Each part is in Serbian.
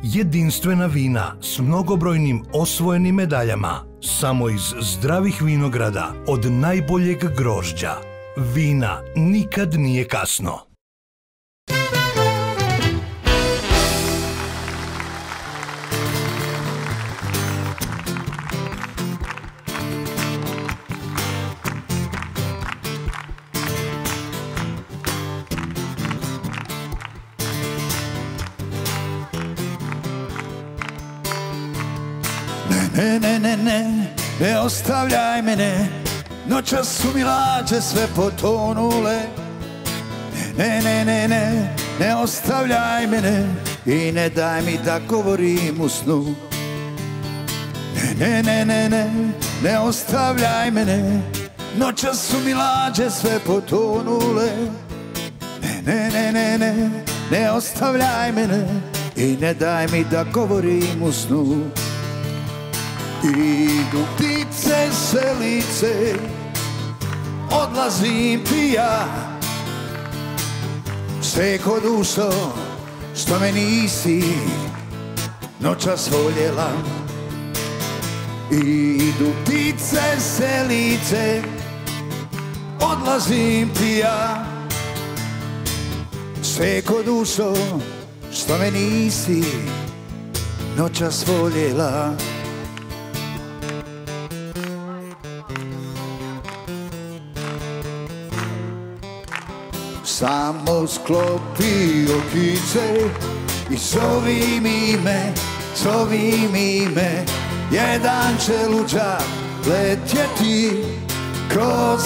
Jedinstvena vina s mnogobrojnim osvojenim medaljama. Samo iz zdravih vinograda od najboljeg grožđa. Vina nikad nije kasno. Ne ostavljaj mene, noćas su mi lađe sve potonule. Ne ostavljaj mene i ne daj mi da govorim u snu. Ne ostavljaj mene, noćas su mi lađe sve potonule. Ne ostavljaj mene i ne daj mi da govorim u snu. Idu ptice selice, odlazim ti ja. Seko dušo, što me nisi noćas voljela. Idu ptice selice, odlazim ti ja. Seko dušo, što me nisi noćas voljela. Samo sklopi okice i zovi mi ime. Jedan će luđak letjeti kroz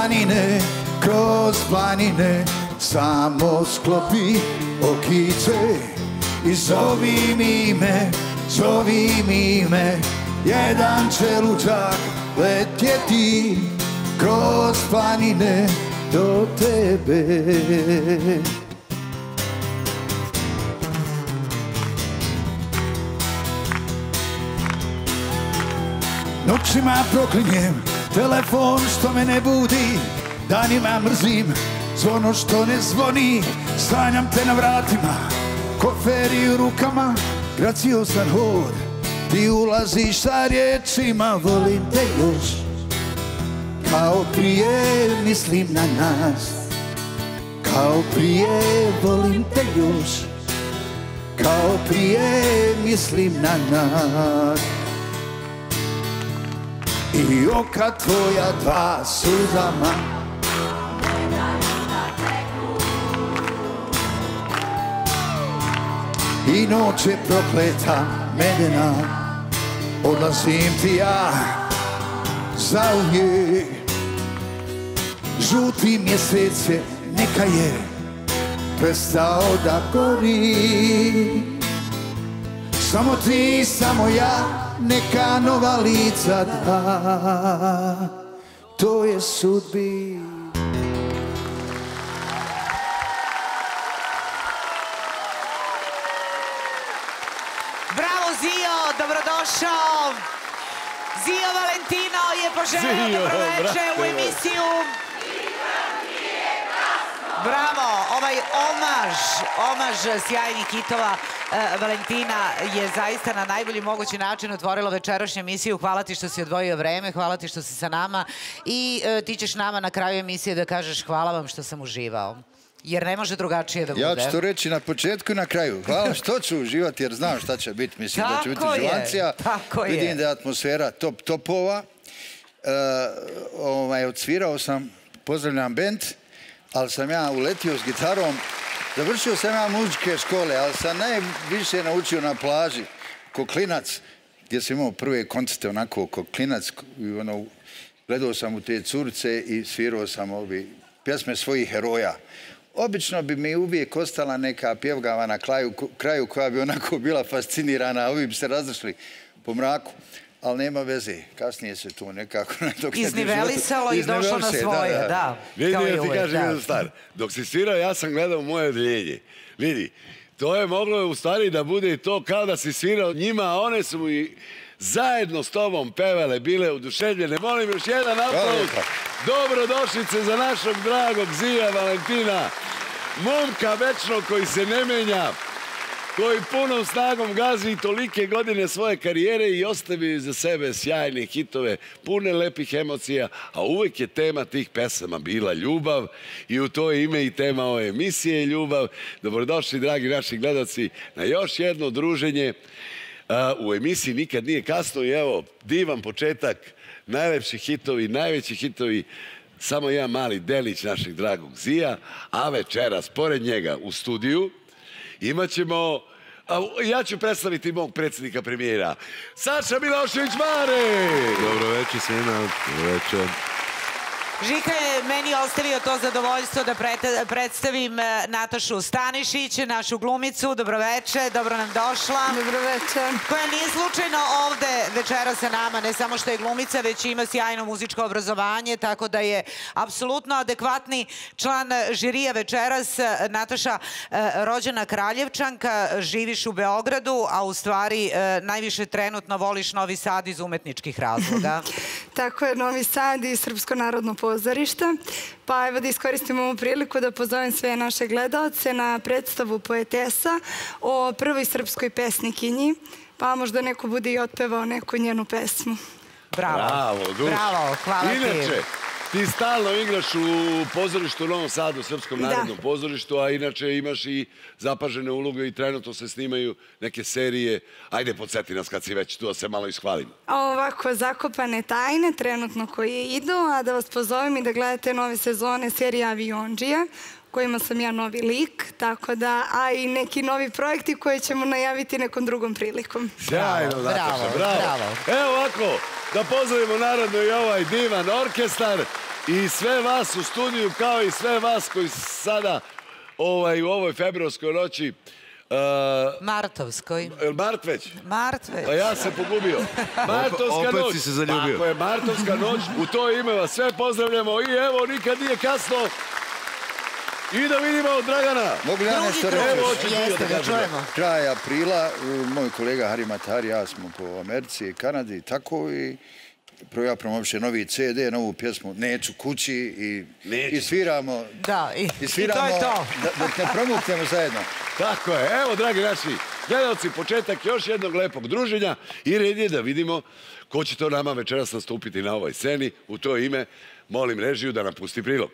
planine. Samo sklopi okice i zovi mi ime. Jedan će luđak letjeti kroz planine do tebe. Noćima proklinjem telefon što me ne budi, danima mrzim zvono što ne zvoni. Sanjam te na vratima, koferi u rukama, graciozan hod. Ti ulaziš sa riječima, volim te još. Kao prije mislim na nas, kao prije volim te još. Kao prije mislim na nas. I oka tvoja dva suzama, i noć je prokleta medena. Odlazim ti ja zauvijek. Žuti mjesec je, neka je prestao da gori. Samo ti, samo ja, neka nova lica dva. To je sudbi. Bravo Zio, dobrodošao. Zio Valentino je poželio dobroveče u emisiju. Bravo, ovaj omaž sjajnih hitova Valentina je zaista na najbolji mogući način otvorilo večerašnju emisiju. Hvala ti što si odvojio vreme, hvala ti što si sa nama i ti ćeš nama na kraju emisije da kažeš hvala vam što sam uživao. Jer ne može drugačije da bude. Ja ću to reći na početku i na kraju. Hvala što ću uživati jer znam šta će biti. Mislim da će biti živancija. Vidim da je atmosfera topova. Odsvirao sam, pozdravljam bend, ali sam ja uletio s gitarom. Završio sam ja muzičke škole, ali sam najviše naučio na plaži, ko klinac, gdje sam imao prve koncerte onako ko klinac. Gledao sam u te curice i svirao sam pjesme svojih heroja. Obično bi mi uvijek ostala neka pjevgava na kraju koja bi onako bila fascinirana, a ovi bi se razišli po mraku. Ali nema veze, kasnije se to nekako... Iznivelisalo i došlo na svoje, da. Vidim da ti kažem jednu stvar. Dok si svirao, ja sam gledao moje odjeljenje. Vidi, to je moglo u stvari da bude to kao da si svirao njima, a one su mu i zajedno s tobom pevale, bile oduševljene. Molim još jedan aplauz. Dobrodošlice za našog dragog Zija Valentina, momka večnog koji se ne menja. koji punom snagom gazi tolike godine svoje karijere i ostavi za sebe sjajne hitove, pune lepih emocija, a uvek je tema tih pesama bila ljubav i u to ime i tema ove emisije je ljubav. Dobrodošli, dragi naši gledalci, na još jedno druženje u emisiji Nikad nije kasno i evo, divan početak, najlepši hitovi, najveći hitovi, samo jedan mali delić našeg dragog Zija, a večeras, pored njega u studiju, imat ćemo, ja ću predstaviti mog predsjednika premijera, Saša Milošević-Mare! Dobro večer svima, dobro večer. Žika je meni ostavio to zadovoljstvo da predstavim Natašu Stanišić, našu glumicu. Dobroveče, dobro nam došla. Dobroveče. Koja nije slučajno ovde večera sa nama, ne samo što je glumica, već ima sjajno muzičko obrazovanje, tako da je apsolutno adekvatni član žirija večeras. Nataša, rođena Kraljevčanka, živiš u Beogradu, a u stvari najviše trenutno voliš Novi Sad iz umetničkih razloga. Tako je, Novi Sad i Srpsko narodno pozorište. Pa evo da iskoristim ovu priliku da pozovem sve naše gledaoce na predstavu Poetesa o prvoj srpskoj pesnikinji, pa možda neko bude i otpevao neku njenu pesmu. Bravo, bravo, hvala ti. Inače, ti stalno igraš u pozorištu u Novom Sadu, Srpskom narodnom pozorištu, a inače imaš i zapažene uloge i trenutno se snimaju neke serije. Ajde, podsjeti nas kad si već tu, da se malo ishvalimo. Ovako, Zakopane tajne, trenutno koje idu, a da vas pozovem i da gledate nove sezone serije Aviondžija, kojima sam ja novi lik, tako da, a i neki novi projekti koje ćemo najaviti nekom drugom prilikom. Sjajno, Nataša, bravo. Evo ovako, da pozdravimo naravno i ovaj divan orkestar i sve vas u studiju, kao i sve vas koji sada u ovoj februarskoj noći... Martovskoj. Mart već? Mart već. Pa ja se pogubio. Martovska noć. Opet si se zaljubio. Tako je, Martovska noć. U to ime vas sve pozdravljamo i evo, nikad nije kasno. I da vidimo Dragana. Mogu li ja nešto reći? Jeste, da čujemo. Kraj aprila, moj kolega Hari Matar i ja smo po Americi i Kanadi, tako i prvo ja promovišem novi CD, novu pjesmu Neću kući i sviramo. Da, i to je to. Dok ne promuknemo zajedno. Tako je. Evo, dragi naši gledalci, početak još jednog lepog druženja i red je da vidimo ko će to nama večeras nastupiti na ovoj sceni. U to ime molim režiju da nam pusti prilog.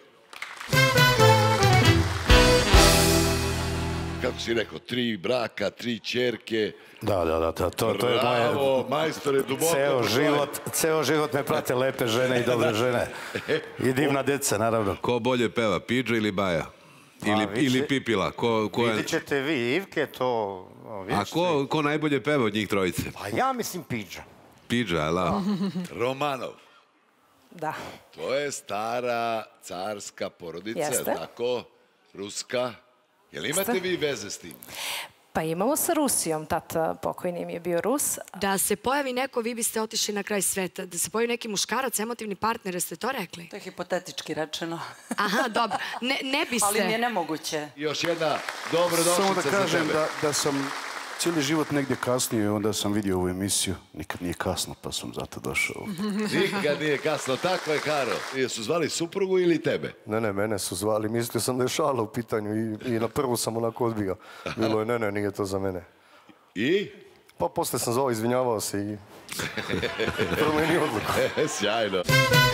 Kako si rekao, 3 braka, 3 ćerke. Da, to je moje... Bravo, majstore, duboko. Ceo život me prate lepe žene i dobre žene. I divna deca, naravno. Ko bolje peva, Pidža ili Baja? Ili Pipila? Vidit ćete vi, Ivke, to... A ko najbolje peva od njih trojice? Pa ja mislim Pidža. Pidža, ala? Romanov. Da. To je stara carska porodica, tako? Ruska. Jel imate vi veze s tim? Pa imamo sa Rusijom, tata pokojni mi je bio Rus. Da se pojavi neko, vi biste otišli na kraj sveta. Da se pojavi neki muškarac, emotivni partner, jeste to rekli? To je hipotetički rečeno. Aha, dobro. Ne biste... Ali nije nemoguće. Još jedna dobrodošlica za tebe. Samo da kažem da sam cijeli život negdje kasnio i onda sam vidio ovu emisiju. Nikad nije kasno, pa sam zato došao. Nikad nije kasno, tako je, Karo. Jesu zvali suprugu ili tebe? Ne, mene su zvali. Mislio sam da je šala u pitanju i na prvu sam onako odbio. Bilo je, ne, nije to za mene. I? Pa poslije sam zvao, izvinjavao se i promenio odluku. Sjajno.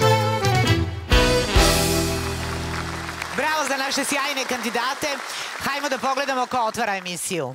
Bravo za naše sjajne kandidate. Hajmo da pogledamo ko otvara emisiju.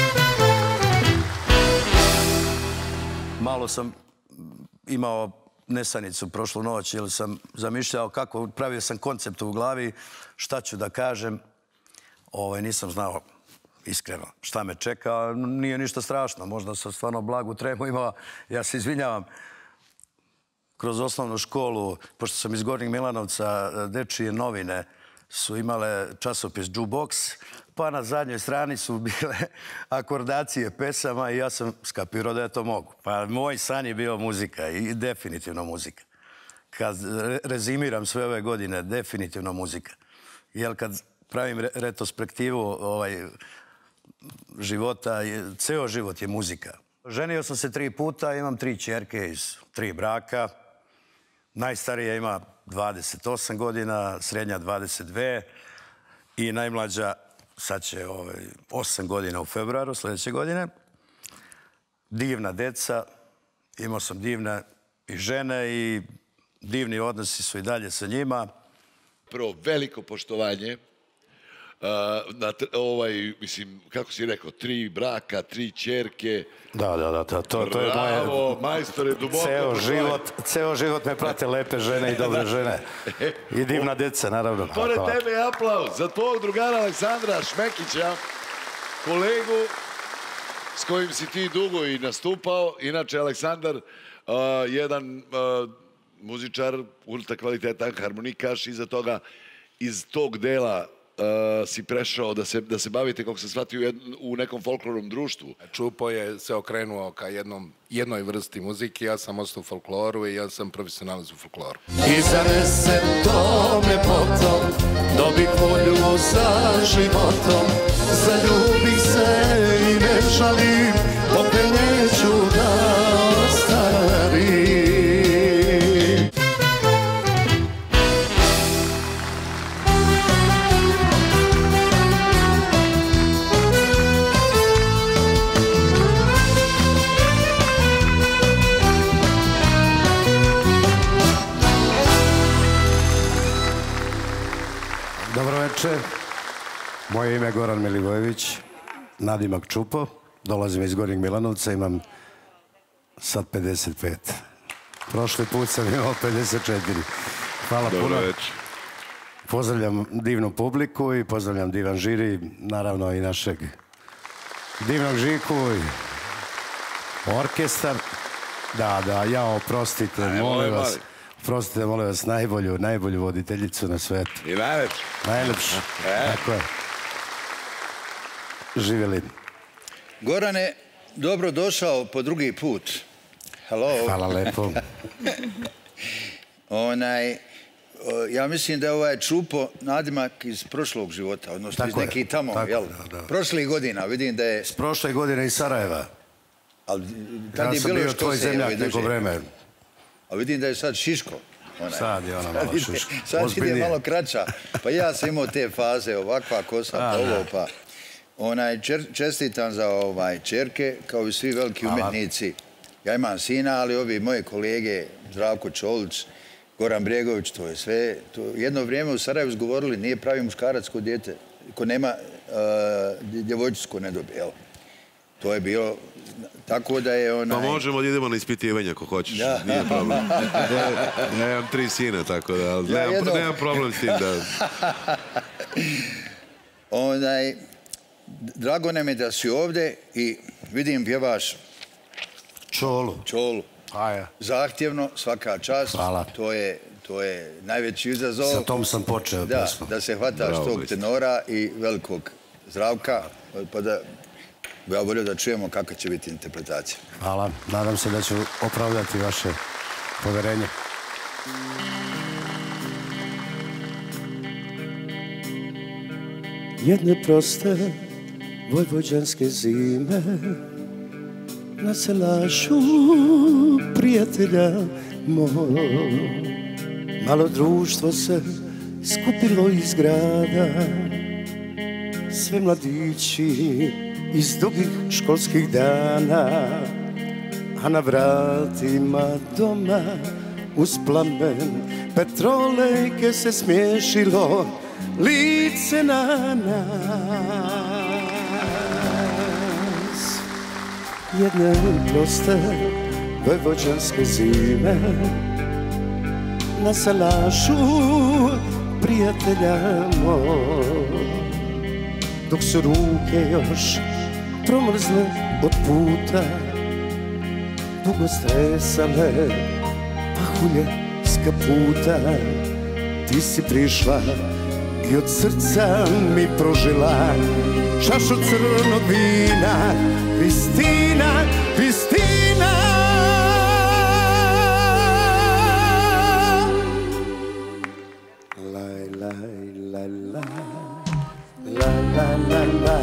Malo sam imao nesanicu prošlu noć jer sam zamišljao kako, pravio sam koncept u glavi, šta ću da kažem. Nisam znao iskreno šta me čeka, nije ništa strašno, možda sam stvarno blagu tremu imao, ja se izvinjavam. Kroz osnovnu školu, pošto sam iz Gornjeg Milanovca, dečije novine su imale časopis Jukebox, pa na zadnjoj strani su bile akordacije pesama i ja sam skapirao da je to mogu. Pa moj san je bio muzika i definitivno muzika. Kad rezimiram sve ove godine, definitivno muzika. Jer kad pravim retrospektivu života, ceo život je muzika. Ženio sam se 3 puta, imam 3 ćerke iz 3 braka. Najstarija ima 28 godina, srednja 22 i najmlađa sad će 8 godina u februaru sljedeće godine. Divna deca, imao sam divne i žene i divni odnosi su i dalje sa njima. Prvo, veliko poštovanje. Mislim, kako si rekao, 3 braka, 3 ćerke. Da, to je moje... Bravo, majstore, duboko. Ceo život me prate lepe žene i dobre žene. I divna deca, naravno. Pored tebe je aplauz za tvojeg drugara Aleksandra Šmekića, kolegu s kojim si ti dugo i nastupao. Inače, Aleksandar, jedan muzičar, ultra kvalitetan harmonikaš, iza toga, iz tog dela si prešao da se bavite, kako sam shvatio, u nekom folklornom društvu. Čupo je se okrenuo ka jednoj vrsti muzike, ja sam ostao u folkloru i ja sam profesionalac u folkloru. I zanese tom lepotom, dobih volju za životom, zaljubih se i ne žalim, opet neću da starim. Dobro večer, moje ime je Goran Milivojević, nadimak Čupo, dolazim iz Gornjeg Milanovca, imam sad 55. Prošli put sam imao 54. Hvala puno. Dobro večer. Pozdravljam divnu publiku i pozdravljam divan žiri, naravno i našeg divnog Žiku i orkestar. Da, oprostite, molim vas. Prostite, molim vas, najbolju voditeljicu na svetu. I najlepšu. Najlepšu, tako je. Živjeli. Gorane, dobro došao po drugi put. Hello. Hvala lepo. Ja mislim da je ovaj Čupo nadimak iz prošlog života, odnosno iz nekih tamo, jel? Prošlih godina, vidim da je... S prošle godine iz Sarajeva. Ja sam bio tvoj zemljak neko vreme. A vidim da je sad Šiško. Sad je ona malo Šiško. Sad ide malo kraća. Pa ja sam imao te faze, ovakva kosa, pa ovo, pa... Čestitam za čerke, kao i svi veliki umjetnici. Ja imam sina, ali ovi moje kolege, Zdravko Čolić, Goran Bregović, to je sve. Jedno vrijeme u Sarajevu govorili, nije pravi muškarac ko dijete, ko nema djevojčicu ko ne dobije, jel? To je bilo... Tako da je Pa možemo da idemo na ispitivanje ako hoćeš, nije problem. Ja imam 3 sina, tako da nemam problem s tim da... Drago nam je da si ovde i vidim pjevaš Čolu. Zahtjevno, svaka čast. Hvala. To je najveći izazov. Sa tom sam počeo. Da se hvataš tog tenora i velikog Zdravka, pa da... Ja volio da čujemo kakva će biti interpretacija. Hvala. Nadam se da ću opravdati vaše poverenje. Jedne proste vojvođanske zime na selašu prijatelja moj. Malo društvo se skupilo iz grada, sve mladići iz dugih školskih dana, a na vratima doma uz plamen petrolejke se smiješilo lice na nas. Jedne proste vojvođanske zime na salašu prijatelja moj, dok su ruke još promrzle od puta, dugo stresale pahulje s kaputa, ti si prišla i od srca mi prožila čašu crnog vina. Kristina, Kristina, laj, laj, laj, laj, la la la la,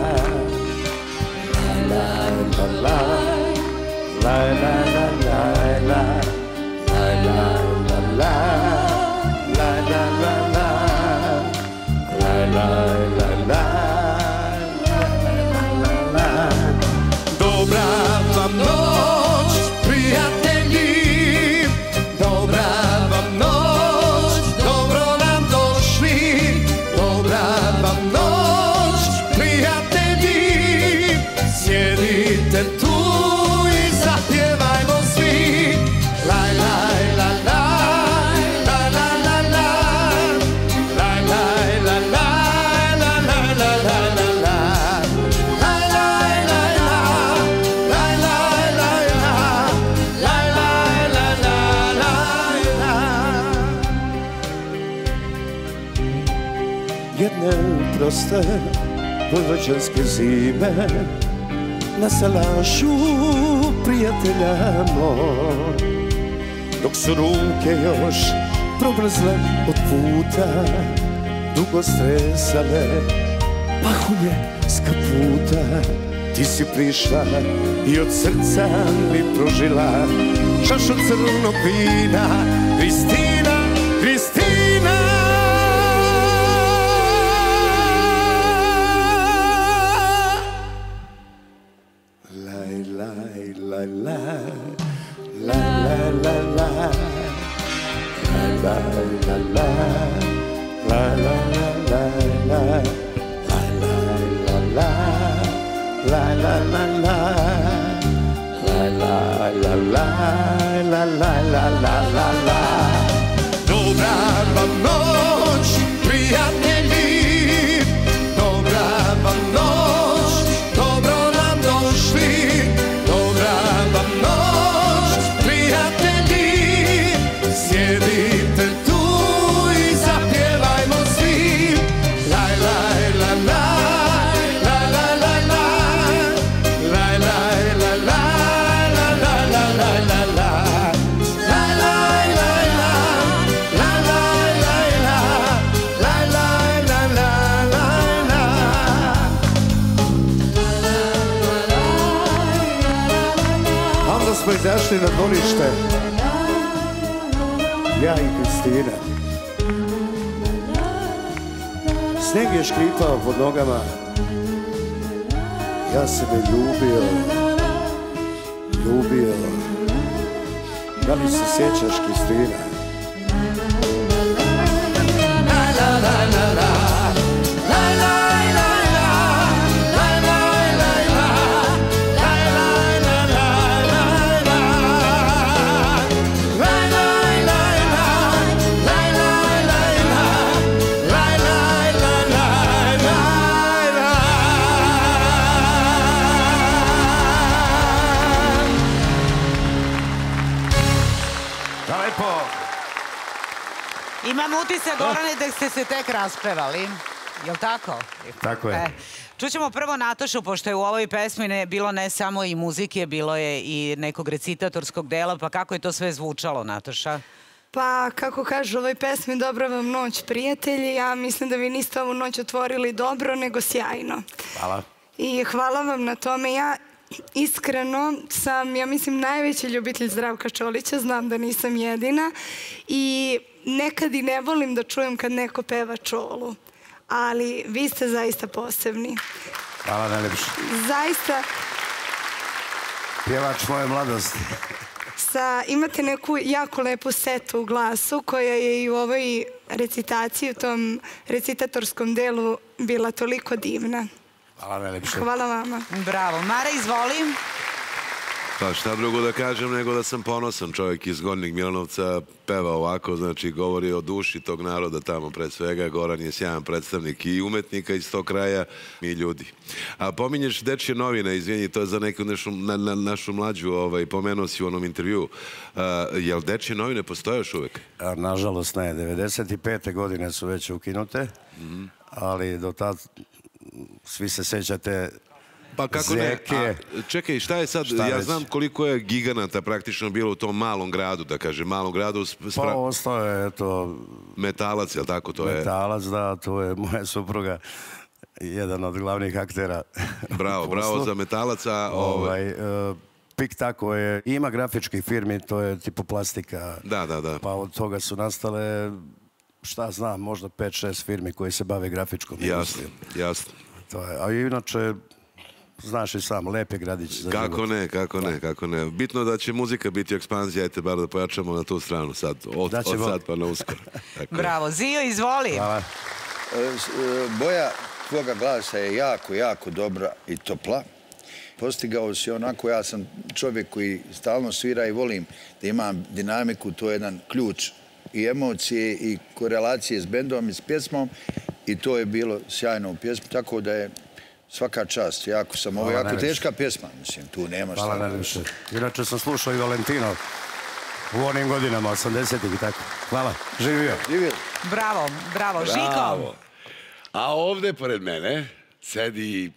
la la la, la la la la, la la la la, la la la la, la la la la, jedne proste vojvođanske zime na salašu prijatelja moj, dok su ruke još probrzle od puta, dugo stresale pahulje s kaputa. Ti si prišla i od srca mi pružila čašu crnog vina. Kristina, Kristina. Laj, laj, laj, laj, laj, laj, laj, laj, laj, laj, laj, laj, La la la la, la la la la, la la la la la la. Dobra vam noć, prijatelji, dobra vam noć, dobro nam došli. Dobra vam noć, prijatelji, sjedite tu i zapjevajmo svi. Laj, laj, la, la. Smo izašli na dvorište, ja i Kristina. Sneg je škripao pod nogama, ja sam je ljubio. Da li se sjećaš, Kristina? La la la la la, la la la la, la la la la. Imam utisak, Gorane, da ste se tek raspevali. Jel' tako? Tako je. Čućemo prvo Natašu, pošto je u ovoj pesmi bilo ne samo i muzike, bilo je i nekog recitatorskog dela, pa kako je to sve zvučalo, Nataša? Pa, kako kažu u ovoj pesmi Dobra vam noć, prijatelji, ja mislim da vi niste ovu noć otvorili dobro, nego sjajno. Hvala. I hvala vam na tome. Ja iskreno sam, ja mislim, najveći ljubitelj Zdravka Čolića, znam da nisam jedina i nekad i ne volim da čujem kad neko peva Čolu, ali vi ste zaista posebni. Hvala najljepše. Zaista. Pjevač moje mladosti. Imate neku jako lepu setu u glasu koja je i u ovoj recitaciji, u tom recitatorskom delu bila toliko divna. Hvala najljepše. Hvala vama. Bravo. Mara, izvolim. Pa šta drugo da kažem nego da sam ponosan. Čovjek iz Gornjeg Milanovca peva ovako, znači govori o duši tog naroda tamo pre svega. Goran je sjajan predstavnik i umetnika iz tog kraja i ljudi. A pominješ Dečje novine, izvini, to je za neku našu mlađu, pomenuo si u onom intervju. Jel Dečje novine postoje još uvek? Nažalost ne, 95. godine su već ukinute, ali do tad svi se sećate. Pa kako ne? Čekaj, šta je sad? Ja znam koliko je giganata praktično bilo u tom malom gradu, da kažem, malom gradu. Pa ostao je, eto... Metalac, jel' tako to je? Metalac, da, to je moja supruga, jedan od glavnih aktera. Bravo za Metalaca. Pik tako je, ima grafičkih firmi, to je tipu plastika. Da. Pa od toga su nastale, šta znam, možda 5-6 firmi koji se bave grafičkom industrijom. Jasno. A inače, znaš i sam, lep je gradić za život. Kako ne. Bitno da će muzika biti ekspanzija, ajte bar da pojačamo na tu stranu sad, od sad pa na uskoro. Bravo. Zio, izvoli. Hvala. Boja tvoga glasa je jako, jako dobra i topla. Postigao si onako, ja sam čovjek koji stalno svira i volim da imam dinamiku, to je jedan ključ i emocije i korelacije s bendom i s pjesmom i to je bilo sjajno u pjesmu, tako da je svaka čast. Ovo je jako teška pjesma, mislim, tu nema šta. Hvala najljepše. Inače sam slušao i Valentino u onim godinama, 80-ih i tako. Hvala. Živio. Bravo. Žiko. A ovde, pored mene, sedi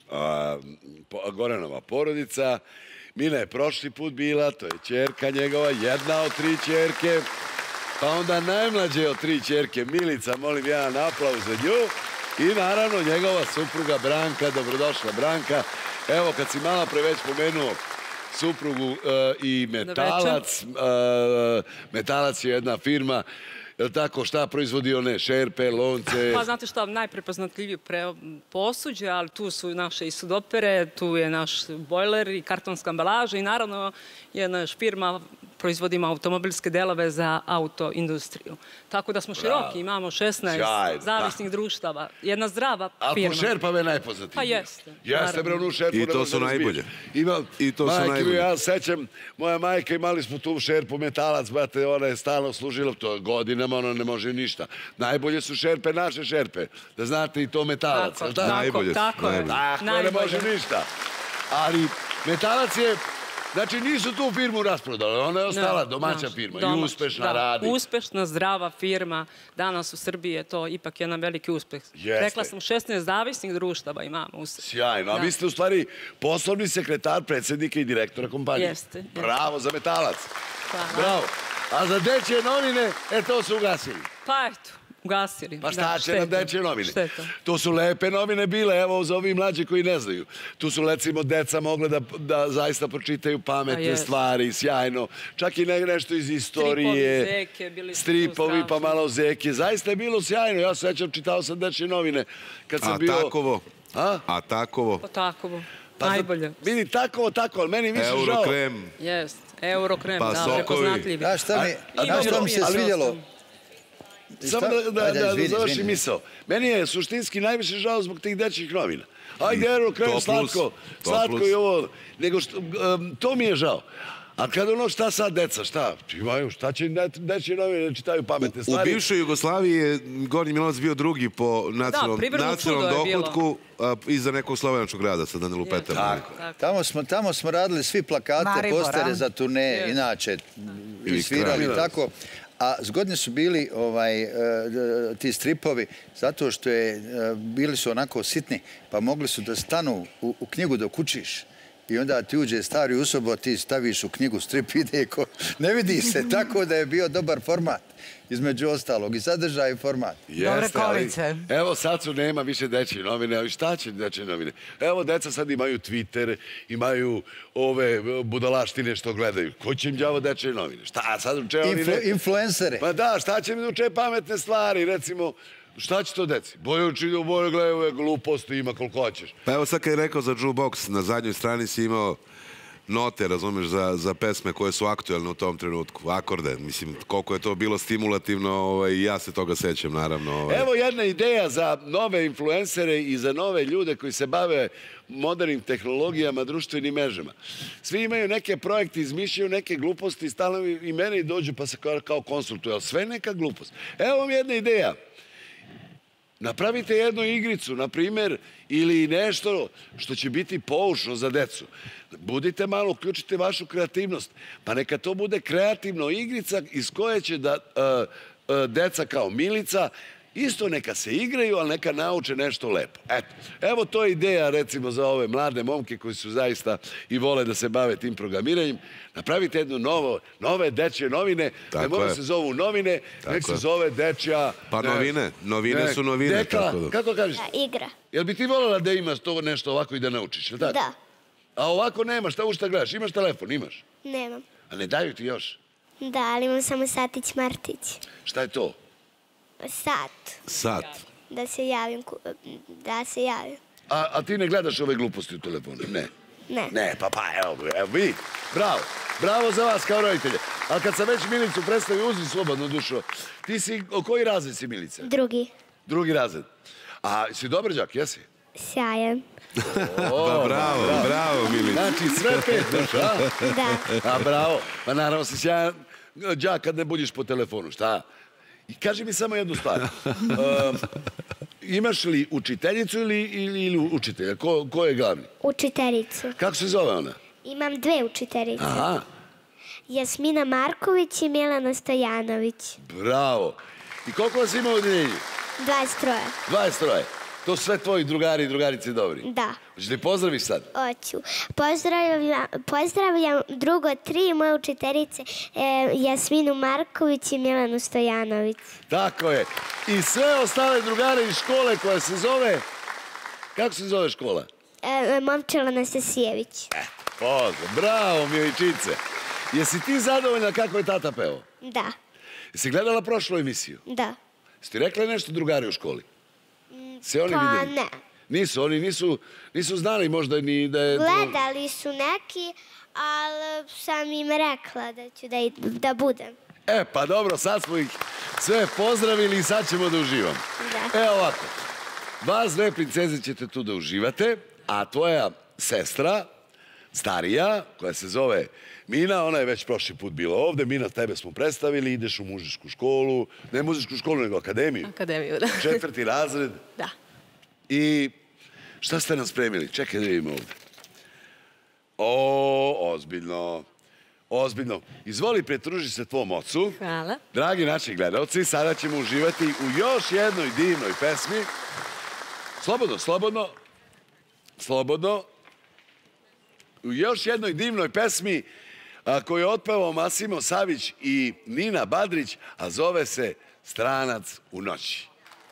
Goranova porodica. Mina je prošli put bila, to je ćerka njegova, jedna od 3 ćerke. Pa onda najmlađe od 3 ćerke, Milica, molim jedan aplauz za nju. I naravno njegova supruga Branka, dobrodošla Branka. Evo, kad si malo pre već pomenuo suprugu i Metalac. Metalac je jedna firma, je li tako, šta proizvodi one, šerpe, lonce? Pa znate šta, najprepoznatljivije posuđe, ali tu su naše i sudopere, tu je naš bojler i kartonska ambalaža i naravno je naš firma proizvodimo automobilske delove za autoindustriju. Tako da smo široki, imamo 16 zavisnih društava. Jedna zdrava firma. A po šerpama je najpoznatiji. Pa jeste. Jeste, bre, onu šerpu. I to su najbolje. I to su najbolje. Ja sećam, moja majka, imali smo tu šerpu Metalac, brate, ona je stalno služila, to godinama, ona ne može ništa. Najbolje su šerpe, naše šerpe. Da znate i to Metalac. Tako je. Ne može ništa. Ali Metalac je... Znači, nisu tu firmu rasprodali, ona je ostala domaća firma i uspešna radi. Uspešna, zdrava firma. Danas u Srbiji je to ipak jedan veliki uspeh. Rekla sam, 16 zavisnih društava imamo u Srbiji. Sjajno, a vi ste u stvari poslovni sekretar, predsjednika i direktora kompanije. Jeste. Bravo za Metalac. Bravo. A za dečje novine, to su ugasili. Pa eto. Ugasili. Pa šta će nam dečje novine? Šteta. To su lepe novine bile, evo za ovi mlađi koji ne znaju. Tu su, recimo, deca mogle da zaista pročitaju pametne stvari, sjajno. Čak i nešto iz istorije. Stripovi, pa malo zeke. Zaista je bilo sjajno. Ja se sećam, čitao sam dečje novine. A Takovo? A Takovo? Pa Takovo. Najbolje. Vidi, Takovo, ali meni više žao. Eurokrem. Jest. Eurokrem, da, prepoznatljivi. Znaš šta mi se svidjelo? Samo da završim misao. Meni je suštinski najviše žao zbog tih dečjih novina. Ajde, Eurokrem, slatko i ovo. Nego to mi je žao. A kada ono, šta sad deca, šta će dečje novine, čitaju pametne stvari? U bivšoj Jugoslaviji je Gornji Milanovac bio drugi po nacionalnom dohodku iza nekog slovenačkog grada, sad da ne lupetam. Tamo smo radili svi plakate, postere za turneje, inače, i svirali tako. A zgodni su bili ti stripovi zato što bili su onako sitni, pa mogli su da stanu u knjigu dok učiš. I onda ti uđe stari u sobu, ti staviš u knjigu strip, ide ne vidi se, tako da je bio dobar format. Između ostalog, i sadržaj i format. Dobre kolice. Evo sad su nema više dečje novine, ali šta će dečje novine? Evo, deca sad imaju Twitter, imaju ove budalaštine što gledaju. Ko će im djavo dečje novine? Šta sad uče oni? Influencere. Pa da, šta će im uče pametne stvari, recimo... Šta će to deci? Boje učinju, u boje gledaju ove gluposti, ima koliko hoćeš. Pa evo sad kad je rekao za jukebox, na zadnjoj strani si imao note, razumeš, za pesme koje su aktuelne u tom trenutku, akorde. Mislim, koliko je to bilo stimulativno, ja se toga sećam, naravno. Evo jedna ideja za nove influencere i za nove ljude koji se bave modernim tehnologijama, društvenim mrežama. Svi imaju neke projekte, izmišljaju neke gluposti, stalno i meni dođu pa se kao konsultuju, ali sve neka glupost. Evo vam jedna ideja. Napravite jednu igricu, na primjer, ili nešto što će biti poučno za decu. Budite malo, uključite vašu kreativnost. Pa neka to bude kreativna igrica iz koje će da deca kao Milica isto neka se igraju, ali neka nauče nešto lepo. Evo to je ideja, recimo, za ove mlade momke koji su zaista i vole da se bave tim programiranjem. Napravite jednu nove dečje novine, ne mora se zovu novine, nek se zove dečja... Pa novine su novine. Kako kažeš? Igra. Jel bi ti voljela da imaš to nešto ovako i da naučiš, je li tako? Da. A ovako nemaš, šta gledaš? Imaš telefon, imaš? Nemam. A ne daju ti još? Da, ali imam samo satić Martić. Šta je to? Sat. Da se javim. A ti ne gledaš ove gluposti u telefonu? Ne. Ne, pa evo vidi. Bravo za vas kao roditelje. Ali kad sam već Milicu predstavio, uzmi slobodno dušo. Ti si, koji razred si, Milica? Drugi razred. A si dobar đak, jesi? Sjajan. Bravo, Milica. Znači sve 5, a? Da. A bravo. Pa naravno si sjajan đak kad ne budiš po telefonu, šta? I kaži mi samo jednu stvar. Imaš li učiteljicu ili učitelja? Ko je glavni? Učiteljicu. Kako se zove ona? Imam 2 učiteljice. Aha. Jasmina Marković i Milana Stojanović. Bravo. I koliko vas ima u odeljenju? 23. To su sve tvoji drugari i drugarice dobri? Da. Hoćeš li pozdraviš sad? Hoću. Pozdravljam drugo 3 moje učiteljice, Jasminu Marković i Milanu Stojanović. Tako je. I sve ostale drugare iz škole koja se zove... Kako se zove škola? Momčilo Nasasijević. Pozdrav. Bravo, Miličice. Jesi ti zadovoljna kako je tata peo? Da. Jesi gledala prošlu emisiju? Da. Jesi ti rekla nešto drugari u školi? Pa ne. Nisu, oni nisu znali možda ni da je... Gledali su neki, ali sam im rekla da ću da budem. Pa dobro, sad smo ih sve pozdravili i sad ćemo da uživamo. Da. Ovako, vas dve princeze ćete tu da uživate, a tvoja sestra, starija, koja se zove Mina, ona je već prošli put bila ovde. Mina, tebe smo predstavili, ideš u muzičku školu, ne muzičku školu, nego akademiju. Akademiju, da. 4. razred. Da. I šta ste nam spremili? Čekaj da vidimo ovde. Ozbiljno. Ozbiljno. Izvoli, pridruži se tvom ocu. Hvala. Dragi naši gledalci, sada ćemo uživati u još jednoj divnoj pesmi. Slobodno. U još jednoj divnoj pesmi koju je otpevao Masimo Savić i Nina Badrić, a zove se Stranac u noći.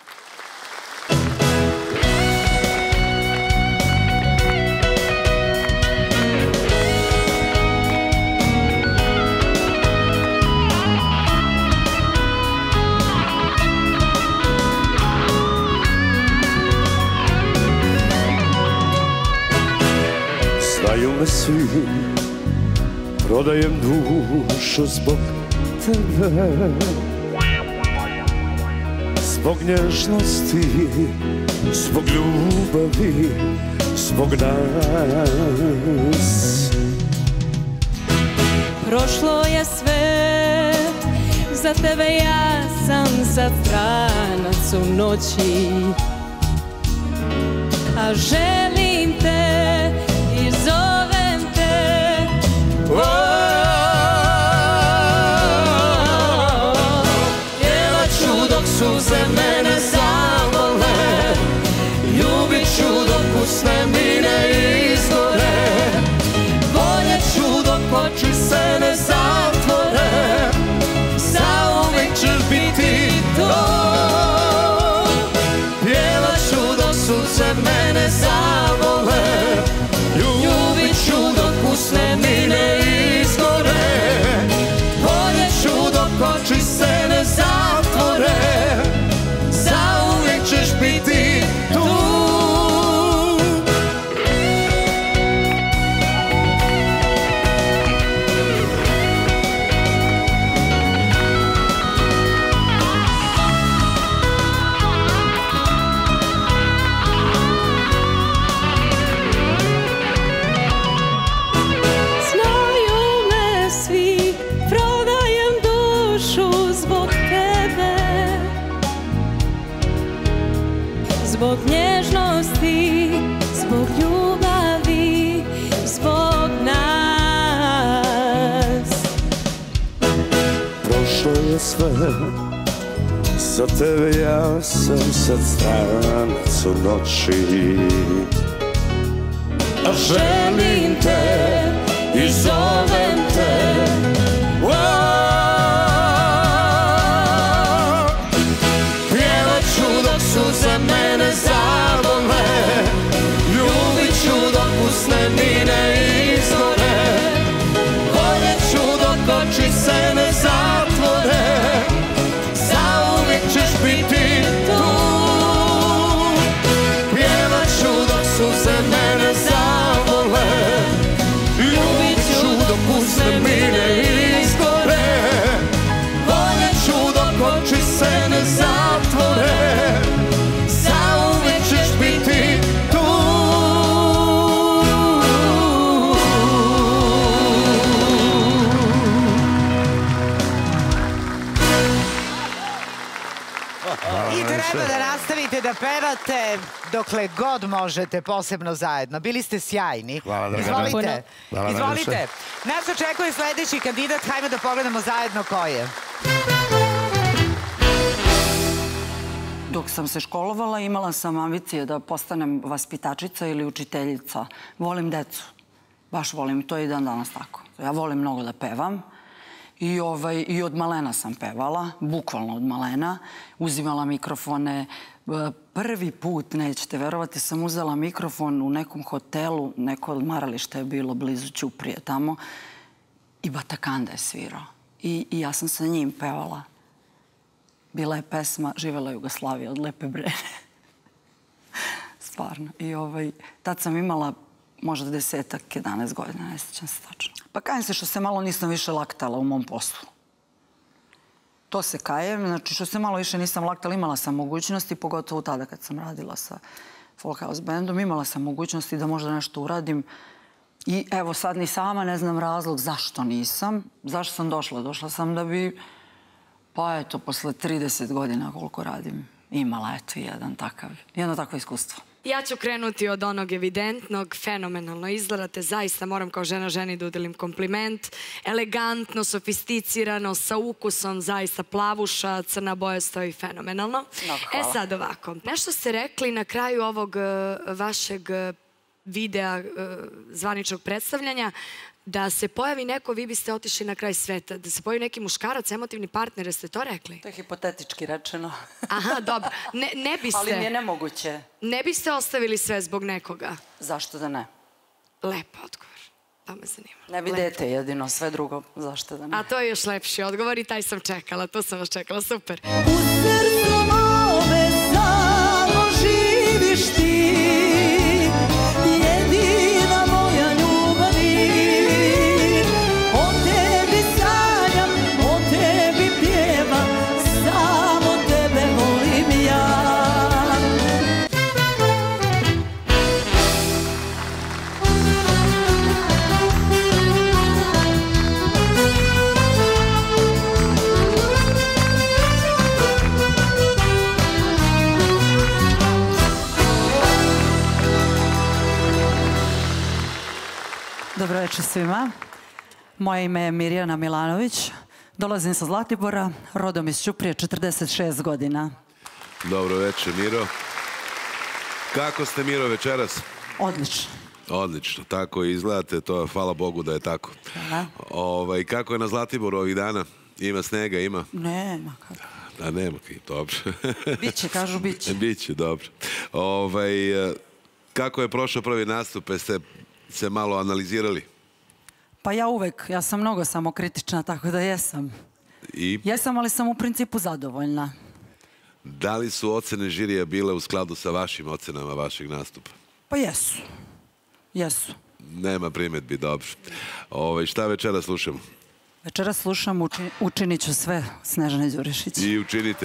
Znaju me svi, prodajem dušu zbog tebe, zbog nježnosti, zbog ljubavi, zbog nas. Prošlo je sve, za tebe ja sam sad stranac u noći, a želim te i zovem te. Pjevat ću dok suze mene zavole, ljubit ću dok usne mine izgore, voljet ću dok oči se ne zatvore, zauvek ćeš biti to. Pjevat ću dok suze mene zavole, ljubit ću dok usne mine izgore, voljet ću dok oči se ne zatvore, zauvek ćeš biti tu. Zbog nježnosti, zbog ljubavi, zbog nas. Prošlo je sve, za tebe ja sam sad stranac u noći, a želim te i zovem te. Pjevat ću dok suze mene zavole, ljubit ću dok usne mine izgore, voljet ću dok oči se ne zatvore, zauvijek ćeš biti tu. Pjevat ću dok suze mene zavole, ljubit ću dok usne mine izgore, voljet ću dok oči se ne zatvore, zauvijek ćeš biti tu. I treba da nastavite da pevate dokle god možete, posebno zajedno. Bili ste sjajni. Hvala, Dragana. Izvolite. Hvala, Izvolite. Dragana. Nas očekuje sledeći kandidat. Hajmo da pogledamo zajedno ko je. Dok sam se školovala, imala sam ambicije da postanem vaspitačica ili učiteljica. Volim decu. Baš volim i to je i dan danas tako. Ja volim mnogo da pevam. I od malena sam pevala, bukvalno od malena. Uzimala mikrofone. Prvi put, nećete verovati, sam uzela mikrofon u nekom hotelu, neko odmaralište je bilo blizu Ćuprije tamo i Batakanda je svirao. I ja sam sa njim pevala. Bila je pesma Živela Jugoslavija od Lepe Brene. Stvarno. I tad sam imala možda 10-11 godina, ne sjećam se tačno. Pa kajem se što se malo nisam više laktala u mom poslu. To se kajem, znači što se malo više nisam laktala, imala sam mogućnosti, pogotovo tada kad sam radila sa Folk House bandom, imala sam mogućnosti da možda nešto uradim. I evo sad ni sama ne znam razlog zašto nisam. Zašto sam došla? Došla sam da bi, pa eto, posle 30 godina koliko radim, imala eto jedno takvo iskustvo. Ja ću krenuti od onog evidentnog, fenomenalno izgledate, zaista moram kao žena ženi da udelim kompliment. Elegantno, sofisticirano, sa ukusom, zaista plavuša, crna boja stoji fenomenalno. E sad ovako, nešto ste rekli na kraju ovog vašeg videa zvaničnog predstavljanja, da se pojavi neko, vi biste otišli na kraj sveta. Da se pojavi neki muškarac, emotivni partner, jeste to rekli? To je hipotetički rečeno. Aha, dobro. Ne biste... Ali mi je nemoguće. Ne biste ostavili sve zbog nekoga? Zašto da ne? Lep odgovor. To me zanima. Ne bi dete jedino, sve drugo, zašto da ne? A to je još lepši odgovor i taj sam čekala. To sam vas čekala, super. U srcu mome samo živiš ti, jedina moja ljubavi. O tebi sanjam, o tebi pjevam, samo tebe volim ja. Dobro večer svima. Moje ime je Mirjana Milanović. Dolazim sa Zlatibora, rodom iz Ćuprije, 46 godina. Dobro večer, Miro. Kako ste, Miro, večeras? Odlično. Odlično, tako izgledate, to hvala Bogu da je tako. Kako je na Zlatiboru ovih dana? Ima snega, ima? Nema. Da, nema, dobro. Biće, kažu biće. Biće, dobro. Kako je prošao prvi nastup? Jeste se malo analizirali? Pa ja sam mnogo samokritična, tako da jesam. Jesam, ali sam u principu zadovoljna. Da li su ocene žirija bile u skladu sa vašim ocenama vašeg nastupa? Pa jesu. Jesu. Nema primjedbi, dobro. Šta večera slušamo? Večera slušam Učinit ću sve, Snežane Đurišić. I učinite.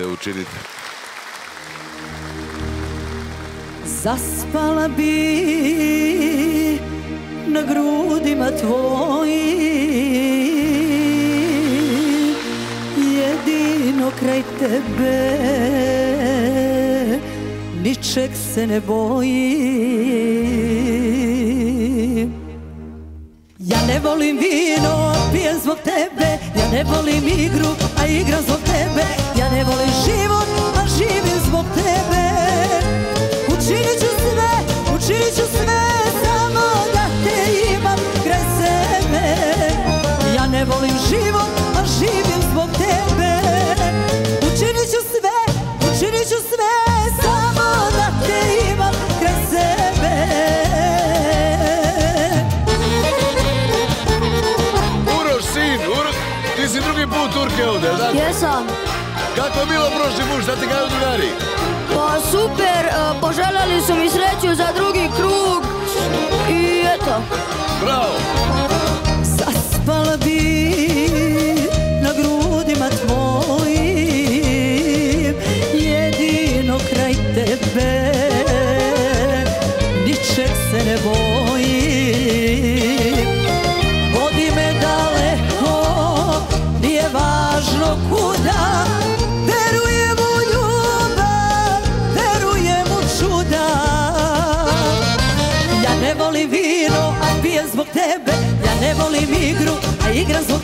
Zaspala bi na grudima tvojim, jedino kraj tebe, ničeg se ne bojim. Ja ne volim vino, pijem zbog tebe, ja ne volim igru, a igram zbog tebe, ja ne volim život, a živim zbog tebe. Učinit ću sve, samo da te imam kraj sebe. Ja ne volim život, a živim zbog tebe. Učinit ću sve, samo da te imam kraj sebe. Uroš, sin, ti si drugi put Turke ovdje, znači? Jesam. Kako je bilo prošli put, šta ti kažu drugari? Pa super, poželjeli su mi sreću za drugi krug i eto. Bravo! Zaspala bi na grudima tvojim, jedino kraj tebe, ničeg se ne bojim. Vodi me daleko, nije važno kuda, verujem u ljubav, verujem u čuda. Ja ne volim vino, a pijem zbog tebe, ja ne volim igru, a igram zbog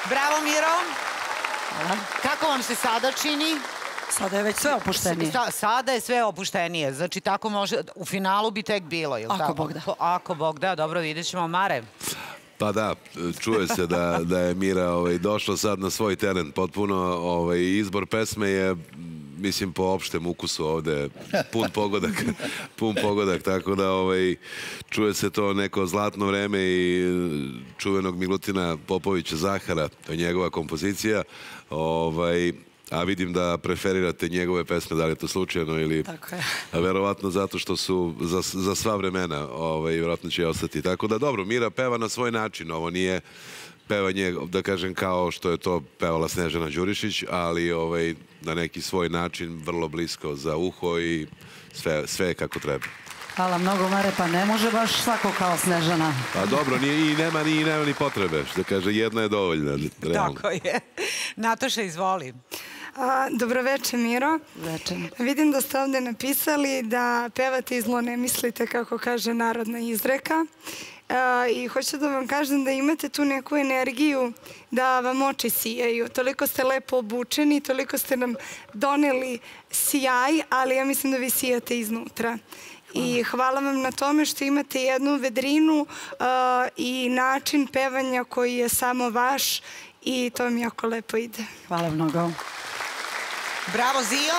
Bravo, Miro. Kako vam se sada čini? Sada je već sve opuštenije. Sada je sve opuštenije. Znači, tako može... U finalu bi tek bilo, je li tako? Ako Bog da. Ako Bog da, dobro, vidjet ćemo. Mare? Pa da, čuje se da je Mira došla sad na svoj teren potpuno. Izbor pesme je, mislim, po opštem ukusu ovde pun pogodak, tako da čuje se to neko zlatno vreme i čuvenog Milutina Popovića Zahara, to je njegova kompozicija, a vidim da preferirate njegove pesme, da li je to slučajno ili verovatno zato što su za sva vremena, vjerojatno će ostati. Tako da dobro, Mira peva na svoj način, ovo nije pevanje, da kažem, kao što je to pevala Snežana Đurišić, ali na neki svoj način vrlo blisko za uho i sve je kako treba. Hvala mnogo, Mare, pa ne može baš svako kao Snežana. Pa dobro, i nema ni potrebe, što kaže, jedna je dovoljna. Tako je. Nataša, izvoli. Dobroveče, Miro. Veče. Vidim da ste ovde napisali da pevate i zlo ne mislite, kako kaže narodna izreka. I hoću da vam kažem da imate tu neku energiju da vam oči sijaju. Toliko ste lepo obučeni, toliko ste nam doneli sjaj, ali ja mislim da vi sijate iznutra. I hvala vam na tome što imate jednu vedrinu i način pevanja koji je samo vaš i to mi jako lepo ide. Hvala mnogo. Bravo, Zio.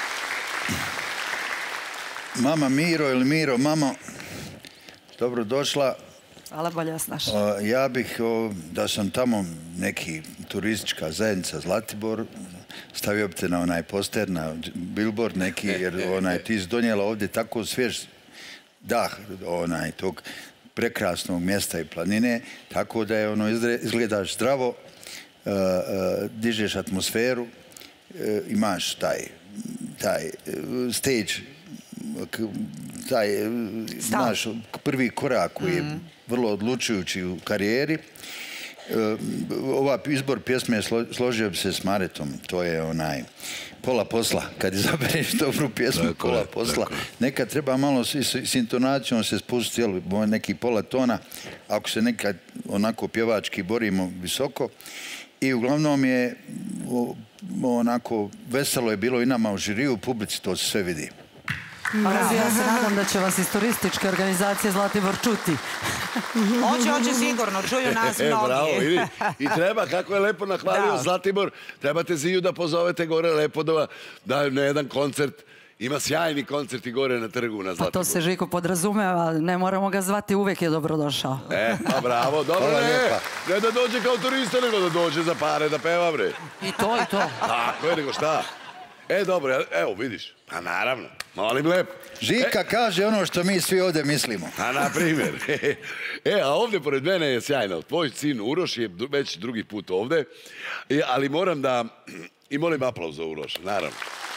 Mama Miro ili Miro, mamo, dobro došla. Hvala, bolje vas našla. Ja bih, da sam tamo neki turistička zajednica Zlatibor, stavio bi te na onaj poster, na billboard neki, jer ti si donijela ovdje tako svjež dah tog prekrasnog mjesta i planine, tako da je izgledaš zdravo, dižeš atmosferu, imaš taj stage, taj naš prvi korak koji je vrlo odlučujući u karijeri. Ova izbor pjesme složio bi se s Maretom, to je pola posla, kad izabereš dobru pjesmu, pola posla. Nekad treba malo s intonacijom se spustiti, neki pola tona, ako se nekad onako pjevački borimo visoko. I uglavnom je onako veselo je bilo i nama u žiriju, u publici to se sve vidi. Ja se nadam da će vas iz turističke organizacije Zlatibor čuti. Hoće sigurno, čuju nas mnogi. Bravo, vidi. I treba, kako je lepo nahvalio Zlatibor, trebate Ziju da pozovete gore lepo da na jedan koncert. Ima sjajni koncerti gore na trgu na Zlatiboru. Pa to se Žiko podrazumeva, ne moramo ga zvati, uvek je dobrodošao. Pa bravo, dobro, ne da dođe kao turista, nego da dođe za pare da peva, bre. I to. Tako je, nego šta? Dobro, evo, vidiš. Pa naravno, molim lepo. Žika kaže ono što mi svi ovdje mislimo. A na primjer. A ovdje pored mene je sjajno. Tvoj sin Uroš je već drugi put ovdje, ali moram da... I molim aplauz za Uroša, naravno.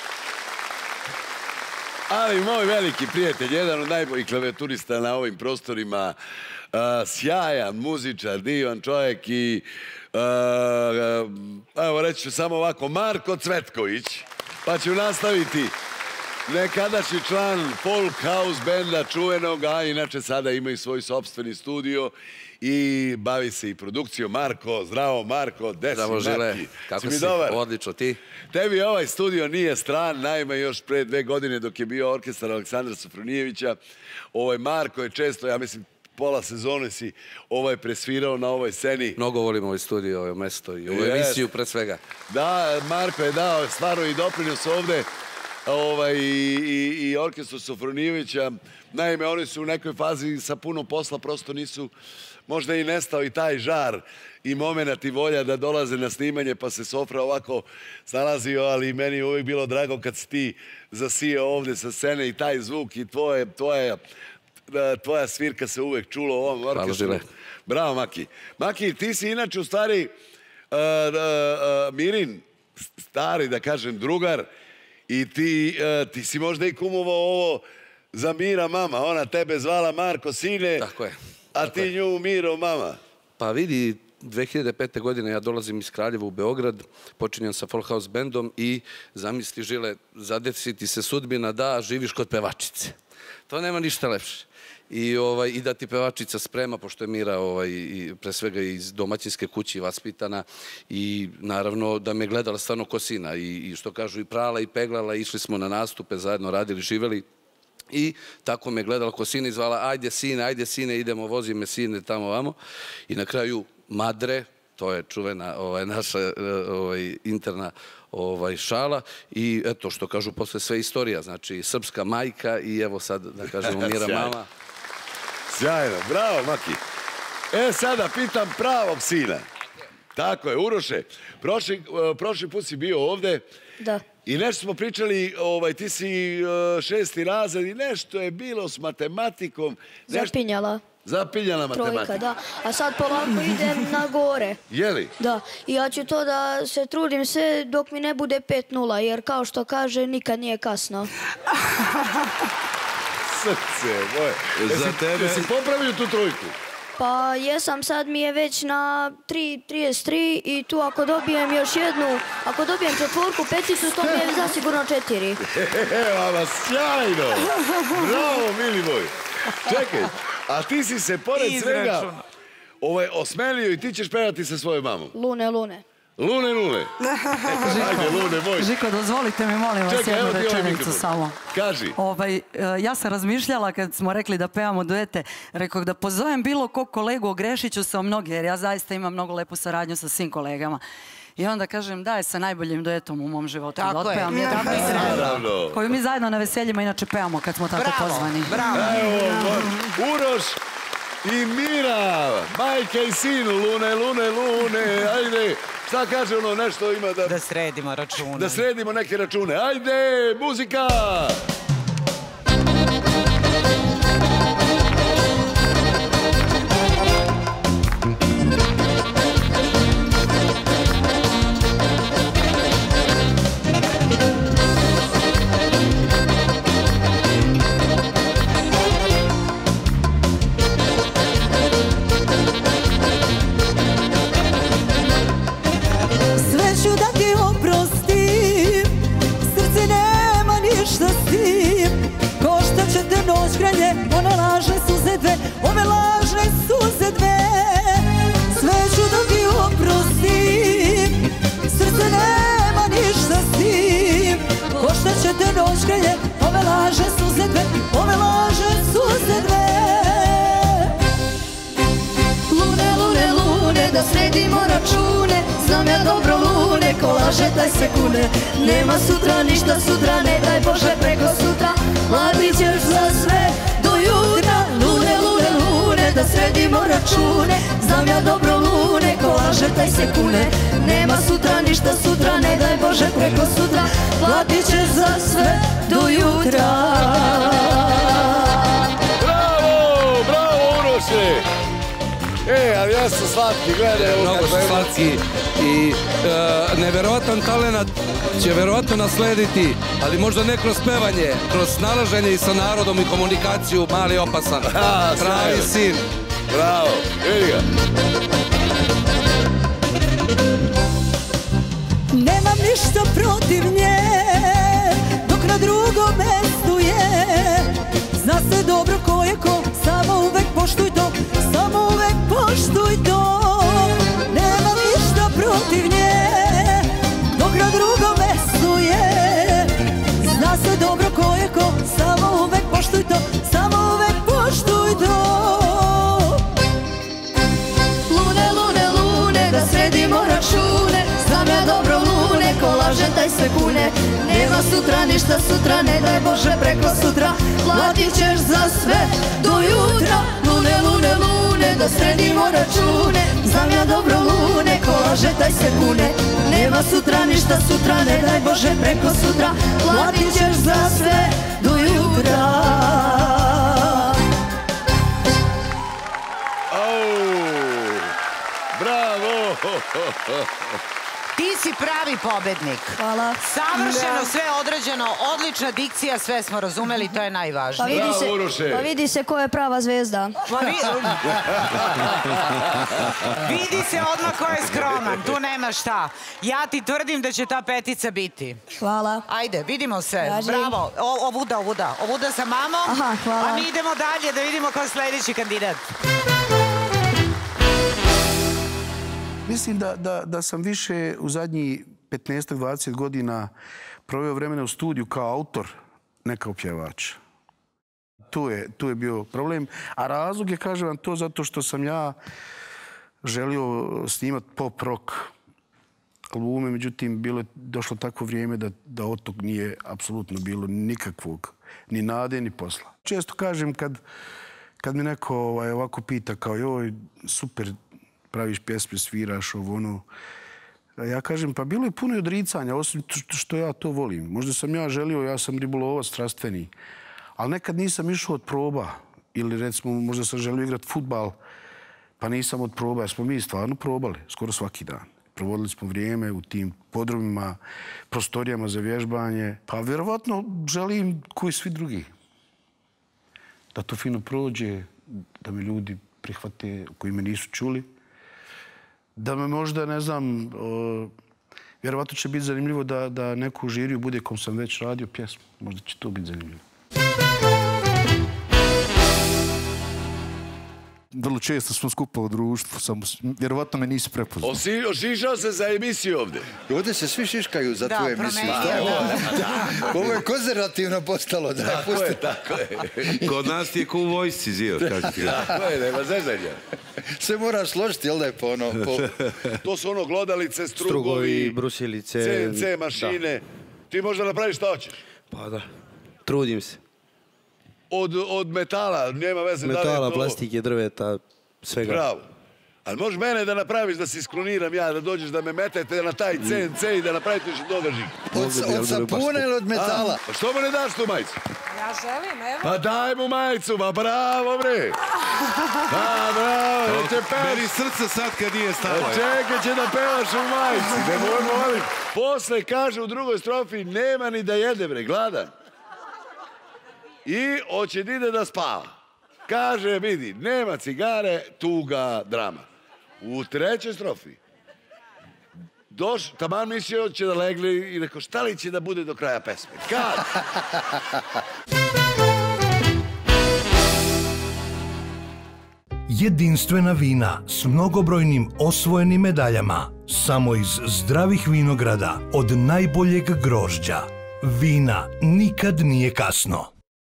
Ali moj veliki prijatelj, jedan od najboljih klavijaturista na ovim prostorima, sjajan muzičar, divan čovjek i evo reći ću samo ovako, Marko Cvetković, pa ću nastaviti. Nekadašnji član folk house benda čuvenog, a inače sada ima i svoj sopstveni studio i bavi se i produkcijom. Marko, zdravo Marko, gde si? Zdravo Žile, kako si? Odlično, ti? Tebi ovaj studio nije stran, naime još pre 2 godine dok je bio orkestar Aleksandra Sofronijevića. Marko je često, ja mislim, pola sezone si presvirao na ovoj sceni. Mnogo volim ovaj studio, ovo mesto i ovu emisiju pre svega. Da, Marko je dao stvarno i doprinos ovde i orkestru Sofronijevića. Naime, oni su u nekoj fazi sa puno posla, prosto nisu, možda i nestao i taj žar i moment i volja da dolaze na snimanje, pa se Sofra ovako snalazio, ali meni je uvijek bilo drago kad si ti zasijao ovde sa scene i taj zvuk i tvoja svirka se uvek čulo u ovom orkestru. Bravo, Maki. Maki, ti si inače u stvari Mirin, stari, da kažem, drugar i ti si možda i kumovao ovo za Mira mama. Ona tebe zvala Marko sine, a ti nju Miro mama. Pa vidi, 2005. godine ja dolazim iz Kraljeva u Beograd, počinjem sa folk house bandom i zamisli Žile, zadesiti se sudbina da živiš kod pevačice. To nema ništa lepše. i da ti pevačica sprema, pošto je Mira pre svega iz domaćinske kuće vaspitana i naravno da me gledala stvarno ko sina i što kažu i prala i peglala, išli smo na nastupe, zajedno radili, živeli i tako me gledala ko sina i zvala ajde sine, idemo, vozi me sine tamo vamo i na kraju Madre, to je čuvena naša interna šala i eto što kažu posle sve istorija, znači srpska majka i evo sad da kažemo Mira mama. Sjajno, bravo Maki. Sada pitam pravog sina. Tako je, Uroše, prošli put si bio ovde. Da. I nešto smo pričali, ti si 6. razred i nešto je bilo s matematikom. Zapinjala. Zapinjala matematika. Trojka, da. A sad polako idem na gore. Jeli? Da. I ja ću to da se trudim sve dok mi ne bude 5-0, jer kao što kaže, nikad nije kasno. Srce moje. Za tebe... Jesi popravio tu trojku? Pa jesam, sad mi je već na 3.33 i tu ako dobijem još jednu, ako dobijem četvorku, peticu, to mi je zasigurno 4. Evo, sjajno! Bravo, mili moj! Čekaj, a ti si se pored svega osmelio i ti ćeš pevati sa svojom mamom. Lune. Lune. Ajde, Lune, moj. Žiko, dozvolite mi, molim vas, jednu rečenicu samo. Kaži. Ja sam razmišljala kad smo rekli da pevamo duete, rekao da pozovem bilo kog kolegu, ogrešit ću se o mnoge, jer ja zaista imam mnogo lepu saradnju sa svim kolegama. I onda kažem, daj sa najboljim duetom u mom životu. Tako je, naravno. Koju mi zajedno na veseljima inače pevamo kad smo tako pozvani. Bravo. Evo, Uroš i Mira, majka i sin, Lune, ajde. Šta kaže ono nešto ima da... Da sredimo račune. Da sredimo neke račune. Ajde, muzika! One lažne suze dve, ove lažne suze dve, sve ću da ti oprostim, srce nema ništa s tim, košta će te noć kralje, ove lažne suze dve, ove lažne suze dve. Lune, da sredimo račune, znam ja dobro Lune, ko laže taj se kune, nema sutra ništa, sutra ne daj Bože preko sutra, mladi ćeš za sve do jutra. Lune, da sredimo račune, znam ja dobro Lune, ko laže taj se kune, nema sutra ništa, sutra ne daj Bože preko sutra, platit ćeš za sve do jutra. Bravo Uroše! Ali ja sam slatki, gledaj. Mnogo su slatki i neverovatan talenat će verovatno naslediti, ali možda ne kroz pevanje, kroz snalaženje i sa narodom i komunikaciju, mali opasan, pravi sin. Bravo, vidi ga. Nemam ništa protiv nje, dok na drugom mestu je, zna se dobro ko je ko, samo uvek poštuj to, samo uvek poštuj to. Nemam ništa protiv nje, dok na drugom mestu je, zna se dobro ko je ko, samo uvek poštuj to, samo uvek poštuj to. Lune, da sredimo račune, znam ja dobro Lune, ko laže taj se kune, nema sutra ništa, sutra ne daj Bože preko sutra, platit ćeš za sve do jutra. Lune, da sredimo račune, znam ja dobro Lune, ko laže taj se kune, nema sutra ništa, sutra ne daj Bože preko sutra, platit ćeš za sve do jutra. Bravo! Ti si pravi pobednik. Hvala. Savršeno sve odrađeno, odlična dikcija, sve smo razumeli, to je najvažnije. Pa vidi se ko je prava zvezda. Vidi se odmah ko je skroman, tu nema šta. Ja ti tvrdim da će ta petica biti. Hvala. Ajde, vidimo se. Bravo. Ovuda sa mamom. Aha, hvala. A mi idemo dalje da vidimo ko je sledeći kandidat. Mislim da sam više u zadnjih 15-20 godina proveo vremena u studiju kao autor, ne kao pjevač. Tu je bio problem. A razlog je, kažem vam, to zato što sam ja želio snimati pop rock albume, međutim, bilo je došlo takvo vrijeme da od tog nije apsolutno bilo nikakvog, ni nade, ni posla. Često kažem kad me neko ovako pita kao joj, super, praviš pjesme, sviraš, ovo ono. Ja kažem, pa bilo je puno odricanja, osim što ja to volim. Možda sam ja želio, ja sam ribolovac strastveni, ali nekad nisam išao od proba. Ili recimo, možda sam želio igrati fudbal, pa nisam od proba, jer smo mi stvarno probali, skoro svaki dan. Provodili smo vrijeme u tim podrumima, prostorijama za vježbanje. Pa vjerovatno želim koji svi drugi. Da to fino prođe, da me ljudi prihvate koji me nisu čuli. Da me možda, ne znam, vjerovatno će biti zanimljivo da neku žiriju bude kom sam već radio pjesmu. Možda će to biti zanimljivo. Vrlo često smo skupa u društvu, samo vjerovatno me nisi prepoznao. Ošišao se za emisiju ovdje. Ovdje se svi šiškaju za tu emisiju. Ovo je konzervativno postalo. Tako je. Kod nas ti je ko u vojsci, Zio. Tako je, nema zezanja. Sve moraš složiti, jel da je po ono... To su ono glodalice, strugovi, brusilice, CNC mašine. Ti možda napraviš šta hoćeš? Pa da, trudim se. Od metala, nema veze da li je to... Metala, plastike, drveta, svega. Bravo. Ali možeš mene da napraviš da se iskloniram ja, da dođeš da me metete na taj CNC i da napravite što dogaži. Od sapuna ili od metala? Pa što mu ne daš tu majicu? Ja želim, evo. Pa daj mu majicu, ma bravo bre! Pa bravo, da će pevaš. Meni srce sad kad nije stalo. Čekaj će da pevaš u majici, ne molim. Posle kaže u drugoj strofi, nema ni da jede bre, gladan. I hoće da ide da spava. Kaže, vidi, nema cigare, tuga, drama. U trećoj strofi taman mislio će da legli i rekao, šta li će da bude do kraja pesme? Kad? Jedinstvena vina s mnogobrojnim osvojenim medaljama. Samo iz zdravih vinograda od najboljeg grožđa. Vina nikad nije kasno.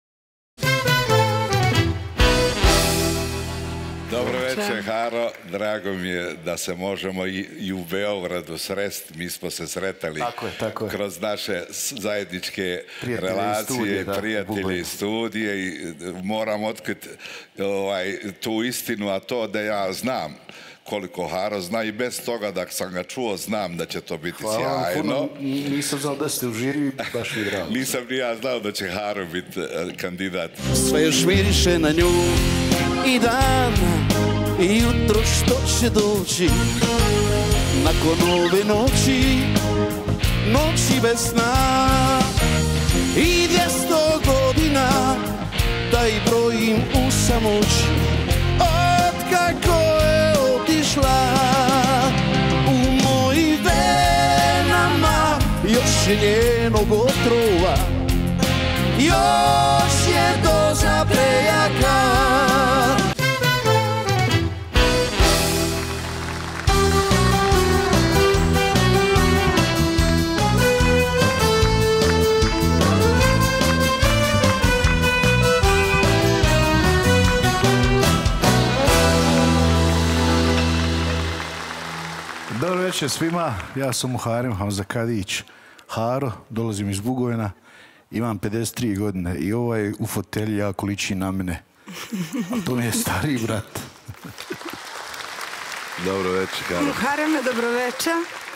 Dobro večer, Haro. Drago mi je da se možemo i u Beogradu sresti. Mi smo se sretali kroz naše zajedničke relacije, prijatelje i studije. I moram otkriti tu istinu, a to da ja znam koliko Haro zna i bez toga da sam ga čuo znam da će to biti sjajno. Hvala vam puno. Nisam znao da ste u žiri, baš mi drago. Nisam ni ja znao da će Haro biti kandidat. Sve još miriše na nju i dan i jutro što će doći nakon ove noći, noći bez sna i 200 godina da i brojim u samoći otkako je otišla. U mojim venama još je njenog otrova, još je doza prejaka. Dobro večer svima, ja sam Muharem Hamzakadić Haro, dolazim iz Bugojna, imam 53 godine i ovaj u fotelji jako liči na mene, a to mi je stariji brat. Dobro večer, Haro. Muhareme, dobro večer.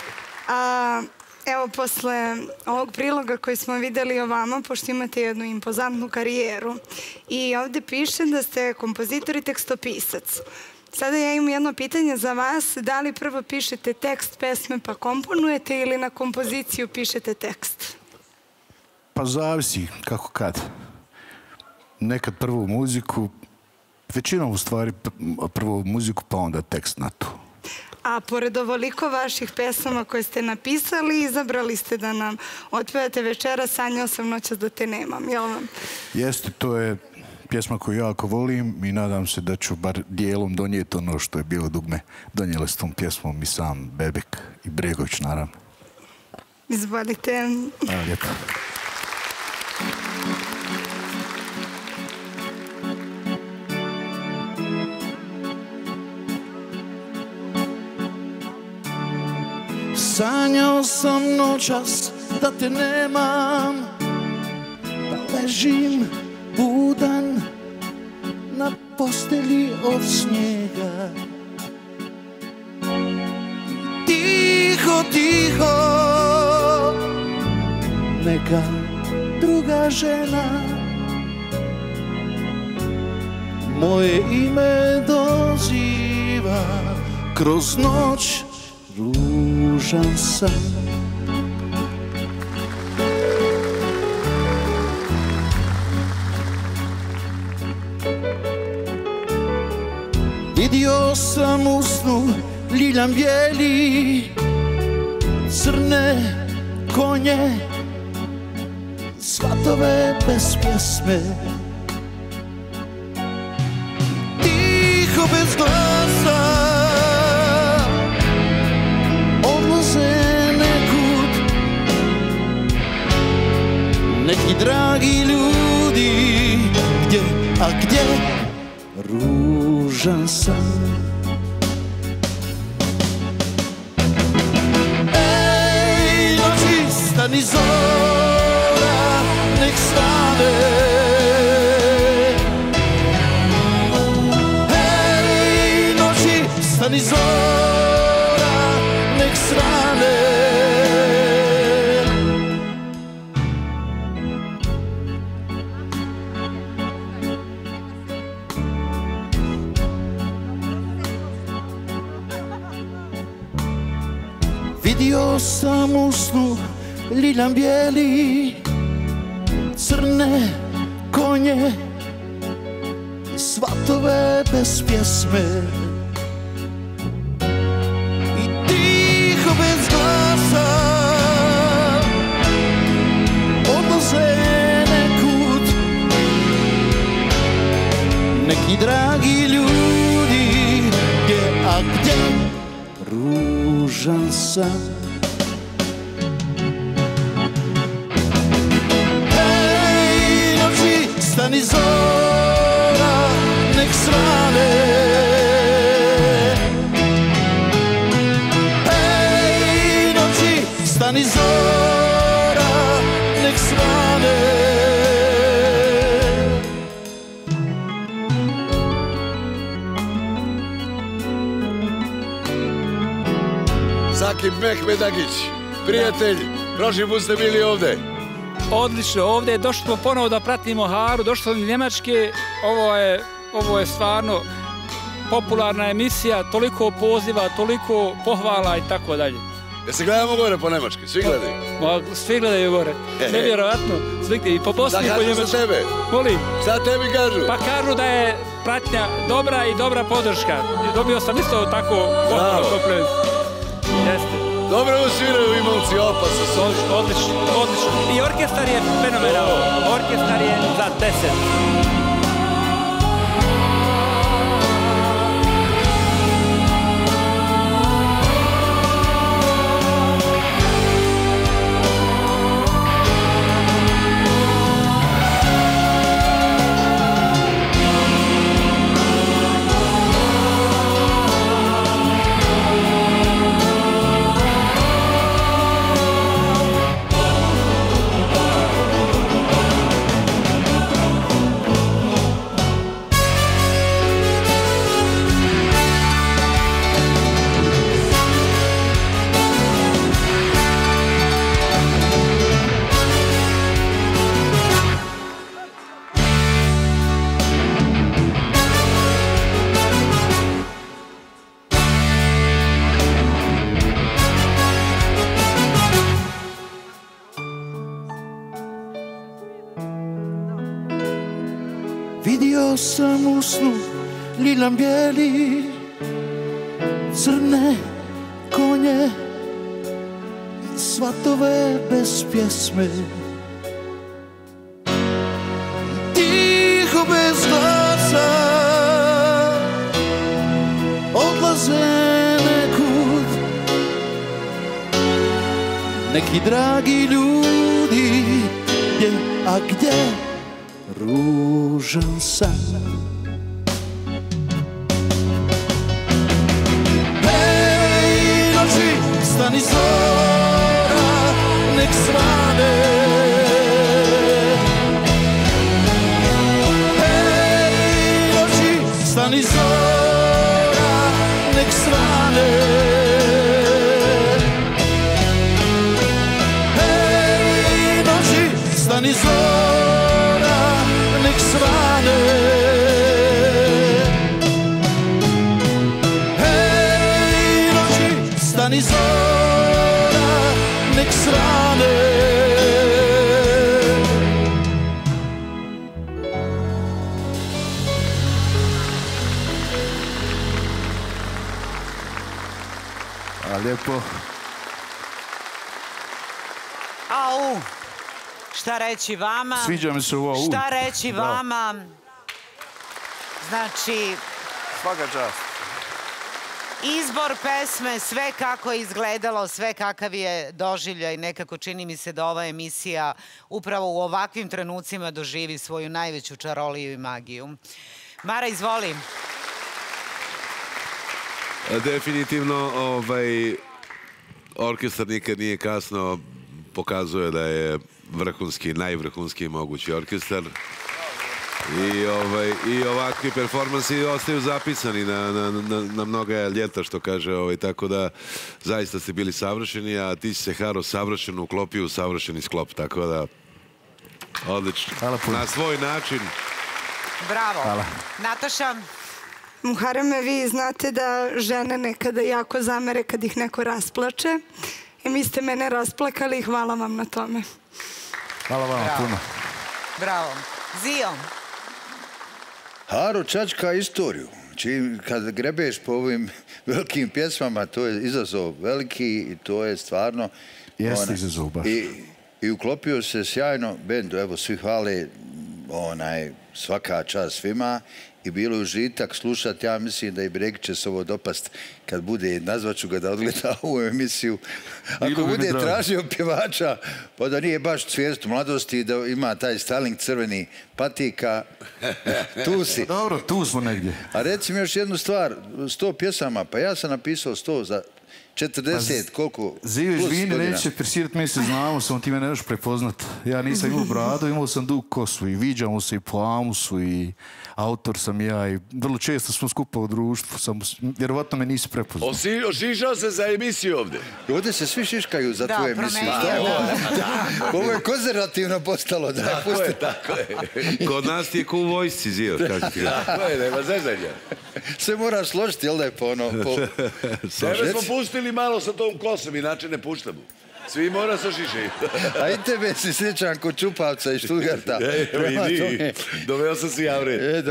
Evo, posle ovog priloga koji smo videli o vama, pošto imate jednu impozantnu karijeru, i ovdje piše da ste kompozitor i tekstopisac. Sada ja imam jedno pitanje za vas. Da li prvo pišete tekst pesme pa komponujete ili na kompoziciju pišete tekst? Pa zavisi kako kad. Nekad prvu muziku, većinom u stvari prvu muziku pa onda tekst na to. A pored ovoliko vaših pesama koje ste napisali, izabrali ste da nam otpevate večera Sanjao sam noćas da te nemam, jel vam? Jeste, to je pjesma koju jako volim i nadam se da ću bar dijelom donijeti ono što je bilo dugme. Donijeli s tom pjesmom i sam Bebek i Bregović, naravno. Izvolite. Hvala lijepo. Sanjao sam noćas da te nemam, da ležim budan na postelji od snijega. Tiho, tiho, neka druga žena moje ime doziva kroz noć. Ružan sam. Vidio sam u snu ljiljam bijeli, crne konje, svatove bez pjesme. Tiho bez glasa neki dragi ljudi, gdje, a gdje ružan sam. Ej, noći stani zora, nek stane. Ej, noći stani zora, nek stane. Vidio sam u snu ljiljam bijeli, crne konje i svatove bez pjesme. I tiho bez glasa odlaze nekud neki dragi ljudi, gdje, a gdje ružan sam. Hej, noći stani zora, nek svane. Hej, noći stani zora, nek svane. Zaki Mehmedagić, prijatelj, prošli put ste bili ovde. Odlično, ovde došli smo ponovo da pratimo Haru, došli smo iz Njemačke, ovo je stvarno popularna emisija, toliko poziva, toliko pohvala i tako dalje. Jesi gledamo gore po Nemački, svi gledaju? Svi gledaju gore, nevjerovatno, i po Bosni i po Njemački. Da kažu za tebe? Molim? Šta tebi kažu? Pa kažu da je pratnja dobra i dobra podrška. Dobio sam isto tako kompliment. Jeste. Dobro sviraju Imovci, opasno su. Odlično, odlično. I orkestar je fenomenalan. Orkestar je za 10. Vidio sam u snu ljiljam bijeli, crne konje i svatove bez pjesme. Tiho bez glasa odlaze nekud neki dragi ljudi, a gdje ružan san. Hej, noći, stani zora, nek svane. Hej, noći, stani zora, nek svane. Hej, noći, stani zora, nek svane. Hej, noći, stani zora, nek svane. Hvala lijepo. Au, šta reći vama? Sviđa mi se ovo. Šta reći vama? Znači... Svaka čast. Izbor pesme, sve kako je izgledalo, sve kakav je doživljaj, nekako čini mi se da ova emisija upravo u ovakvim trenucima doživi svoju najveću čaroliju i magiju. Mara, izvoli. Definitivno, orkestar nikad nije kasno, pokazuje da je vrhunski, najvrhunski mogući orkestar. I ovakvi performansi ostaju zapisani na mnoga ljeta, što kaže, tako da zaista ste bili savršeni, a ti si se, Haro, savršeno uklopio u savršeni sklop, tako da odlično. Na svoj način. Bravo. Hvala. Nataša? Muhareme, vi znate da žene nekada jako zamere kad ih neko rasplače. I mi ste mene rasplakali i hvala vam na tome. Hvala vam puno. Bravo. Zio? Haro čačka istoriju. Kad grebeš po ovim velikim pjesmama, to je izazov veliki i to je stvarno... Jeste izazov baš. I uklopio se sjajno bendu. Evo, svi hvale, svaka čast svima. I bilo je užitak slušati, ja mislim da i Bregi će se ovo dopast kad bude, nazvaću ga da odgleda ovu emisiju. Ako bude tražio pjevača, pa da nije baš cvijestu mladosti, da ima taj styling crveni patika, tu si. Dobro, tu smo negdje. A reci mi još jednu stvar, 100 pjesama, pa ja sam napisao 100 za 40, koliko? Ziviš, Vini, neće presirati, mi se znamo, samo ti mene još prepoznat. Ja nisam imao bradu, imao sam dug kosu i viđamo se i po Amusu i autor sam ja i vrlo često smo skupa u društvu, vjerovatno me nisi prepoznao. Ošišao se za emisiju ovdje. Ovdje se svi šiškaju za tvoju emisiju. Ovo je konzervativno postalo. Tako je. Kod nas ti je ko u vojsci, Zio. Tako je, nema zezanja. Sve moraš složiti, jel da je po ono... Tebe smo pustili malo sa tom kosom, inače ne puštamo. Svi mora se ošišaju. A i tebe si sjećam kod Čupavca i Štutgarta. Vidi, doveo sam si javre.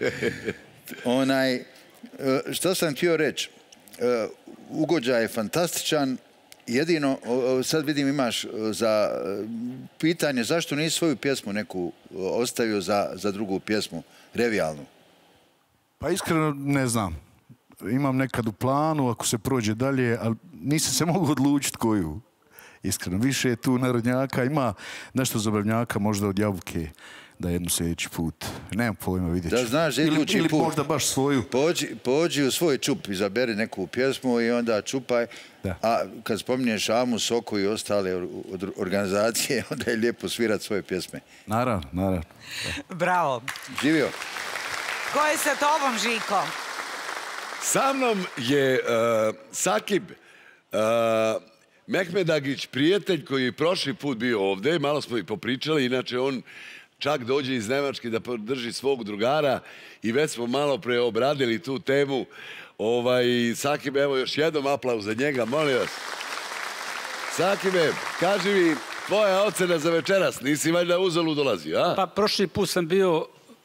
Što sam htio reći? Ugođaj je fantastičan. Jedino, sad vidim imaš za pitanje zašto nisi svoju pjesmu neku ostavio za drugu pjesmu, revijalnu? Pa iskreno ne znam. Imam nekad u planu, ako se prođe dalje, ali nisam se mogu odlučiti koju. Iskreno, više je tu narodnjaka, ima nešto zabavnjaka, možda od Jabuke, da jednu sljedeći put. Nemam pojma, vidjet ću. Da znaš, idući put. Ili možda baš svoju. Pođi u svoj čup, izaberi neku pjesmu i onda čupaj. A kad spominješ Amus, Oko i ostale organizacije, onda je lijepo svirati svoje pjesme. Naravno. Bravo. Živio. Ko je sa tobom, Žiko? Sa mnom je Sakib Mehmedagić, prijatelj koji je prošli put bio ovdje, malo smo i popričali, inače on čak dođe iz Nemačke da podrži svog drugara i već smo malo preobradili tu temu. Sakib, evo još jednom aplauz za njega, molim vas. Sakibe, kaži mi, tvoja ocena za večeras, nisi valjda uzalud dolazio, a? Pa prošli put sam bio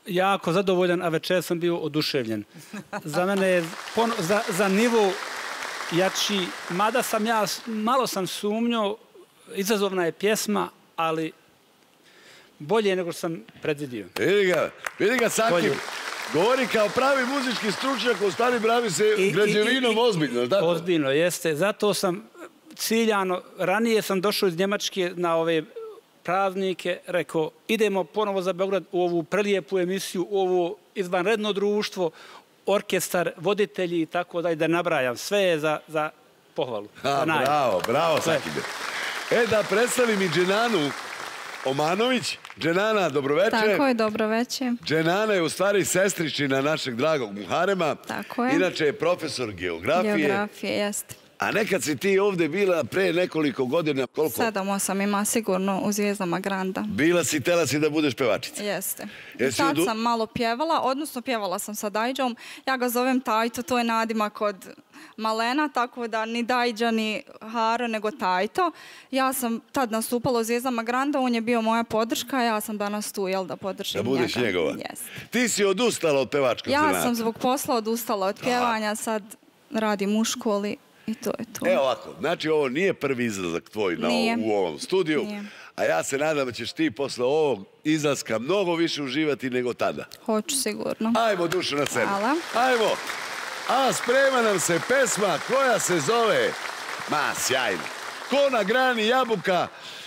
jako zadovoljan, a večer sam bio oduševljen. Za mene je za nivo jači, mada sam ja, malo sam sumnjao, izazovna je pjesma, ali bolje nego što sam predvidio. Vidi ga Sakim. Govori kao pravi muzički stručnjak, u stvari bavi se građevinom ozbiljno, tako? Ozbiljno, jeste. Zato sam ciljano, ranije sam došao iz Njemačke na ove praznike, rekao, idemo ponovo za Beograd u ovu prelijepu emisiju, u ovo izvanredno društvo, orkestar, voditelji i tako da nabrajam. Sve je za pohvalu. Bravo, Sakine. Da predstavim i Dženanu Omanović. Dženana, dobroveče. Tako je, dobroveče. Dženana je u stvari sestričina našeg dragog Muharema. Tako je. Inače je profesor geografije. Geografije, jeste. A nekad si ti ovde bila pre nekoliko godina, koliko? 7-8 ima sigurno u Zvijezdama Granda. Bila si, tela si da budeš pevačica? Jeste. Sad sam malo pjevala, odnosno pjevala sam sa Dajđom. Ja ga zovem Tajto, to je nadimak od malena, tako da ni Dajđa, ni Haro, nego Tajto. Ja sam tad nastupala u Zvijezdama Granda, on je bio moja podrška, ja sam danas tu, da podržim njega. Da budeš njegova? Ti si odustala od pevačkog zanata? Ja sam zbog posla odustala od pjevanja, sad radim u školi. I to je to. Evo ovako, znači ovo nije prvi izlazak tvoj u ovom studiju, a ja se nadam da ćeš ti posle ovog izlaska mnogo više uživati nego tada. Hoću sigurno. Ajmo dušu na sebe. Hvala. Ajmo. A sprema nam se pesma koja se zove, sjajno, Ko na grani jabuka,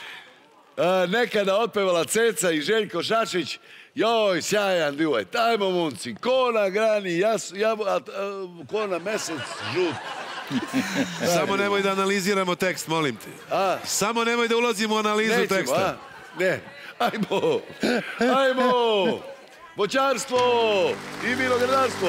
nekada otpevala Ceca i Željko Šašić. Joj, sjajan duet. Ajmo, momci, ko na grani jabuka, ko na mesec žut. Samo nemoj da analiziramo tekst, molim te. Samo nemoj da ulazimo u analizu teksta. Ne, ajmo, voćarstvo i vinogradarstvo.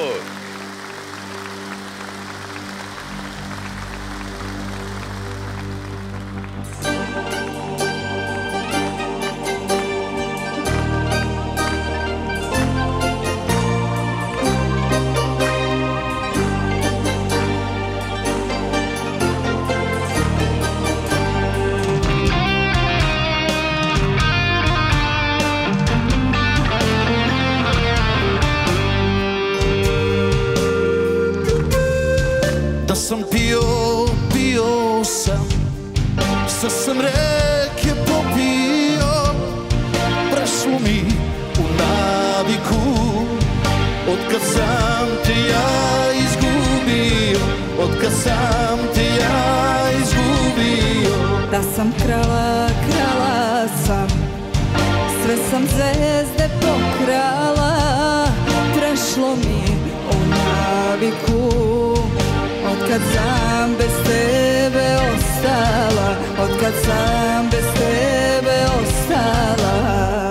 Sam pio sam, sad sam reke popio, prešlo mi u naviku, otkad sam te ja izgubio, otkad sam te ja izgubio. Da sam krala, krala sam, sve sam zvezde pokrala, prešlo mi u naviku. Otkad sam bez tebe ostala, otkad sam bez tebe ostala.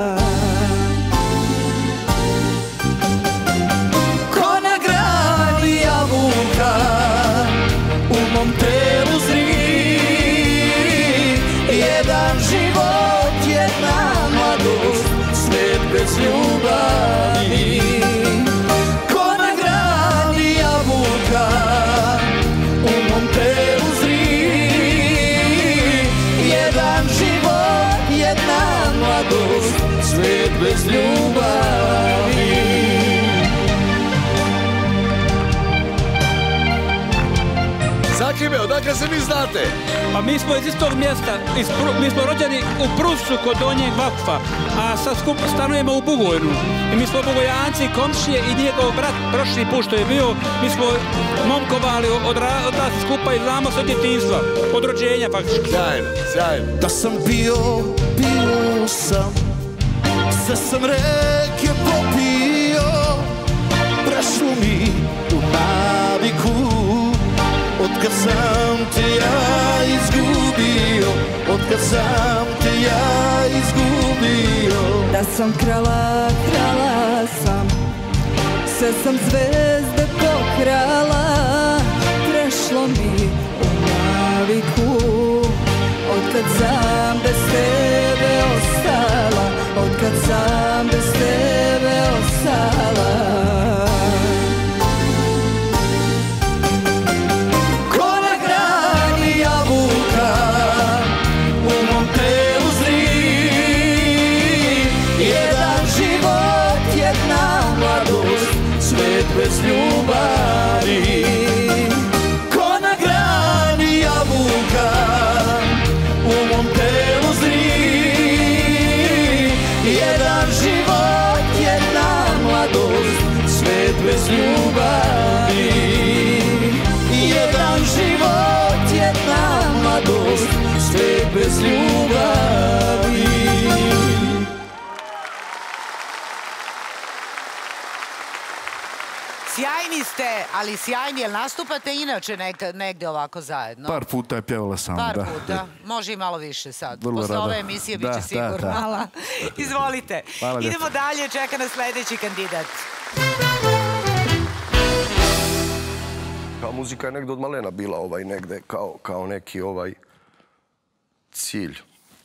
Ko na grani jabuka, u mom telu zri, jedan život, jedna mladost, svet bez ljubavi. Ko na grani jabuka, svet bez ljubavi. Sakime, odakle se vi znate? Pa mi smo iz istog mjesta, mi smo rođeni u Prusu kod Donjeg Vakfa, a sad skupo stanujemo u Bugojnu. I mi smo Bugojanci, komšije i njegov brat prošli put što je bio, mi smo momkovali od nas skupa i znamo se od djetinjstva, od rođenja faktički. Sjajno. Da sam pio sam, sve sam reke popio, prešlo mi u naviku, otkad sam te ja izgubio, otkad sam te ja izgubio. Da sam krala, krala sam, sve sam zvezde pokrala, prešlo mi u naviku, otkad sam bez tebe ostala, otkad sam bez tebe ostala. Ko na grani jabuka, u mom telu zri, jedan život, jedna bez ljubavi. Jedan život, jedna mladost, sve bez ljubavi. Sjajni ste, ali sjajni, jel nastupate inače negde ovako zajedno? Par puta je pjevala samo, da. Par puta, može i malo više sad. Vrlo Posle rado. ove emisije bit će Da, sigurno. da. Hvala. Izvolite. Hvala lijepo. Idemo dalje, čeka nas sledeći kandidat. Kao muzika je negde od malena bila negde kao neki cilj.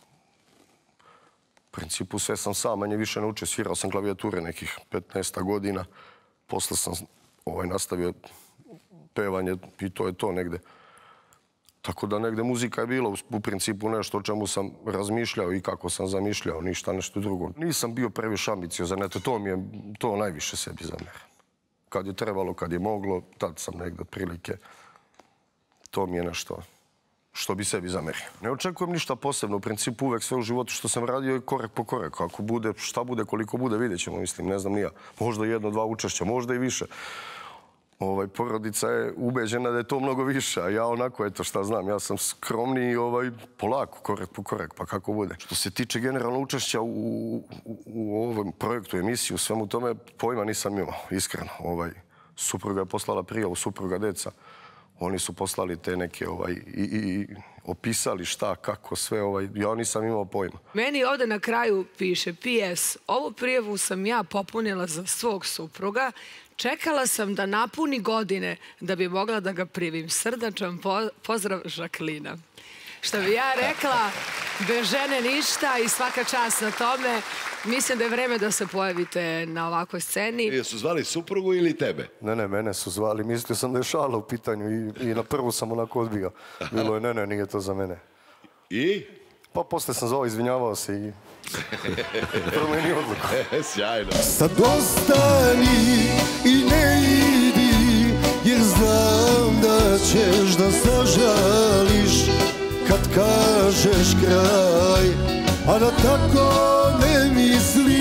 U principu sve sam sam manje više naučio, svirao sam klavijature nekih 15 godina. Posle sam nastavio pevanje i to je to negde. Tako da negde muzika je bila u principu nešto o čemu sam razmišljao i kako sam zamišljao, ništa nešto drugo. Nisam bio previše ambiciozan, eto to najviše sebi zameram. Kad je trebalo, kad je moglo, tad sam negde otprilike. To mi je nešto što bi sebi zamerio. Ne očekujem ništa posebno, u principu uvek sve u životu što sam radio je korak po korak. Ako bude, šta bude, koliko bude, vidjet ćemo, mislim, ne znam ni ja. Možda 1-2 učešća, možda i više. Porodica je ubeđena da je to mnogo više, a ja onako, eto šta znam, ja sam skromni i polako, korak po korak, pa kako bude. Što se tiče generalno učešća u ovom projektu, emisiji, u svemu tome, pojma nisam imao, iskreno. Supruga je poslala prijavu, supruga deca. Oni su poslali te neke i opisali šta, kako, sve. Ja nisam imao pojma. Meni ovde na kraju piše PS. Ovu prijavu sam ja popunila za svog supruga. Čekala sam da napuni godine da bi mogla da ga privim. Srdačan pozdrav, Žaklina. Što bi ja rekla, bez žene ništa i svaka čast na tome. Mislim da je vreme da se pojavite na ovakvoj sceni. Jesu zvali suprugu ili tebe? Ne, mene su zvali. Mislio sam da je šala u pitanju i na prvu sam onako odbio. Bilo je, ne, nije to za mene. I? Pa posle sam zvao, izvinjavao se i promeni odluku. Sjajno. Sad ostani i ne idi, jer znam da ćeš da sažališ kad kažeš kraj, a da tako ne misliš.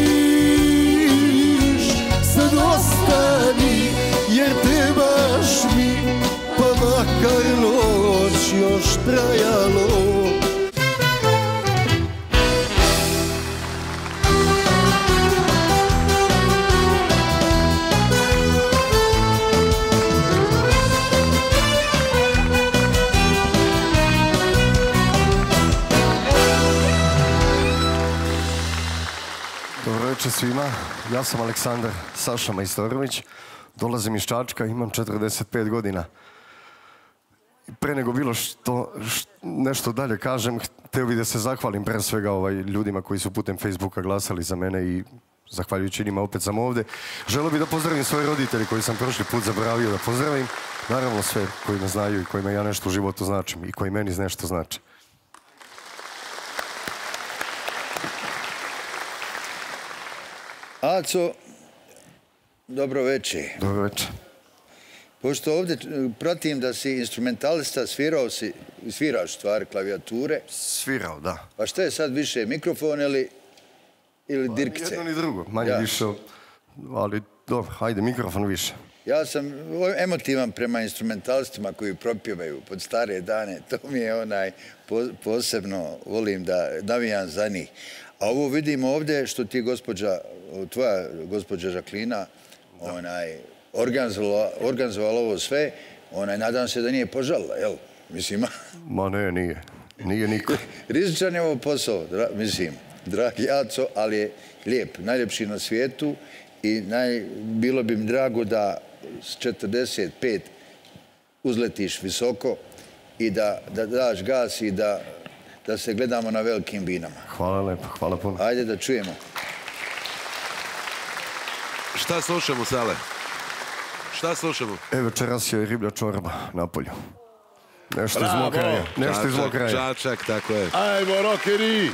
Sad ostani, jer trebaš mi, pa makar noć još trajalo. Dobro večer svima, ja sam Aleksandar Saša Majstorović, dolazim iz Čačka, imam 45 godina. Pre nego bilo što nešto dalje kažem, hteo bih da se zahvalim pre svega ljudima koji su putem Facebooka glasali za mene i zahvaljujući njima opet sam ovde. Želeo bih da pozdravim svoje roditelje koji sam prošli put zaboravio da pozdravim. Naravno sve koji me znaju i kojima ja nešto u životu značim i koji meni nešto znači. Aco, dobro večer. Dobro večer. Pošto ovdje pratim da si instrumentalista, sviraš stvari, klavijature. Svirao, da. Pa šta je sad više, mikrofon ili dirkice? Jedno ni drugo, manje više, ali dobro, hajde, mikrofon više. Ja sam emotivan prema instrumentalistima koji propjevaju pod stare dane. To mi je posebno volim da navijam za njih. A ovo vidimo ovdje što ti tvoja gospođa Žaklina organizovala ovo sve, nadam se da nije požalila, jel? Mislim, ma ne, nije. Nije niko. Rizičan je ovo posao, mislim, dragi Aco, ali je lijep, najljepši na svijetu i bilo bi mi drago da s 45 uzletiš visoko i da daš gas i da se gledamo na velikim binama. Hvala lepo, hvala puno. Ajde da čujemo. Šta slušamo, Sale? Šta slušamo? Večeras je riblja čorba na polju. Nešto iz mog kraja. Nešto iz mog kraja. Čačak, tako je. Ajmo, rokeri!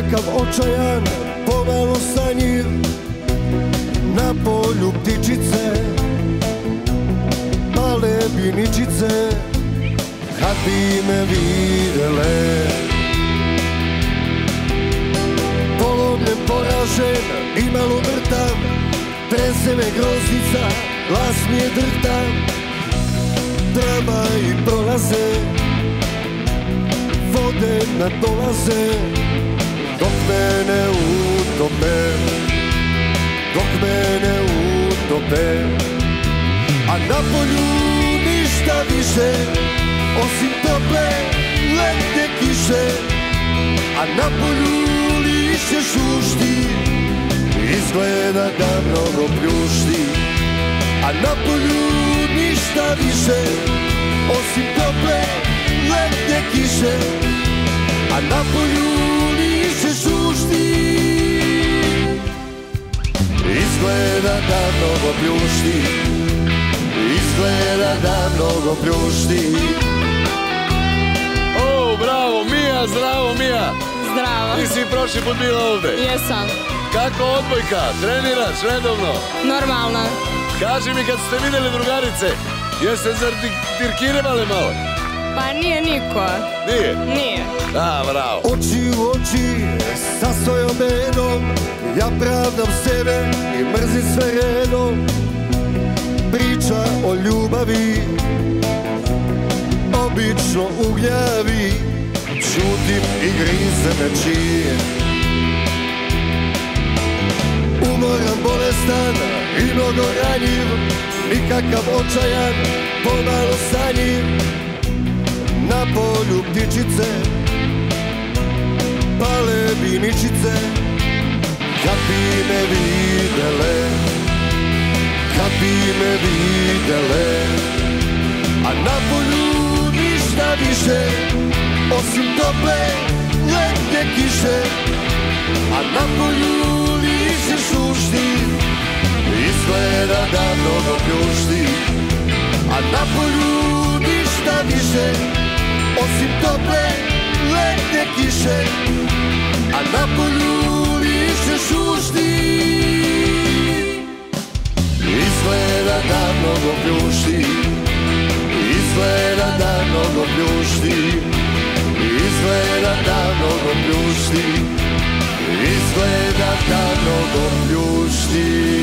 nikakav očajan, pomalo sanjiv, na polju ptičice, male biničice, kad bi me videle. Polomljen, poražen i malo mrtav, trese me groznica, glas mi je drhtav. Tramvaji prolaze, vode nadolaze, dok mene utope, dok mene utope. A na polju ništa više, osim tople letnje kiše. A na polju lišće šušti, izgleda da mnogo pljušti. A na polju ništa više, osim tople letnje kiše. A na polju lišće šušti, izgleda da mnogo pljušti. Izgleda da mnogo pljušti. O, bravo, Mija, zdravo, Mija. Zdravo. Ti si prošli put bila ovde. Jesam. Kako odbojka? Treniraš redovno? Normalno. Kaži mi, kad ste videli drugarice, jeste zartirkirivali malo? Pa nije niko. Nije? Nije. Da, bravo. Oči u oči sa svojom menom, ja pravdam sebe i mrzim sve redom. Priča o ljubavi, obično ugnjavi, čutim i grize me čije. Umoran, bolestan i mnogo ranjiv, nikakav očajan, pomalo sanjiv. Na polju ptičice, pale biničice, kad bi me videle, kad bi me videle. A na polju ništa više, osim tople letnje kiše. A na polju lišće šušti, izgleda da mnogo pljušti. A na polju ništa više, osim tople letnje kiše. A na polju lišće šušti, izgleda da mnogo pljušti. Izgleda da mnogo pljušti. Izgleda da mnogo pljušti. Izgleda da mnogo pljušti.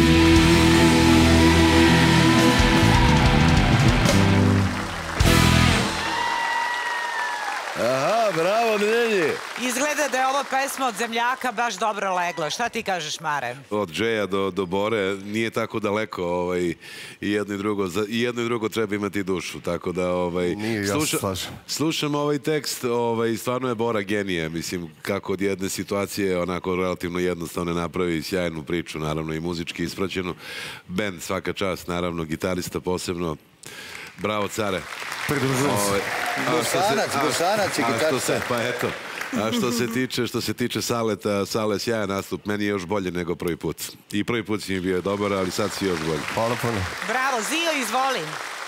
Aha, bravo, Miljenje. Izgleda da je ova pesma od Zemljaka baš dobro legla. Šta ti kažeš, Mare? Od Džeja do Bore nije tako daleko i jedno i drugo treba imati dušu, tako da Nije, ja se slažem. slušam ovaj tekst, stvarno je Bora genije, mislim kako od jedne situacije onako relativno jednostavno napravi sjajnu priču, naravno i muzički ispraćenu, bend svaka čast, naravno gitarista posebno. Bravo, care. Pridružujem se. Gosanac i gitarista. Pa eto. A što se tiče Saleta, Sale sjajan nastup, meni je još bolje nego prvi put. I prvi put si mi bio dobar, ali sad si još bolje. Hvala puno. Bravo, Zio, izvoli.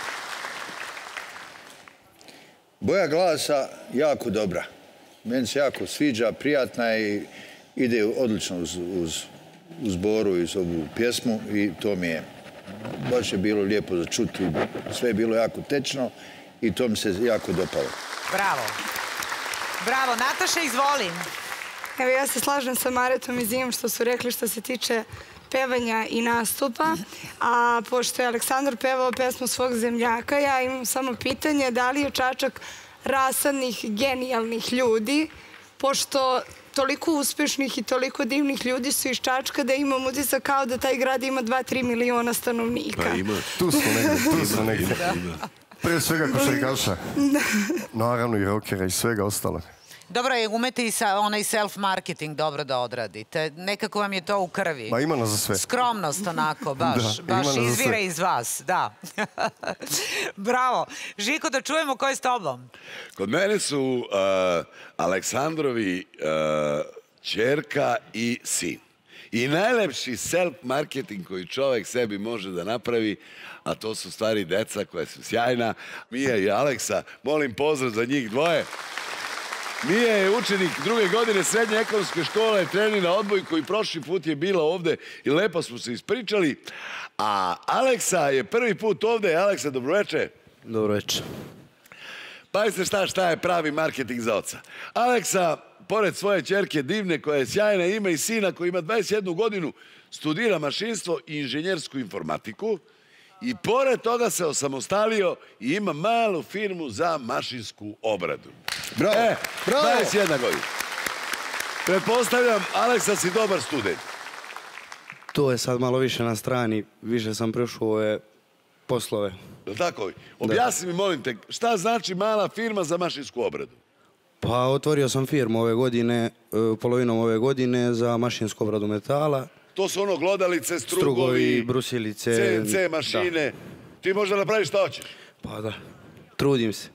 Boja glasa jako dobra. Meni se jako sviđa, prijatna i ide odlično uz Boru i uz ovu pjesmu i to mi je baš je bilo lijepo za čuti. Sve je bilo jako tečno i to mi se jako dopalo. Bravo. Bravo, Nataša, izvoli. Evo, ja se slažem sa Maretom i Zijom što su rekli što se tiče pevanja i nastupa, a pošto je Aleksandar pevao pesmu svog Zemljaka, ja imam samo pitanje da li je Čačak rasadnih, genijalnih ljudi, pošto toliko uspešnih i toliko divnih ljudi su iz Čačka da imam utisak kao da taj grad ima 2-3 miliona stanovnika. Pa ima. Tu smo negdje. Prije svega košarkaša. Naravno i rockera i svega ostalog. Dobro je, umete i onaj self-marketing dobro da odradite. Nekako vam je to u krvi. Ma ima nas za sve. Skromnost onako, baš izvire iz vas, da. Bravo. Žiko, da čujemo ko je s tobom. Kod mene su Aleksandrovi ćerka i sin. I najlepši self-marketing koji čovek sebi može da napravi, a to su stvari deca koja su sjajna. Mija i Aleksa, molim pozdrav za njih dvoje. Mija je učenik 2. godine srednje ekonomske škole, trenira odbojku i prošli put je bila ovde i lepo smo se ispričali. A Aleksa je prvi put ovde. Aleksa, dobroveče. Dobroveče. Pazite šta je pravi marketing za oca. Aleksa, pored svoje ćerke Divne, koja je sjajna, ima i sina koji ima 21 godinu, studira mašinstvo i inženjersku informatiku i pored toga se osamostalio i ima malu firmu za mašinsku obradu. Bravo, bravo! 21 godina. Pretpostavljam, Aleksa, si dobar student. To je sad malo više na strani, više sam prešao ove poslove. Tako, objasni mi, molim te, šta znači mala firma za mašinsku obradu? Pa otvorio sam firmu ove godine, polovinom ove godine za mašinsku obradu metala. To su ono glodalice, strugovi, brusilice, CNC mašine. Ti možda napraviš šta hoćeš? Pa da, trudim se.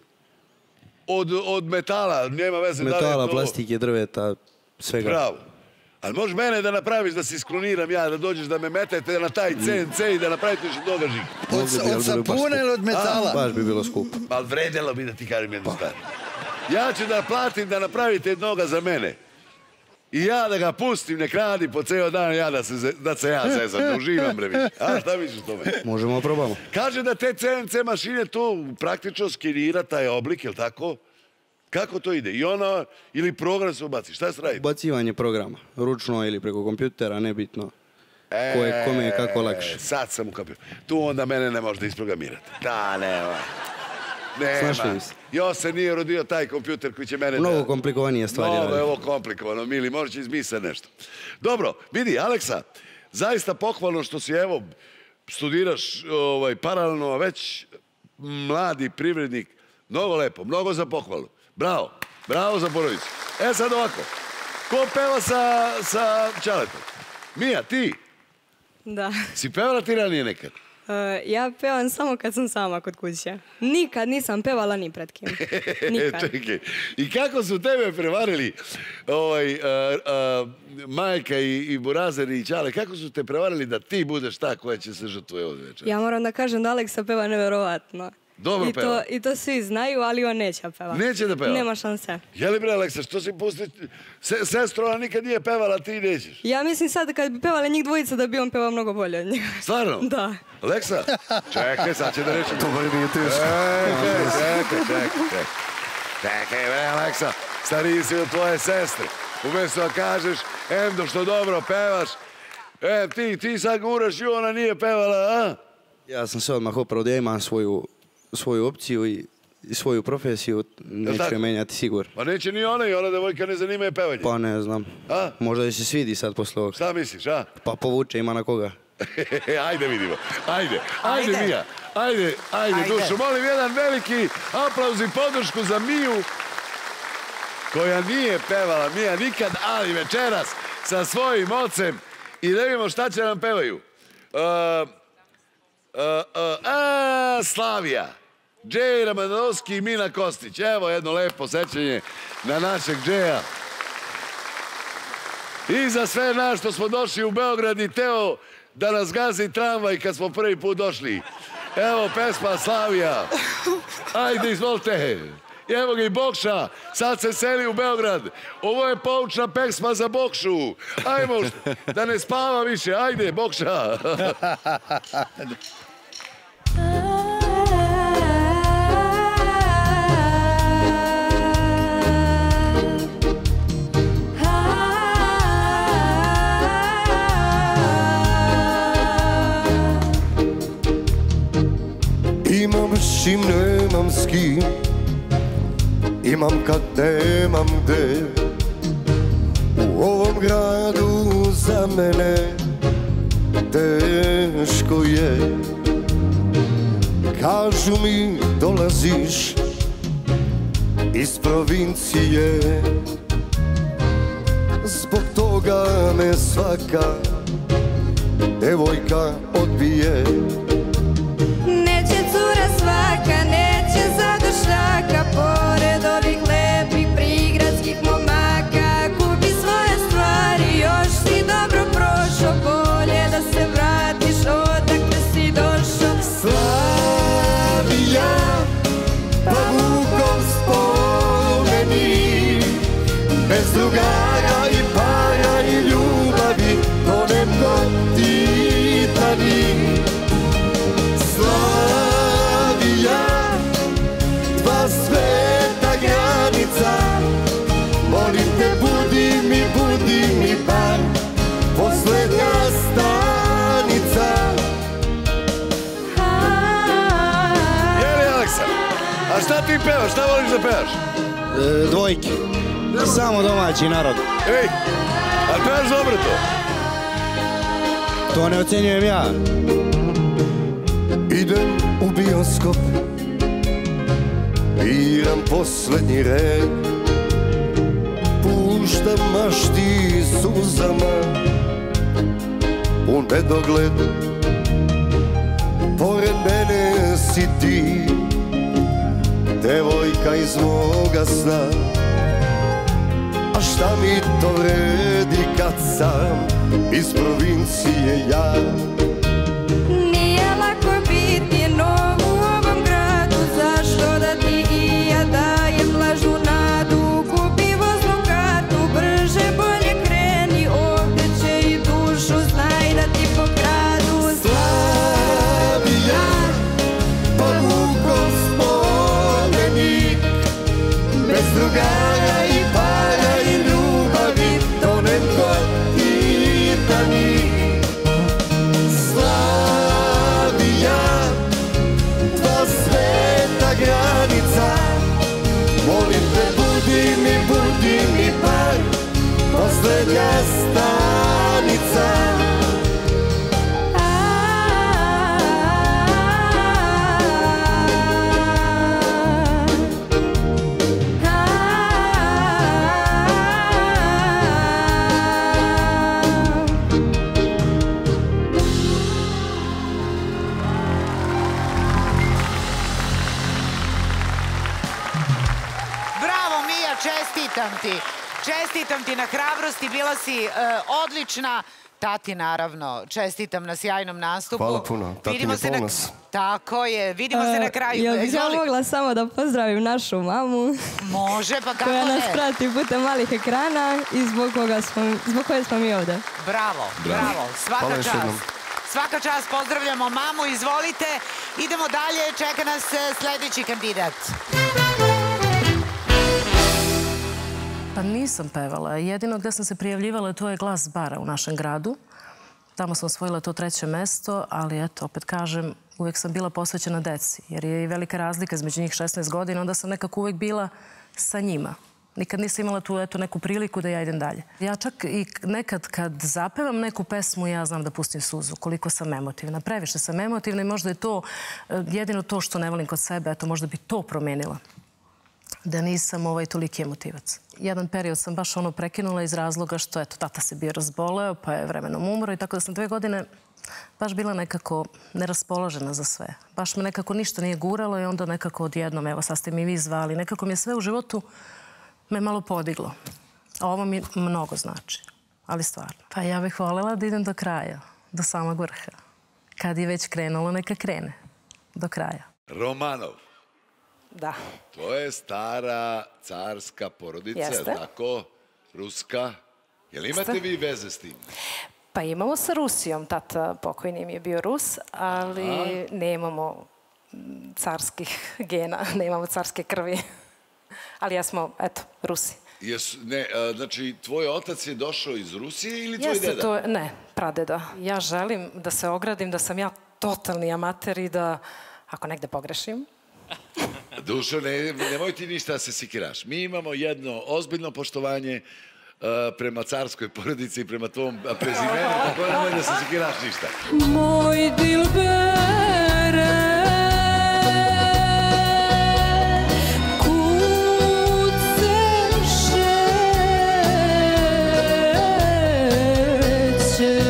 Od metala, nema veze da li je to... Metala, plastike, drveta, svega. Bravo. Ali možeš mene da napraviš da se skloniram ja, da dođeš da me metete na taj CNC i da napravite još mnogo žiga. Od sapuna ili od metala? Baš bi bilo skupo. Ali vredelo bi da ti kažem jednu stvar. Ja ću da platim da napravite jednoga za mene. I ja da ga pustim, nek radi po ceo dan, da se ja zezam, da uživam bre više. A šta misliš tome? Možemo, probamo. Kaže da te CNC mašine tu praktično skenira taj oblik, je li tako? Kako to ide? I ona ili program se ubaci? Šta se radi? Ubacivanje programa. Ručno ili preko kompjutera, nebitno. Kome je kako lakše. Sad sam u kompjuteru. Tu onda mene ne možda isprogramirati. Da, nema. Snašli se. Jo se nije rodio taj kompjuter koji će mene... Mnogo komplikovanije stvari radi. Mnogo je ovo komplikovano, Mili, možeš izmisliti nešto. Dobro, vidi, Aleksa, zaista pohvalno što si, evo, studiraš paralelno, a već mladi privrednik. Mnogo lepo, mnogo za pohvalu. Bravo, bravo za porodicu. Sad ovako, ko peva sa Ćaletom? Mija, ti? Da. Si pevala ti ranije nekad? Ja pevam samo kad sam sama kod kuće. Nikad nisam pevala ni pred kim. Nikad. Čekaj, i kako su tebe prevarili majka i Burazer i Ćale, kako su te prevarili da ti budeš ta koja će se žrtvuje ovdje večer? Ja moram da kažem da Aleksa peva neverovatno. Dobro peva. I to svi znaju, ali on neće peva. Neće da peva? Nema šanse. Je li bre, Aleksa, što si pustiti? Sestro, ona nikad nije pevala, ti nećeš. Ja mislim sad kad bi pevala njih dvojica da bi on pevao mnogo bolje od njega. Stvarno? Da. Aleksa, čekaj, sad će da reći. To bar nije teško. Čekaj, bre, Aleksa, stariji si od tvoje sestre. Umjesto da kažeš, Endo, što dobro pevaš, ti sad guraš i ona nije pevala, a? Ja sam se odmah opravo da ja imam svoju opciju i svoju profesiju, neću je menjati sigurno. Pa neće ni ona i ona devojka ne zanima je pevanje. Pa ne znam. Možda da se svidi sad posle ovog. Šta misliš, a? Pa povuče, ima na koga. Ajde vidimo, ajde Mija, ajde dušo, molim jedan veliki aplauz i podršku za Miju, koja nije pevala, Mija nikad, ali večeras sa svojim ocem i da vidimo šta će nam pevaju. Slavija, Džej Ramanovski i Mina Kostić. Evo jedno lepo sećanje na našeg Džeja. I za sve nas što smo došli u Beograd i teo da nas gazi tramvaj kad smo prvi put došli. Evo pesma Slavija. Ajde, izvolite. Evo ga i Bokša, sad se seli u Beograd. Ovo je poučna pesma za Bokšu. Ajmo, da ne spava više. Ajde, Bokša. Imam s čim, nemam s kim, imam kad nemam gde. U ovom gradu za mene teško je. Kažu mi dolaziš iz provincije, zbog toga me svaka devojka odbije. Neće cura svaka, neće zadošljaka, pored ovih lepih prigradskih momaka. Kupi svoje stvari, još si dobro prošao, bolje da se vratiš odakle si došao. Slavija, pa Vukov spomeni, ti pevaš? Šta voliš da pevaš? Dvojke. Samo domaći narod. Ej, a pevaš dobro to? To ne ocenjujem ja. Idem u bioskop, biram poslednji red, puštam mašti suzama u nedogled. Pored mene si ti, devojka iz moga sna, a šta mi to vredi kad sam iz provincije ja. Nije lako biti nov u ovom gradu, zašto da ti i ja dajem lažu nadu. Kupi voznu kartu, brže bolje kreni, ovde će i dušu znaj da ti pokradu. Slavija, povukao spomenik, bez drugara i para i ljubavi, to neko Titanik. Slavija, dva sveta granica, molim te budi mi bar poslednja stanica. Čestitam ti na hrabrosti, bila si odlična. Tati, naravno, čestitam na sjajnom nastupu. Hvala puno, tati mi je ponos. Tako je, vidimo se na kraju. Jel bih ja mogla samo da pozdravim našu mamu? Može, pa kako ne? Koja nas prati putem malih ekrana i zbog koje smo mi ovde. Bravo, svaka čast. Svaka čast, pozdravljamo mamu, izvolite. Idemo dalje, čeka nas sledeći kandidat. Pa nisam pevala. Jedino gde sam se prijavljivala to je Glas bara u našem gradu. Tamo sam osvojila to 3. mesto, ali eto, opet kažem, uvek sam bila posvećena deci, jer je i velika razlika između njih 16 godina, onda sam nekako uvek bila sa njima. Nikad nisam imala tu neku priliku da ja idem dalje. Ja čak i nekad kad zapevam neku pesmu, ja znam da pustim suzu, koliko sam emotivna. Previše sam emotivna i možda je to jedino to što ne volim kod sebe, eto, možda bi to promenila. Da nisam toliki emotivac. Jedan period sam baš prekinula iz razloga što, eto, tata se bio razboleo, pa je vremenom umro i tako da sam 2 godine baš bila nekako neraspoložena za sve. Baš me nekako ništa nije guralo i onda nekako odjednom, evo, sad ste mi vi zvali, nekako mi je sve u životu me malo podiglo. A ovo mi mnogo znači, ali stvarno. Pa ja bih voljela da idem do kraja, do samog vrha. Kad je već krenulo, neka krene. Do kraja. Romanov. Da. To je stara carska porodica, je li tako? Ruska. Jel imate vi veze s tim? Pa imamo sa Rusijom. Tata pokojni mi je bio Rus, ali nemamo carskih gena, nemamo carske krvi. Ali ja smo, eto, Rusi. Znači, tvoj otac je došao iz Rusije ili tvoj deda? Ne, pradeda. Ja želim da se ogradim, da sam ja totalni amater i da, ako negde pogrešim, Dušo, nemoj ti ništa da se sikiraš. Mi imamo jedno ozbiljno poštovanje prema carskoj porodici i prema tvom prezimenu, tako nemoj da se sikiraš ništa. Moj dilbere, kud se šeće.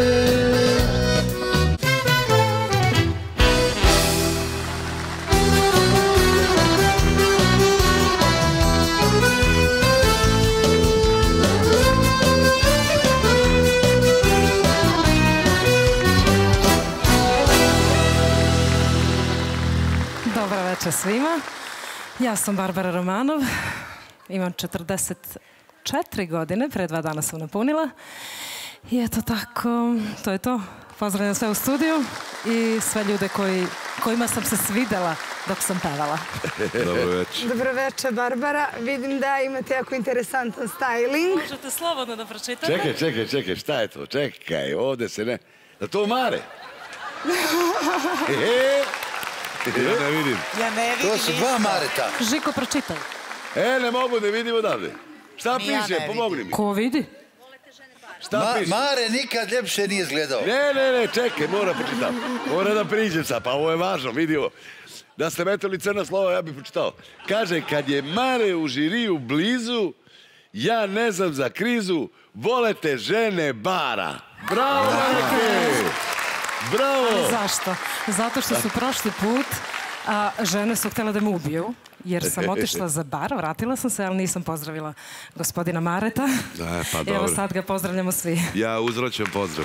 Večer svima. Ja sam Barbara Romanov. Imam 44 godine. Pre 2 dana sam napunila. I eto tako, to je to. Pozdravljam sve u studiju i sve ljude kojima sam se svidela dok sam pevala. Dobro večer. Dobro večer, Barbara. Vidim da imate jako interesantan styling. Možete slobodno da pročitate. Čekaj, šta je to? Čekaj, ovde se ne... Da to Mare? Ja ne vidim. Ja ne vidim. To su dva Mareta. Žiko, pročitaj. Ne mogu da vidim odavde. Šta piše? Pomogni mi. Ko vidi? Šta piše? Mare nikad ljepše nije izgledao. Ne, čekaj, mora pročitati. Mora da priđem sad, pa ovo je važno, vidi ovo. Da ste metali crna slova, ja bih pročitao. Kaže, kad je Mare u žiriju blizu, ja ne znam za krizu, volete žene bara. Bravo, Mareke! Bravo! Ali zašto? Zato što su prošli put žene su htjela da me ubiju, jer sam otišla za bar, vratila sam se, ali nisam pozdravila gospodina Mareta. Evo sad ga pozdravljamo svi. Ja uzvraćam pozdrav.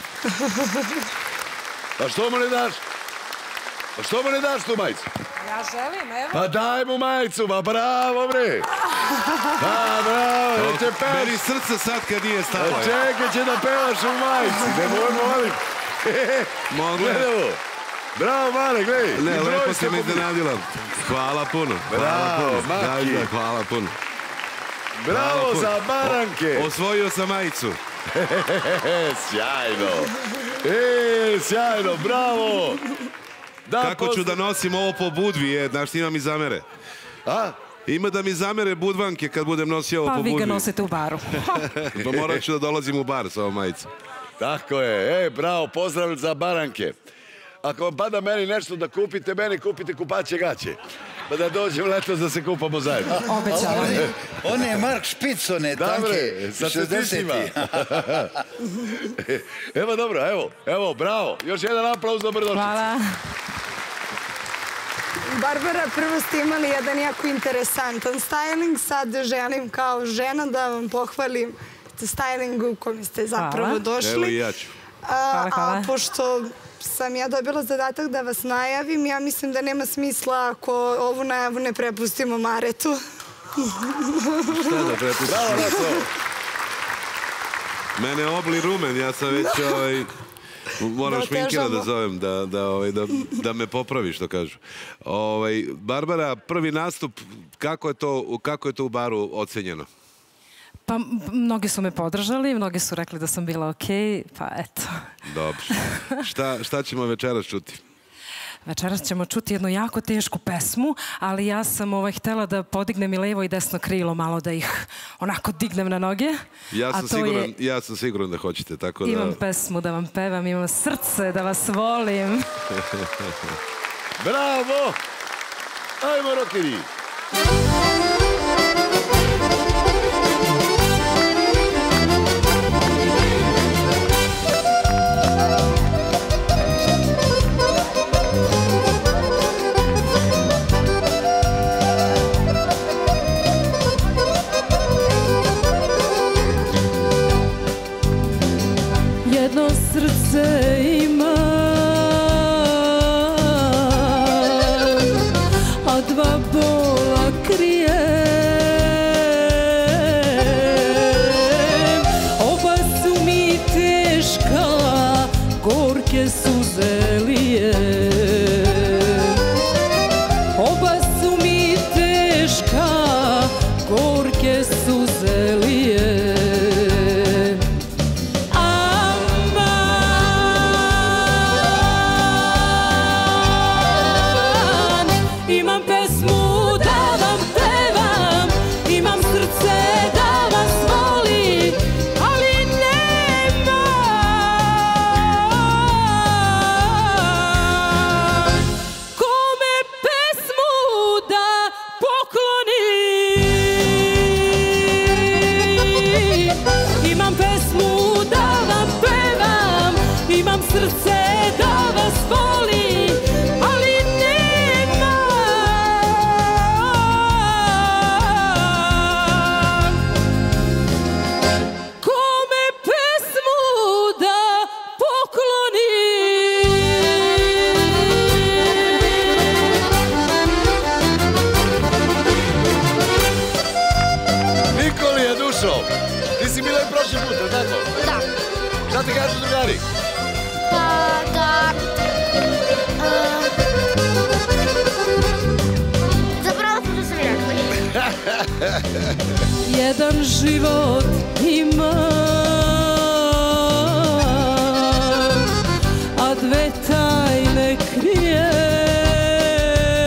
Pa što mu ne daš? Pa što mu ne daš tu majicu? Ja želim, evo. Pa daj mu majicu, pa bravo bre! Pa bravo, neće pevaš. Meni srce sad kad nije stalo. Čekaj će da pevaš u majici, ne molim. Gledamo. Bravo, Mare, gledaj. Ne, lepo se me iznenadila. Hvala puno. Bravo, Maki. Hvala puno. Bravo za Baranke. Osvojio sam majicu. Sjajno. Sjajno, bravo. Kako ću da nosim ovo po Budvi, znaš, ima mi zamere. A? Ima da mi zamere Budvanke kad budem nosio ovo po Budvi. Pa vi ga nosite u baru. Pa morat ću da dolazim u bar sa ovom majicom. Tako je, bravo, pozdrav za Baranke. Ako vam pada meni nešto da kupite, meni kupite kupaće gaće. Pa da dođem letos da se kupamo zajedno. Obećavam. One je Mark Špic, one tanke. Sa 60-ima. Evo dobro, evo, bravo. Još jedan aplauz, dobrodošlice. Hvala. Barbara, prvo ste imali jedan jako interesantan styling. Sad želim kao žena da vam pohvalim styling u kojem ste zapravo došli. Evo i ja ću. A pošto sam ja dobila zadatak da vas najavim, ja mislim da nema smisla ako ovu najavu ne prepustimo Maretu. Šta da prepustimo? Bravo na to. Mene obli rumen, ja sam već moram šminkera da zovem, da me popravi, što kažu. Barbara, prvi nastup, kako je to u baru ocenjeno? Pa mnogi su me podržali, mnogi su rekli da sam bila okej, pa eto. Dobro. Šta ćemo večeras čuti? Večeras ćemo čuti jednu jako tešku pesmu, ali ja sam htjela da podignem i levo i desno krilo, malo da ih onako dignem na noge. Ja sam siguran da hoćete, tako da... Imam pesmu da vam pevam, imam srce da vas volim. Bravo! Ajmo, rokeri! Jedno srce ima, a dva bola krije. Oba su mi teška, gorke suze lije. Oba su mi teška, gorke suze lije. Ti si bila i prošli put, je tako? Da. Šta ti kažu drugari? Pa da... Zapravo smo to svi rekli. Jedan život ima, a dve tajne krije.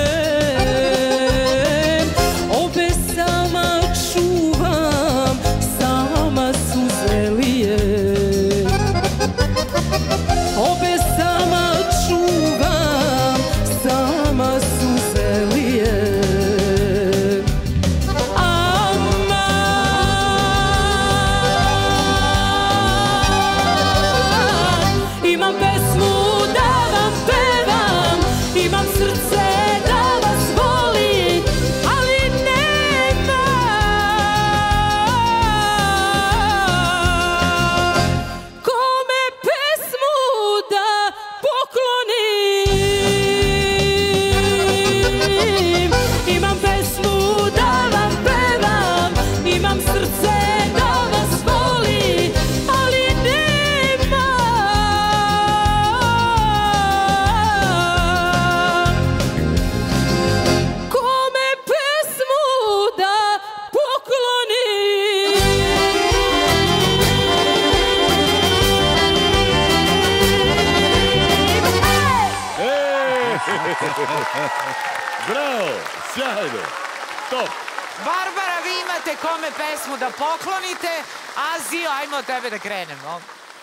Bravo, sjajno, top. Barbara, vi imate kome pesmu da poklonite, a Zio, ajmo od tebe da krenemo.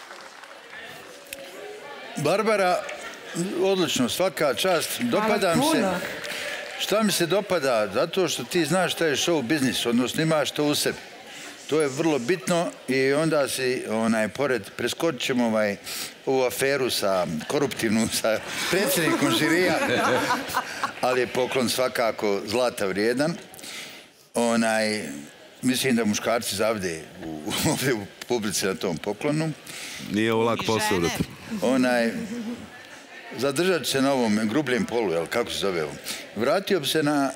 Barbara, odlično, svaka čast. Dopada mi se. Šta mi se dopada? Zato što ti znaš šta je show biznis, odnosno imaš to u sebi. To je vrlo bitno i onda si, pored, preskočit ćemo ovu aferu koruptivnu sa predsjednikom žirija, ali je poklon svakako zlata vrijedan. Mislim da muškarci zavde ovdje u publici na tom poklonu. Nije ovo lak posao. Zadržat ću se na ovom grubljem polu, jel, kako se zove ovo? Vratio bi se na...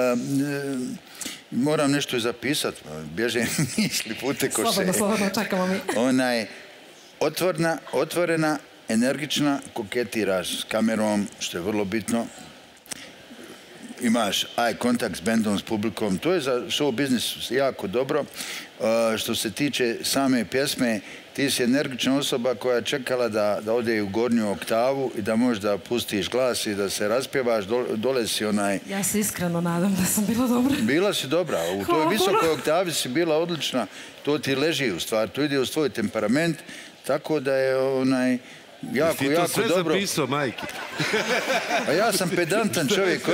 Moram nešto i zapisati, bježe misli, pute ko se... Slobodno, čekamo mi. Otvorena, energična, koketiraš s kamerom, što je vrlo bitno. Imaš eye contact s bendom, s publikom. To je za show biznis jako dobro. Što se tiče same pjesme, ti si energična osoba koja je čekala da ode u gornju oktavu i da možda pustiš glas i da se raspjevaš, dole si Ja se iskreno nadam da sam bila dobra. Bila si dobra, u toj visokoj oktavi si bila odlična, to ti leži u stvari, to ide u svoj temperament, tako da je jako, jako dobro. Jesi ti to sve zapisao, majke? A ja sam pedantan čovjek,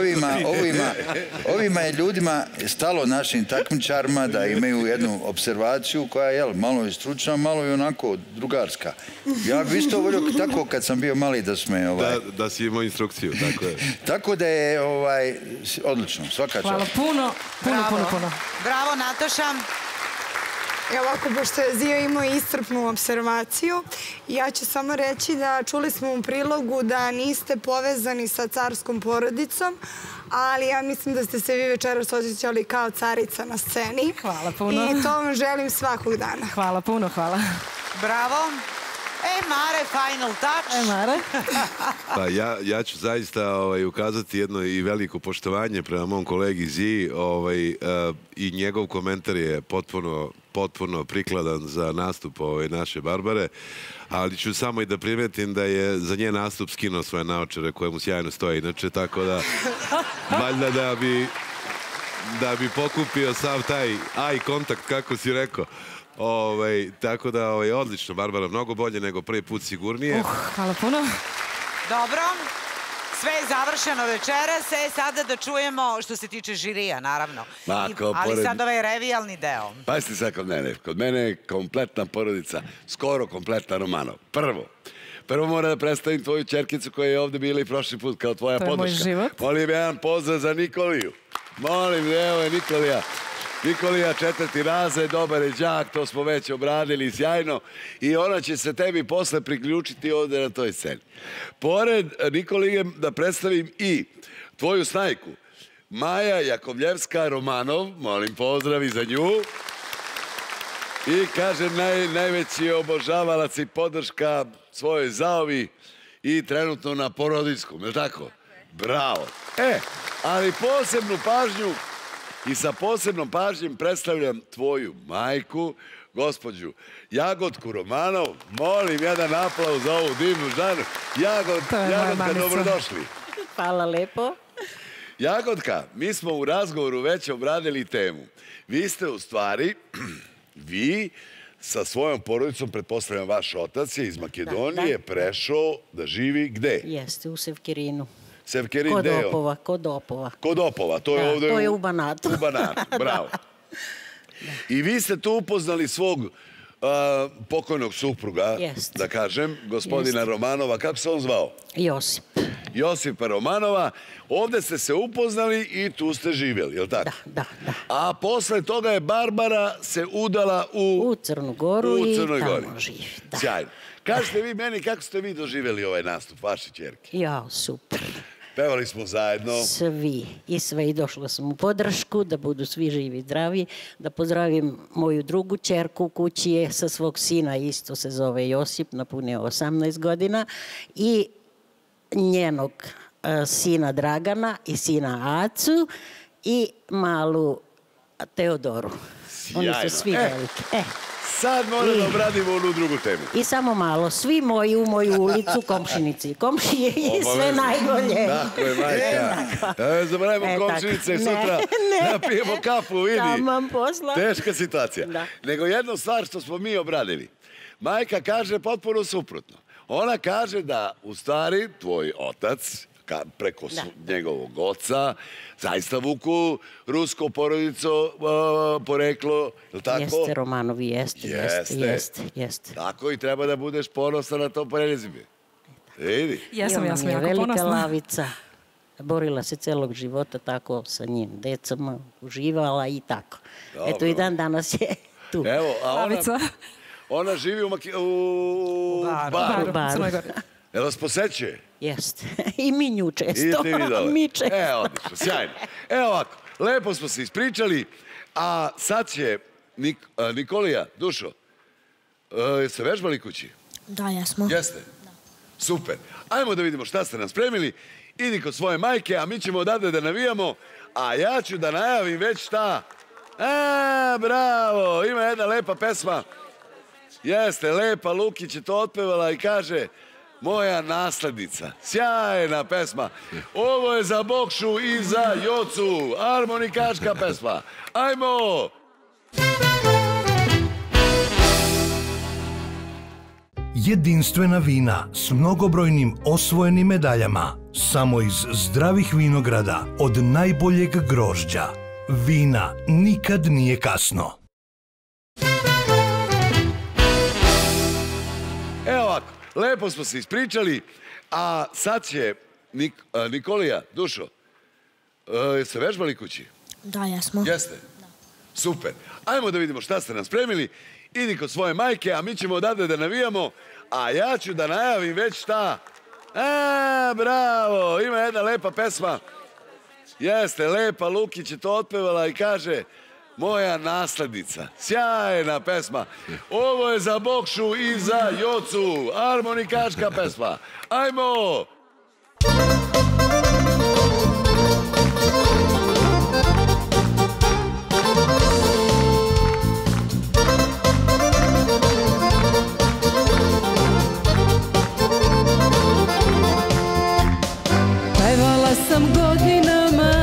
ovima je ljudima stalo našim takmičarima da imaju jednu observaciju koja je malo i stručna, malo i onako drugarska. Ja bi isto volio tako kad sam bio mali da smo Da si imao instrukciju, tako je. Tako da je odlično, svaka čast. Hvala puno. Bravo, Nataša. Ovako, pošto je Zio imao iscrpnu observaciju, ja ću samo reći da čuli smo u prilogu da niste povezani sa carskom porodicom, ali ja mislim da ste se vi večeras osjećali kao carica na sceni. Hvala puno. I to vam želim svakog dana. Hvala puno, hvala. Bravo. Mare, final touch. Mare. Pa ja ću zaista ukazati jedno i veliko poštovanje prema mom kolegi Zi i njegov komentar je potpuno prikladan za nastup naše Barbare, ali ću samo i da primetim da je za njen nastup skinuo svoje naočare koje mu sjajno stoje inače, tako da valjda da bi pokupio sav taj eye contact, kako si rekao. Tako da odlično, Barbara, mnogo bolje nego prvi put, sigurnije. Hvala puno. Dobro, sve je završeno večeras, sada da čujemo što se tiče žirija, naravno. Ali sad ovaj revijalni deo. Pazite sad kod mene je kompletna porodica, skoro kompletna Romanov. Prvo moram da predstavim tvoju ćerkicu koja je ovdje bila i prošli put kao tvoja podrška. To je moj život. Molim jedan pozdrav za Nikoliju. Molim, evo je Nikolija. Nikolija, 4. razred, dobar je đak, to smo već obradili sjajno i ona će se tebi posle priključiti ovdje na toj sceni. Pored Nikolije da predstavim i tvoju snajku, Maja Jakovljevska Romanov, molim pozdrav i za nju. I kažem najveći obožavalac i podrška svojoj zaovi i trenutno na porodiljskom, je li tako? Bravo. Ali posebnu pažnju i sa posebnom pažnjem predstavljam tvoju majku, gospođu Jagodku Romanov. Molim jedan aplauz za ovu divnu ženu. Jagodka, dobrodošli. Hvala lepo. Jagodka, mi smo u razgovoru već obradili temu. Vi ste u stvari, vi sa svojom porodicom, pretpostavljam vaš otac je iz Makedonije prešao da živi gde? Jeste, u Sevkerinu. Sevkerin gde je on? Kod Opova. Kod Opova, to je ovdje... To je u Banatu. U Banatu, bravo. I vi ste tu upoznali svog pokojnog supruga, da kažem, gospodina Romanova. Kako se on zvao? Josip. Josipa Romanova. Ovdje ste se upoznali i tu ste živjeli, je li tako? Da. A posle toga je Barbara se udala u Crnu Goru i tamo živi. Sjajno. Kažete vi meni kako ste vi doživjeli ovaj nastup, vaše ćerke? Ja, super. Pevali smo zajedno. Svi. I sve. I došla sam u podršku, da budu svi živi i zdravi. Da pozdravim moju drugu ćerku u kući je sa svog sina, isto se zove Josip, napunio 18 godina. I njenog sina Dragana i sina Acu i malu Teodoru. Oni su svi veliki. sad moramo da obradimo onu drugu temu. I samo malo, svi moji u moju ulicu komšinici. Komšije i sve najbolje. Tako je, majka. Zaboravimo komšinice sutra, napijemo kafu, vidi. Tamam posla. Teška situacija. Nego jednu stvar što smo mi obradili. Majka kaže potpuno suprotno. Ona kaže da u stvari tvoj otac preko njegovog oca zaista vuku rusko porodico poreklo, je li tako? Jeste, Romanovi, jeste. Tako i treba da budeš ponosna na to prezime. Vidi. Jesam jako ponosna. Velika lavica. Borila se celog života tako sa njim decama, uživala i tako. Eto i dan danas je tu. Evo, a ona živi u Baru. Jel vas posećuje? Jeste. I mi nju često. I ti mi dole. Odlično, sjajno. Evo ovako, lepo smo se ispričali, a sad će Nikolija, Dušo, jeste vežbali kući? Da, jesmo. Jeste? Super. Ajmo da vidimo šta ste nam spremili. Idi kod svoje majke, a mi ćemo odavde da navijamo, a ja ću da najavim već šta. Bravo, ima jedna lepa pesma. Jeste, lepa, Lukić je to otpevala i kaže moja naslednica. Sjajna pesma. Ovo je za Bokšu i za Jocu. Harmonikaška pesma. Ajmo! Jedinstvena vina s mnogobrojnim osvojenim medaljama. Samo iz zdravih vinograda od najboljeg grožđa. Vina nikad nije kasno. Evo ovako, lepo smo se ispričali, a sad će Nikolija, Dušo, jeste vežbali kući? Da, jesmo. Jeste? Super. Ajmo da vidimo šta ste nam spremili. Idi kod svoje majke, a mi ćemo odavde da navijamo, a ja ću da najavim već šta. Bravo, ima jedna lepa pesma. Jeste, lepa, Lukić je to otpevala i kaže moja naslednica. Sjajna pesma. Ovo je za Bokšu i za Jocu. Harmonikaška pesma. Ajmo! Pevala sam godinama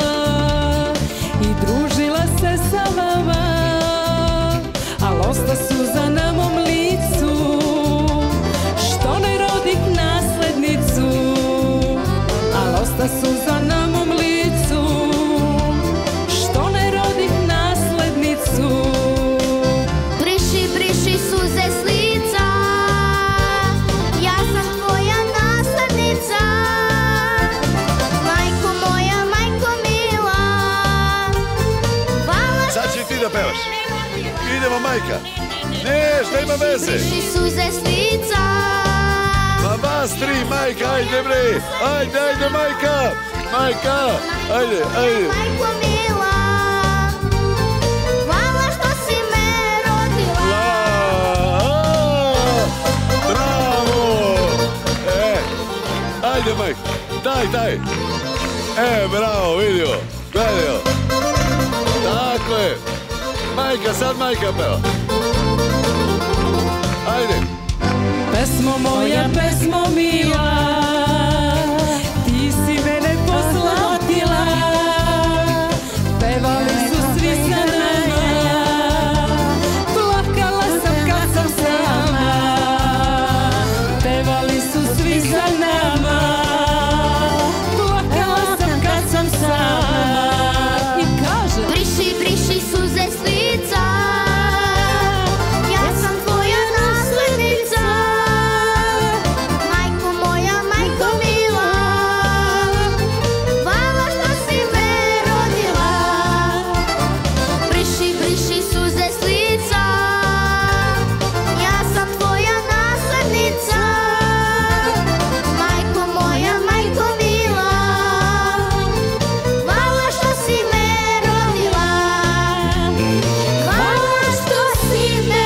i družila se sa vama, al osta suza na mom licu, što ne rodih naslednicu, al osta suza na mom licu, što ne rodih naslednicu. Briši, briši suze s lica, ja sam tvoja naslednica. Sad će ti da pevaš. Idemo, majka. Ne, šta ima veze? Briši suze s lica. Ma vas tri, majka, ajde bre. Ajde, majka. Majka, ajde. Majko mila, hvala što si me rodila. Bravo. Ajde, majka. Daj. Bravo, vidio. Tako je. Majka, sad majka peva. Ajde. Pesmo moja, pesmo mila, ti si mene poslatila. Pevali su svi sa nama, plakala sam kad sam sama. Pevali su svi sa nama, plakala sam kad sam sama. I kaže: Briši, briši suze s lica, ja sam tvoja naslednica. Majko moja, majko mila, hvala što si me rodila. Briši, briši suze s lica, ja sam tvoja naslednica. Majko moja, majko mila, hvala što si me rodila. Hvala što si me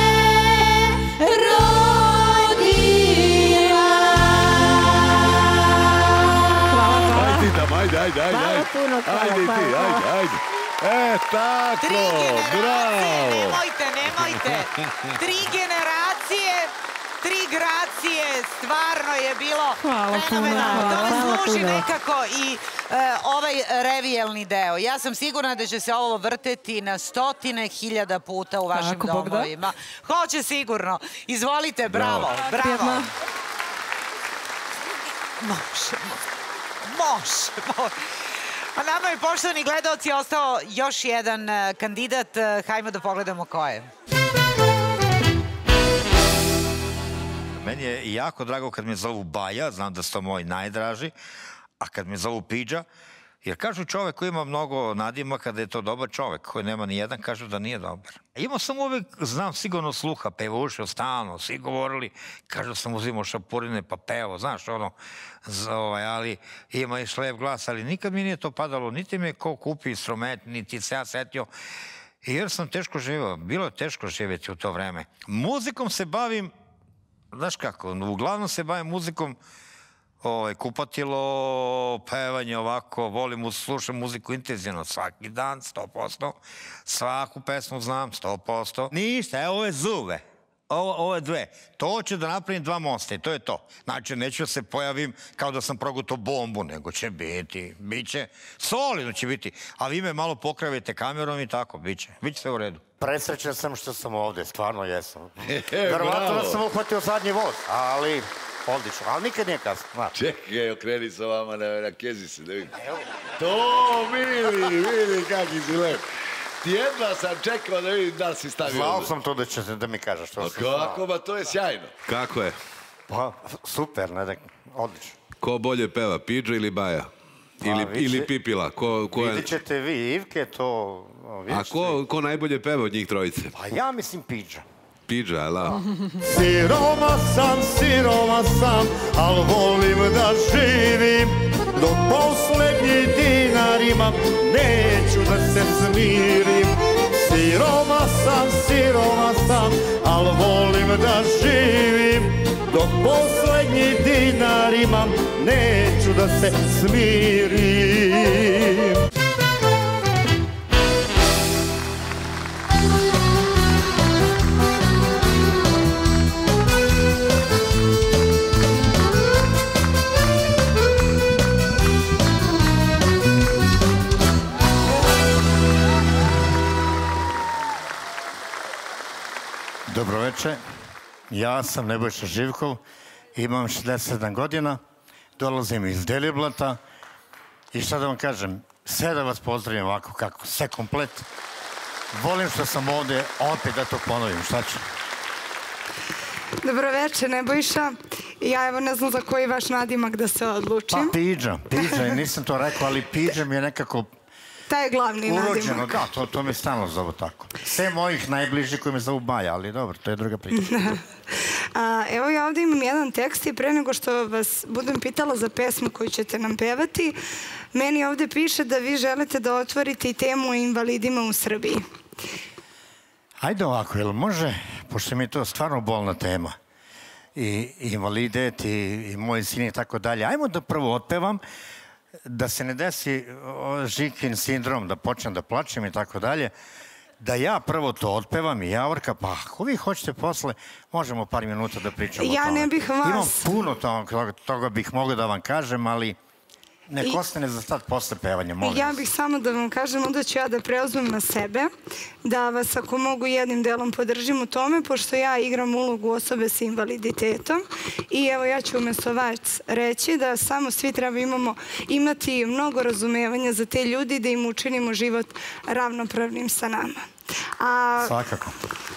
rodila. Ajde ti tamo, ajde. Hvala puno, hvala. Ajde. Tako, bravo. Nemojte. 3 generacije, 3 gracije, stvarno je bilo fenomenalno. Tome služi nekako i ovaj revijalni deo. Ja sam sigurna da će se ovo vrteti na 100.000 puta u vašim domovima. Hoće sigurno. Izvolite, bravo. Možemo. A nama je, poštovani gledalci, ostao još jedan kandidat. Hajmo da pogledamo ko je. Meni je jako drago kad me zovu Baja, znam da su to moji najdraži, a kad me zovu Pidža, jer kažu čovek koji ima mnogo nadimaka da je to dobar čovek, koji nema ni jedan, kažu da nije dobar. Imao sam uvek, znam, sigurno sluha, pevušio stalno, svi govorili, kažu sam uzimao šapurine pa pevo, znaš, ono, ali ima i šlep glas, ali nikad mi nije to padalo, niti me ko kupi instrument, niti se ja setio, jer sam teško živeo, bilo je teško živjeti u to vreme. Muzikom se bavim, znaš kako, uglavnom se bavim muzikom, kupatilo, pevanje ovako, volim, slušam muziku intenzivno svaki dan, 100%, svaku pesmu znam, 100%. Ništa, evo ove zube, ove dve, to ću da napravim 2 mosta i to je to. Znači, neću da se pojavim kao da sam progutao bombu, nego će bit će, solidno će biti, a vi me malo pokravite kamerom i tako, bit će sve u redu. Presrećan sam što sam ovde, stvarno jesam. Verovatno da sam uhvatio zadnji voz, ali odlično, ali nikad nije kasno. Čekaj, okreni se vama na kezi se, da vidim. To, vidi kaki si lep. Jedva sam čekao da vidim da li si stavio. Znao sam to da ćete da mi kažeš što sam. Kako, ba to je sjajno. Kako je? Pa, super, odlično. Ko bolje peva, Pidža ili Baja? Ili Pipila? Vidit ćete vi, Ivke, to... A ko najbolje peva od njih trojice? Pa ja mislim Pidža. Pidža, ala? Siroma sam, al volim da živim. Dok poslednji dinar imam, neću da se smirim. Siroma sam, al volim da živim. Dok poslednji dinar imam, neću da se smirim. Dobroveče, ja sam Nebojša Živkov, imam 67 godina, dolazim iz Deliblata i šta da vam kažem, sve da vas pozdravim ovako kako, sve komplet. Volim što sam ovde, opet da to ponovim, šta ću? Dobroveče, Nebojša. Ja evo ne znam za koji vaš nadimak da se odlučim. Pa Pidža, nisam to rekao, ali Pidža mi je nekako... Taj je glavni nadimak. Urođeno, da, to me stalno zovu tako. Sve mojih najbližih koji me zovu Baja, ali dobro, to je druga priča. Evo ja ovdje imam jedan tekst i pre nego što vas budem pitala za pesmu koju ćete nam pevati, meni ovdje piše da vi želite da otvorite i temu o invalidima u Srbiji. Ajde ovako, jel može, pošto mi je to stvarno bolna tema, i invalidet, i moj sin i tako dalje, ajmo da prvo otpevam, da se ne desi Žikin sindrom, da počnem da plačem i tako dalje, da ja prvo to otpevam i Javorka, pa ako vi hoćete posle, možemo par minuta da pričamo o tome. Ja ne bih vas... Imam puno toga bih mogla da vam kažem, ali nek ostane za sad posle pevanja, molim. Ja bih samo da vam kažem, onda ću ja da preuzmem na sebe, da vas ako mogu jednim delom podržim u tome, pošto ja igram ulogu osobe sa invaliditetom i evo ja ću umesto vas reći da samo svi treba imati mnogo razumevanja za te ljudi, da im učinimo život ravnopravnim sa nama. Svakako.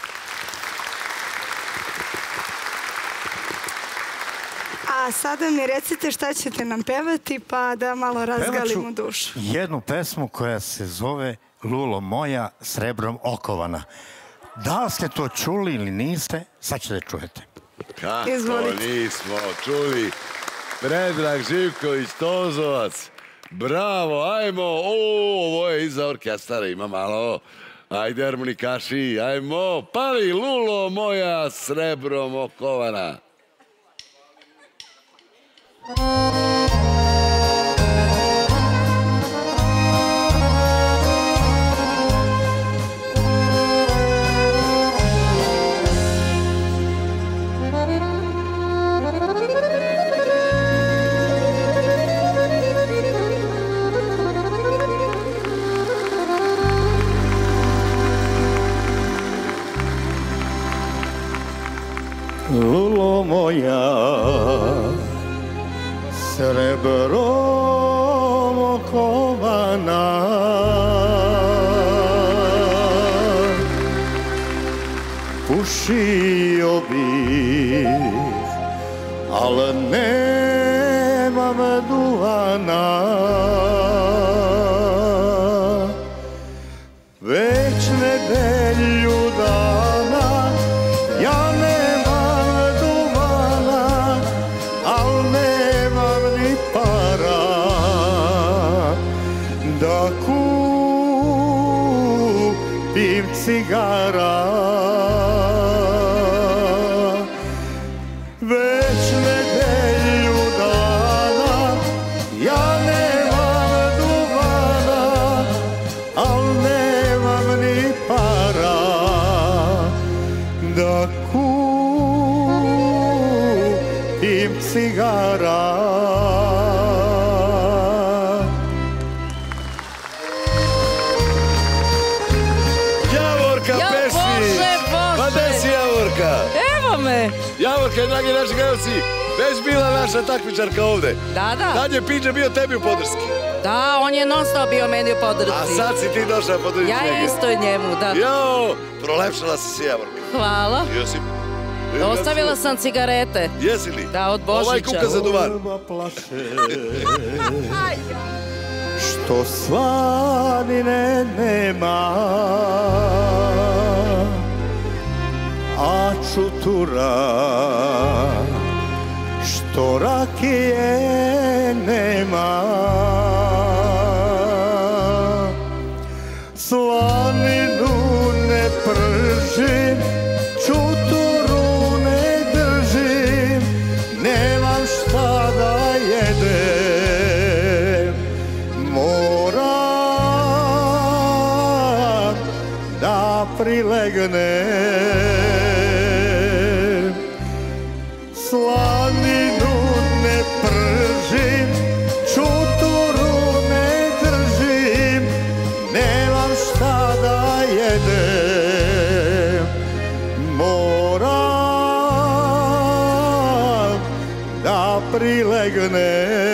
A sada mi recite šta ćete nam pevati, pa da malo razgalimo dušu. Pevaću jednu pesmu koja se zove Lulo moja srebrom okovana. Da li ste to čuli ili niste, sad ćete čujete. Kako nismo čuli? Predrag Živković, Tozovac. Bravo, ajmo. Ovo je iza orkestara, ima malo. Ajde, harmonikaši, ajmo. Pali, Lulo moja srebrom okovana. srebrom okovana. Pušio bih, al nemam duvana. Već nedelju dana ja nemam duvana, al nemam ni para da kupim cigara. Već nedelju dana ja nemam duvana, al nemam ni para da kupim cigara. Javorka pesmi! Pa gde si Javorka? Evo me! Javorka, dragi naši gledalci, već bila naša takmičarka ovde. Da, da. Tad je Pidža bio tebi u podrški. Da, on je non stop bio meni u podršci. A sad si ti došla podršci njega. Ja isto njemu, da. Jo, prolepšala si se, Javorka. Hvala. Jesi? Ostavila sam cigarete. Jesi li? Da, od Božića. Ovaj kuka za duvan. Što slanine nema, a čutura, što rakije nema. Slaninu ne pržim, čuturu ne držim, nemam šta da jedem, moram da prilegnem. Slaninu ne pržim, čuturu ne držim, nemam šta da jedem, moram da prilegnem.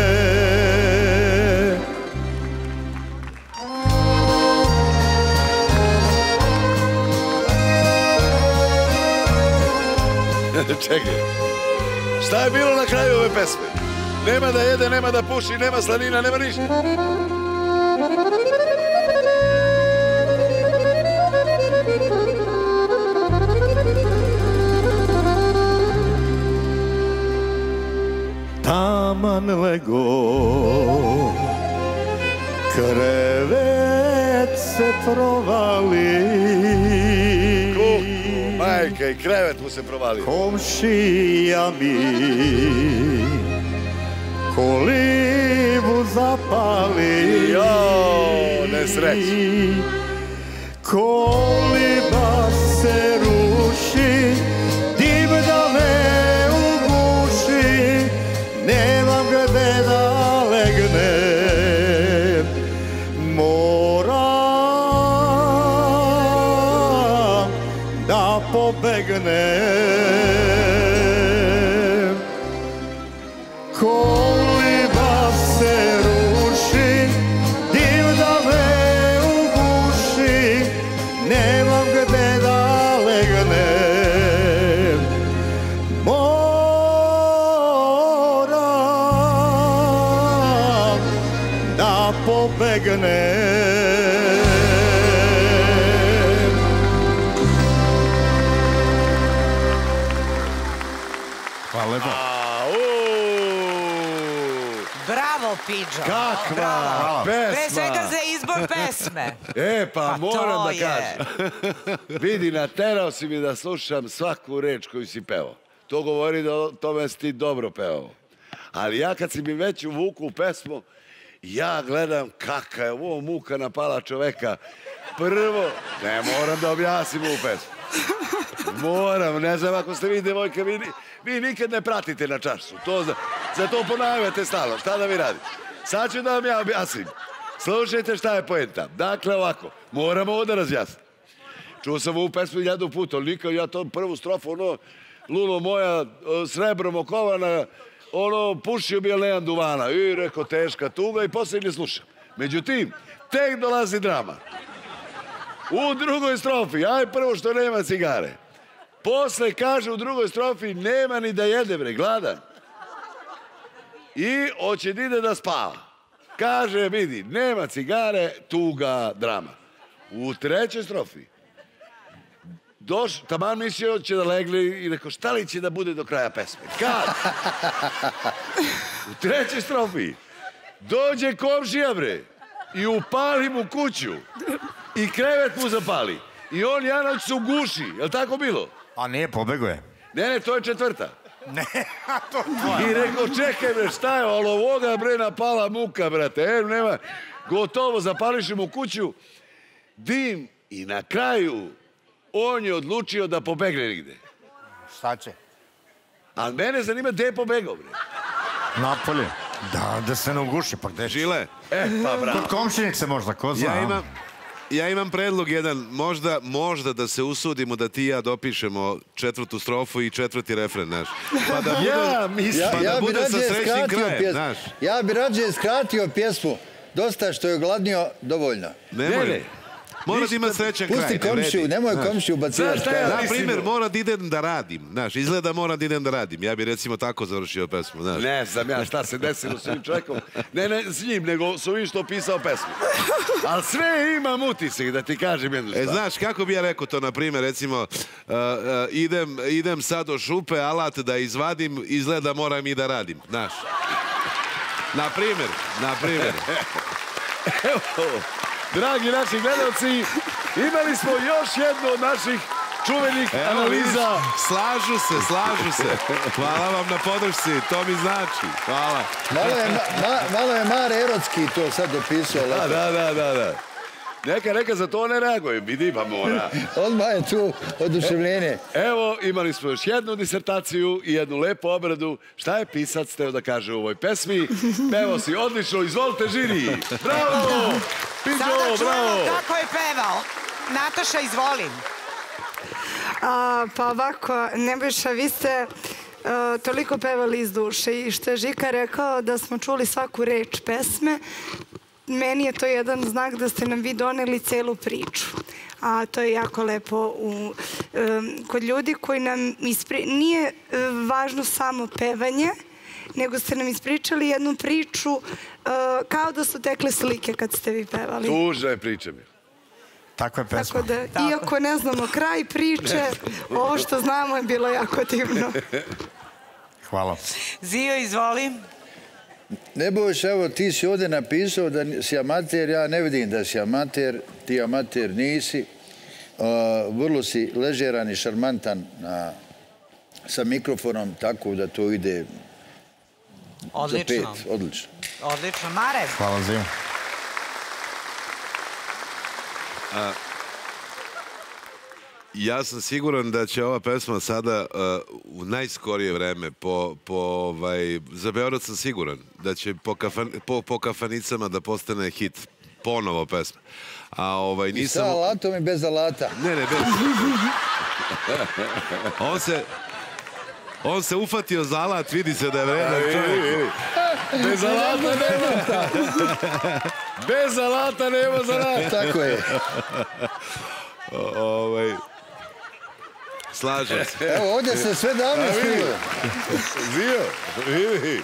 Čekaj, šta je bilo na kraju ove pesme? Nema da jede, nema da puši, nema slanina, nema ništa. Taman lego, krevet se provali. Majka, i krevet mu se provalio. Komšija mi kolibu zapali. Jo, nesreći. Koliba se ruši, dim da me uguši, nemam gde da legnem, moram da pobegnem. Koliba se ruši, dim da me uguši, nemam gde da legnem, moram da pobegnem. Hvala lepo. Bravo, Pidžo. Kakva pesma. Pre svega za izbor pesme. Pa moram da je. kažem. Vidi, naterao si mi da slušam svaku reč koju si pevao. To govori da o tome si ti dobro pevao. Ali ja kad si mi već uvuku u pesmu, ja gledam kaka je ovo muka napala čoveka. Prvo, ne moram da objasnim ovu pesmu. Moram, ne znam ako ste vi devojka, vi nikad ne pratite na čašu. Za to ponavljate stalno. Šta da vi radite? Sad ću da vam ja objasnim. Slušajte šta je poenta. Dakle, ovako, moramo ovo da razjasnim. Čuo sam ovu pesmu 1000 puta, ali nikad ja to prvu strofu, ono, lulo moja, srebrom okovana, pušio bi, ali nemam duvana. I rekao, teška tuga i poslije ne slušam. Međutim, tek dolazi drama. U drugoj strofi, aj prvo što nema cigare. Posle kaže u drugoj strofi, nema ni da jede, bre, gladan. I hoće da ide da spava. Kaže, vidi, nema cigare, tuga, drama. U trećoj strofi, taman mislio će da legne i rekao, šta li će da bude do kraja pesme? Kad? U trećoj strofi, dođe komšija, bre, i upali mu kuću i krevet mu zapali. I on Janoć se uguši, je li tako bilo? A nije, pobego je. Ne, to je četvrta. Ne, to tvoja. I rekao, čekaj bre, šta je, ali ovoga bre napala muka, brate, nema, gotovo, zapališ mu kuću, dim i na kraju on je odlučio da pobegne nigde. Šta će? A mene zanima gde je pobegao, bre. Napolje. Da se ne uguši, pa gde će? Žile. Pa bravo. Kod komšinice možda, ko zna. Ja imam predlog jedan, možda da se usudimo da ti i ja dopišemo četvrtu strofu i četvrti refren, znaš. Pa da bude sa srećnim krajem, znaš. Ja bi rađe skratio pjesmu. Dosta što je gladnio, dovoljno. Ne. Mora da ima srećan kraj. Pusti komšiju, nemoj komšiju ubacivati. Na primjer, mora da idem da radim. Znaš, izgleda mora da idem da radim. Ja bi recimo tako završio pesmu, znaš. Ne znam ja šta se desilo s ovim čovjekom. Ne s njim, nego s ovim što pisao pesmu. Ali sve imam utisak, da ti kažem jednu stvar. Znaš, kako bi ja rekao to, na primjer, recimo, idem sad do šupe, alat da izvadim, izgleda moram i da radim, znaš. Na primjer. Evo, dragi naši gledalci, imali smo još jednu od naših čuvenih analiza. Slažu se. Hvala vam na podršci, to mi znači. Hvala. Malo je Mare erotski to sad dopisao. Da. Neka za to ne reaguje, vidi pa mora. Odmah je tu oduševljenje. Evo, imali smo još jednu disertaciju i jednu lepu obradu. Šta je pisac teo da kaže u ovoj pesmi? Pevao si odlično, izvolite žiri. Bravo! Pinđo, sada čujemo bravo! kako je pevao. Nataša, izvoli. Pa ovako, Nebojša, vi ste toliko pevali iz duše i što je Žika rekao da smo čuli svaku reč pesme, meni je to jedan znak da ste nam vi doneli celu priču. A to je jako lepo kod ljudi koji nam nije važno samo pevanje, nego ste nam ispričali jednu priču kao da su tekle slike kad ste vi pevali. Tužna je priča mi. Tako je pesma. Tako da, iako ne znamo kraj priče, ovo što znamo je bilo jako divno. Hvala. Zio, izvoli. Nebojš, evo, ti si ovdje napisao da si amater, ja ne vidim da si amater, ti amater nisi. Vrlo si ležeran i šarmantan sa mikrofonom, tako da to ide za 5. Odlično. Odlično. Mare? Hvala, Zio. Ja sam siguran da će ova pesma sada u najskorije vreme za Beograd sam siguran da će po kafanicama da postane hit ponovo pesma. I sa alatom i bez alata. Ne, bez. On se ufatio za alat, vidi se da je vredan čovjek. Bez alata nema. Bez alata nema za rad. Tako je. Slažem se. Evo, ovdje se sve davno snimio. Zio, vidi.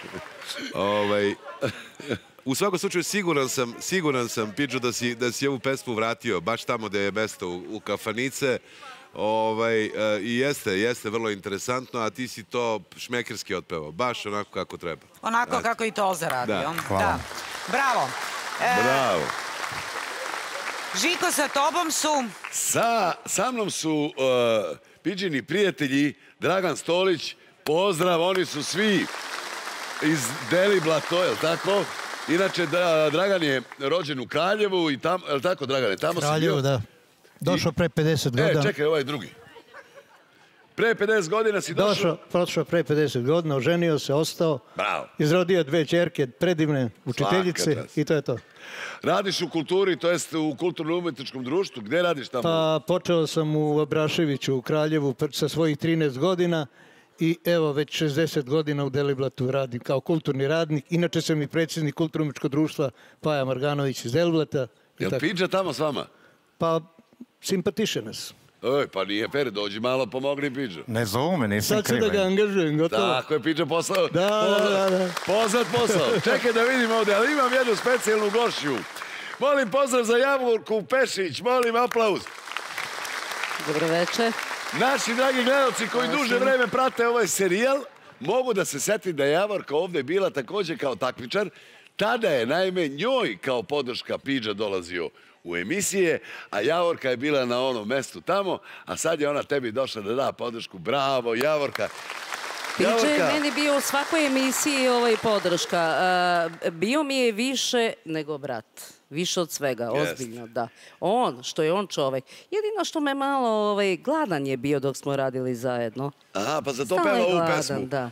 U svakom slučaju siguran sam, Pidžo, da si ovu pesmu vratio baš tamo gde je mesto, u kafanice. I jeste vrlo interesantno, a ti si to šmekerski otpevao, baš onako kako treba. Onako kako i to zaradio. Hvala. Bravo. Bravo. Žiko, sa tobom su... Sa mnom su Pidžini prijatelji, Dragan Stolić, pozdrav, oni su svi iz Delibla, to je li tako? Inače, Dragan je rođen u Kraljevu i tamo, je li tako, Dragane? Kraljevu, da. Došao pre 50 godina. Čekaj, ovaj drugi. Pre 50 godina si došao? Prošao pre 50 godina, oženio se, ostao. Bravo. Izrodio 2 ćerke, predivne učiteljice i to je to. Radiš u kulturi, to jest u kulturno-umetničkom društvu. Gde radiš tamo? Pa počeo sam u Abraševiću u Kraljevu sa svojih 13 godina i evo već 60 godina u Deliblatu radim kao kulturni radnik. Inače sam i predsjednik Kulturno-umetničkog društva Paja Marganović iz Deliblata. Jel Pidža tamo s vama? Pa, simpatiše nas. Oj, pa nije fer, dođi malo, pomogni Pidžu. Ne zovu me, nisam kriven. Sad ću da ga angažujem, gotovo. Tako je Pidža poslao. Da. Poznat posao. Čekaj da vidim ovdje, ali imam jednu specijalnu gošću. Molim pozdrav za Javorku Pešić, molim aplauz. Dobro večer. Naši dragi gledalci koji duže vreme prate ovaj serijal, mogu da se seti da je Javorka ovdje bila također kao takmičar. Tada je naime njoj kao podrška Pidža dolazio u emisije, a Javorka je bila na onom mestu tamo, a sad je ona tebi došla da da podršku. Bravo, Javorka. Pidža je meni bio u svakoj emisiji podrška. Bio mi je više nego brat. Više od svega, ozbiljno, da. Što je on čovek. Jedino što me malo gladan je bio dok smo radili zajedno. Aha, pa za to peva ovu pesmu. Da.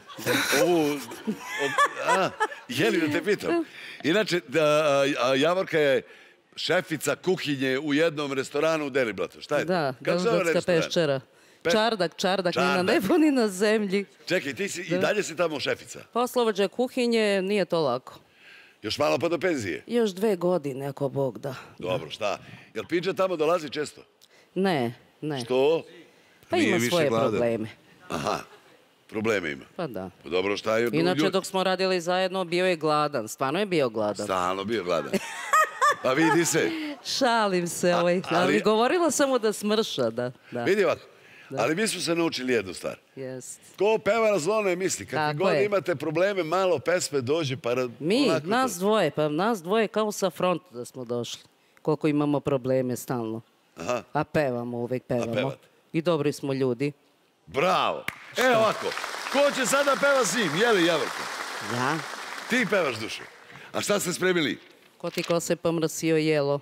Jeli da te pitam. Inače, Javorka je šefica kuhinje u jednom restoranu u Deliblatu. Šta je to? Da, Deliblatska peščara. Čardak, ni na nebu, ni na zemlji. Čekaj, ti si i dalje si tamo šefica? Poslovođa kuhinje, nije to lako. Još malo pa do penzije? Još 2 godine, ako Bog da. Dobro, šta? Jel Pidža tamo dolazi često? Ne. Što? Pa ima svoje probleme. Aha, probleme ima. Pa da. Pa dobro, šta je? Inače, dok smo radili zajedno, bio je gladan. Stvarno je bio gladan. Stalno bio gladan. Pa vidi se. Šalim se, ali govorila sam mu da smrša, da. Vidi ovako. Ali mi smo se naučili jednu stvar. Ko peva na zlone misli. Kako god imate probleme, malo pesme dođe pa... Mi, nas dvoje kao sa fronta da smo došli. Koliko imamo probleme stalno. A pevamo, uvek pevamo. I dobri smo ljudi. Bravo. Evo ovako. Ko će sada peva s njim? Jeli, Javorko? Ja. Ti pevaš, Dušo. A šta ste spremili? Ko ti ko se pomrsio jelo?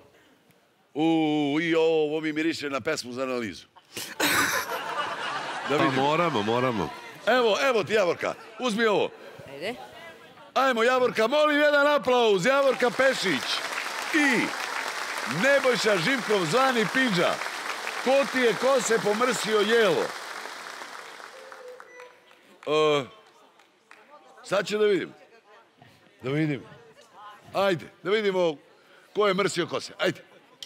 Ovo mi miriše na pesmu za analizu. Pa moramo. Evo ti, Javorka, uzmi ovo. Ajde. Ajmo, Javorka, molim jedan aplauz. Javorka Pešić i Nebojša Živkov, zvani Pidža. Ko ti je ko se pomrsio jelo? Sad ću da vidim. Ajde, da vidimo ko je mrsio ko se. Ajde.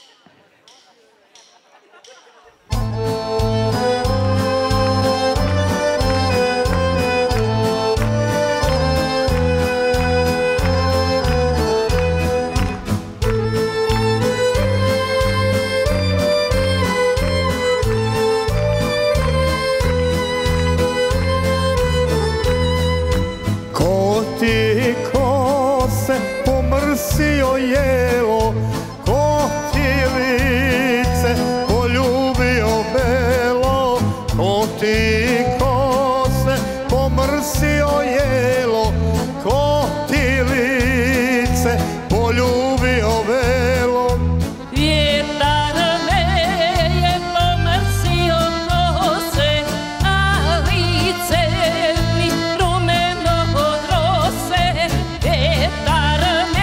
Pomrsio jelo, ko ti lice poljubio belo, ko ti kose pomrsio jelo, ko ti lice poljubio belo. Vjetar me je pomrsio kose, a lice mi rumeno od rose. Vjetar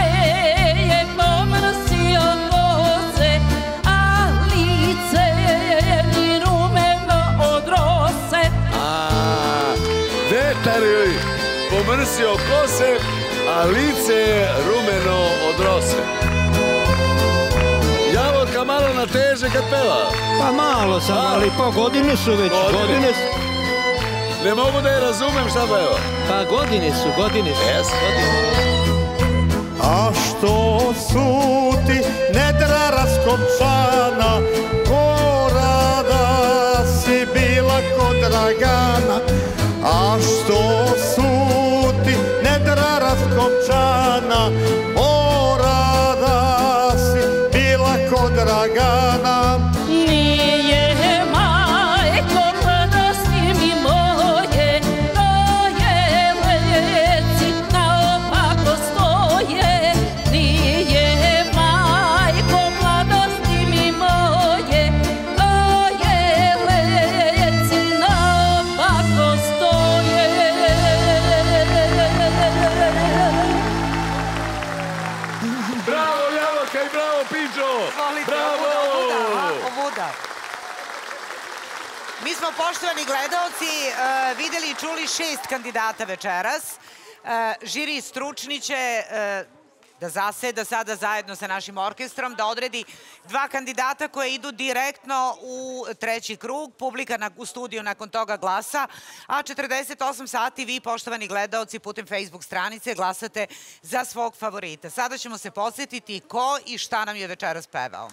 pomrsio kose, a lice je rumeno od rose. Javorka malo nateže kad peva. Pa malo sam, ali pa godine su već. Ne mogu da je razumem šta peva. Pa godine su. A što su ti nedra raskopčana, mora da si bila kod Dragana. A što su ti nedra raskopčana, mora da si bila kod Dragana. Nije majko mladosti mi moje, moje leci naopako stoje. Nije majko mladosti mi moje, moje leci naopako stoje. 1 smo, poštovani gledaoci, videli i čuli 6 kandidata večeras. Žiri stručni će da zaseda sada zajedno sa našim orkestrom, da odredi 2 kandidata koje idu direktno u 3. krug. Publika u studiju nakon toga glasa, a 48 sati vi, poštovani gledaoci, putem Facebook stranice glasate za svog favorita. Sada ćemo se podsjetiti ko i šta nam je večeras pevao.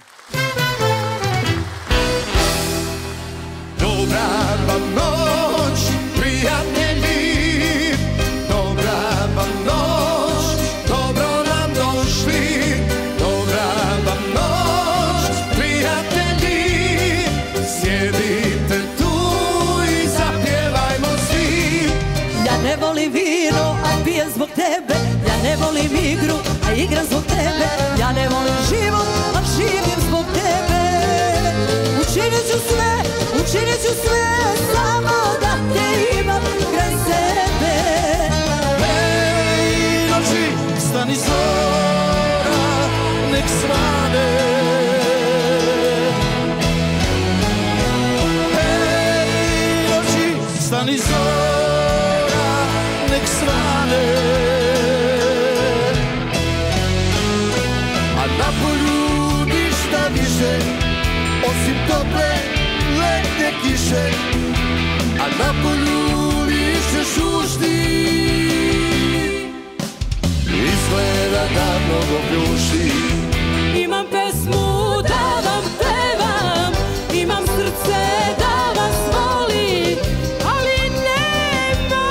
Dobra vam noć, prijatelji, dobra vam noć, dobro nam došli. Dobra vam noć, prijatelji, sjedite tu i zapjevajmo svi. Ja ne volim vino, a pijem zbog tebe. Ja ne volim igru, a igram zbog tebe. Ja ne volim život, a živim zbog tebe. Učinit ću sve, samo da te imam kraj sebe. Hej, noći, stani zora, nek svane. Hej, noći, stani zora, nek svane. A na polju ništa više, osim tople letnje kiše, a na polju više šušti. Izgleda da mnogo pljušti. Imam pesmu da vam pevam, imam srce da vas voli, ali nema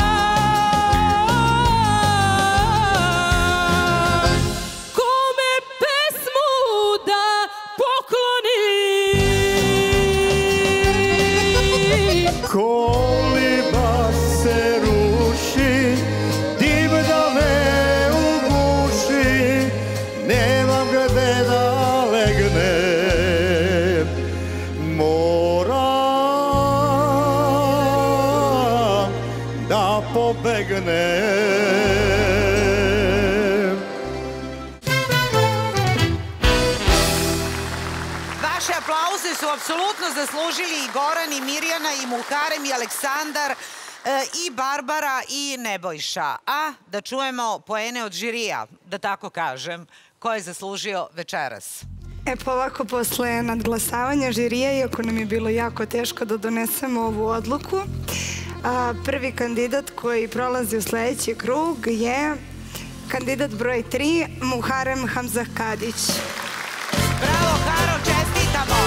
kome pesmu da pokloni. Koliba se ruši, dim da me uguši, nemam gde da legnem, moram da pobegnem. Vaše aplauze su apsolutno zaslužili i Goran, i Mirjana, i Muharem, i Aleksandar, i Barbara, i Nebojša. A da čujemo poene od žirija, da tako kažem, ko je zaslužio večeras. Pa ovako, posle nadglasavanja žirija, iako nam je bilo jako teško da donesemo ovu odluku, prvi kandidat koji prolazi u sledeći krug je kandidat broj 3, Muharem Hamzahkadić. Bravo, Haro, čestitamo!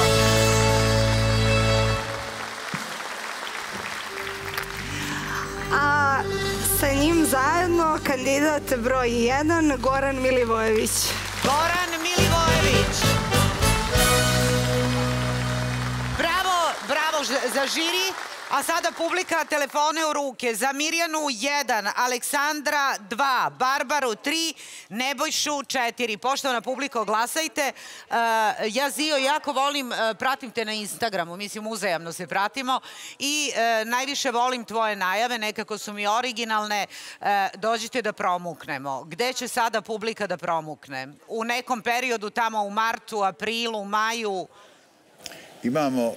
A sa njim zajedno kandidat broj 1, Goran Milivojević. Goran Milivojević! Bravo, bravo za žiri. A sada publika, telefone u ruke. Za Mirjanu 1, Aleksandra 2, Barbaru 3, Nebojšu 4. Poštovana publiko, glasajte. Ja, Zio, jako volim, pratim te na Instagramu, mislim, uzajamno se pratimo i najviše volim tvoje najave, nekako su mi originalne. Dođite da promuknemo. Gde će sada publika da promukne? U nekom periodu tamo u martu, aprilu, maju? Imamo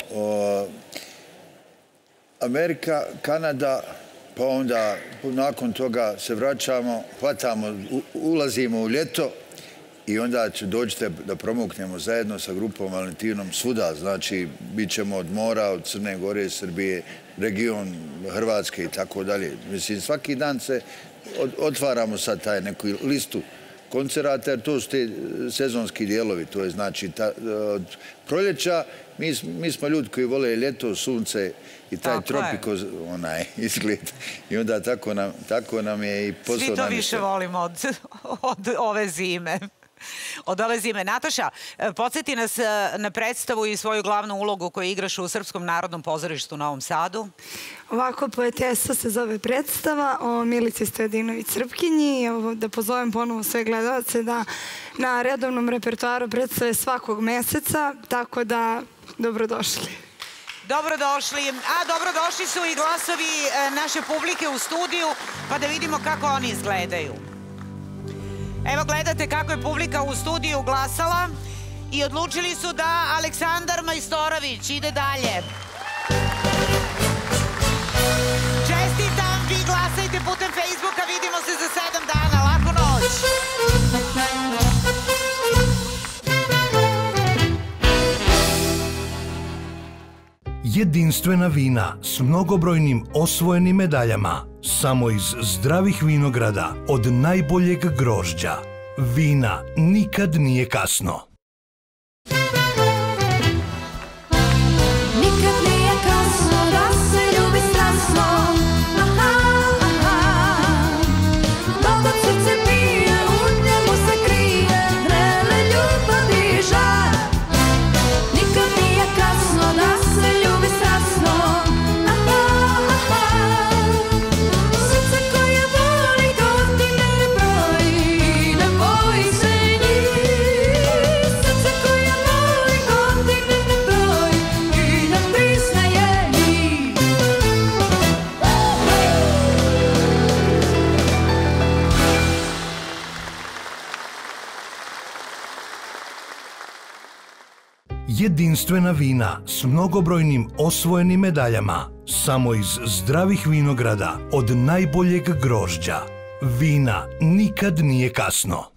Amerika, Kanada, pa onda nakon toga se vraćamo, hvatamo, ulazimo u ljeto i onda dođete da promuknemo zajedno sa grupom Valentinom svuda. Znači, bit ćemo od mora, od Crne Gore, Srbije, region Hrvatske i tako dalje. Mislim, svaki dan se otvaramo sad taj neku listu koncerata, jer to su te sezonski dijelovi. To je znači od proljeća, mi smo ljudi koji vole ljeto, sunce i taj tropiko, onaj izgled. I onda tako nam je i posao. Svi to više volimo od ove zime. Od ove zime. Nataša, podsjeti nas na predstavu i svoju glavnu ulogu koju igraš u Srpskom narodnom pozorištu u Novom Sadu. Ovako, Poetesa se zove predstava o Milici Stojadinović Srpkinji. Da pozovem ponovo sve gledalce da na redovnom repertoaru predstave svakog meseca, tako da dobrodošli. Dobrodošli. A dobrodošli su i glasovi naše publike u studiju, pa da vidimo kako oni izgledaju. Evo, gledate kako je publika u studiju glasala i odlučili su da Aleksandar Majstorović ide dalje. Čestitam, vi glasajte putem Facebooka, vidimo se za 7 dana, laku noć! Jedinstvena vina s mnogobrojnim osvojenim medaljama, samo iz zdravih vinograda od najboljeg grožđa. Vina nikad nije kasno. Nikad nije kasno da se ljubi strasno. Dogod srce pije, u njemu se krije vrele ljubavi i žar. Nikad nije kasno da se ljubi strasno. Srce koje voli godine ne broji, ne boji se njih. Srce koje voli godine ne broji i ne priznaje njih. Jedinstvena vina s mnogobrojnim osvojenim medaljama, samo iz zdravih vinograda od najboljeg grožđa. Vina nikad nije kasno.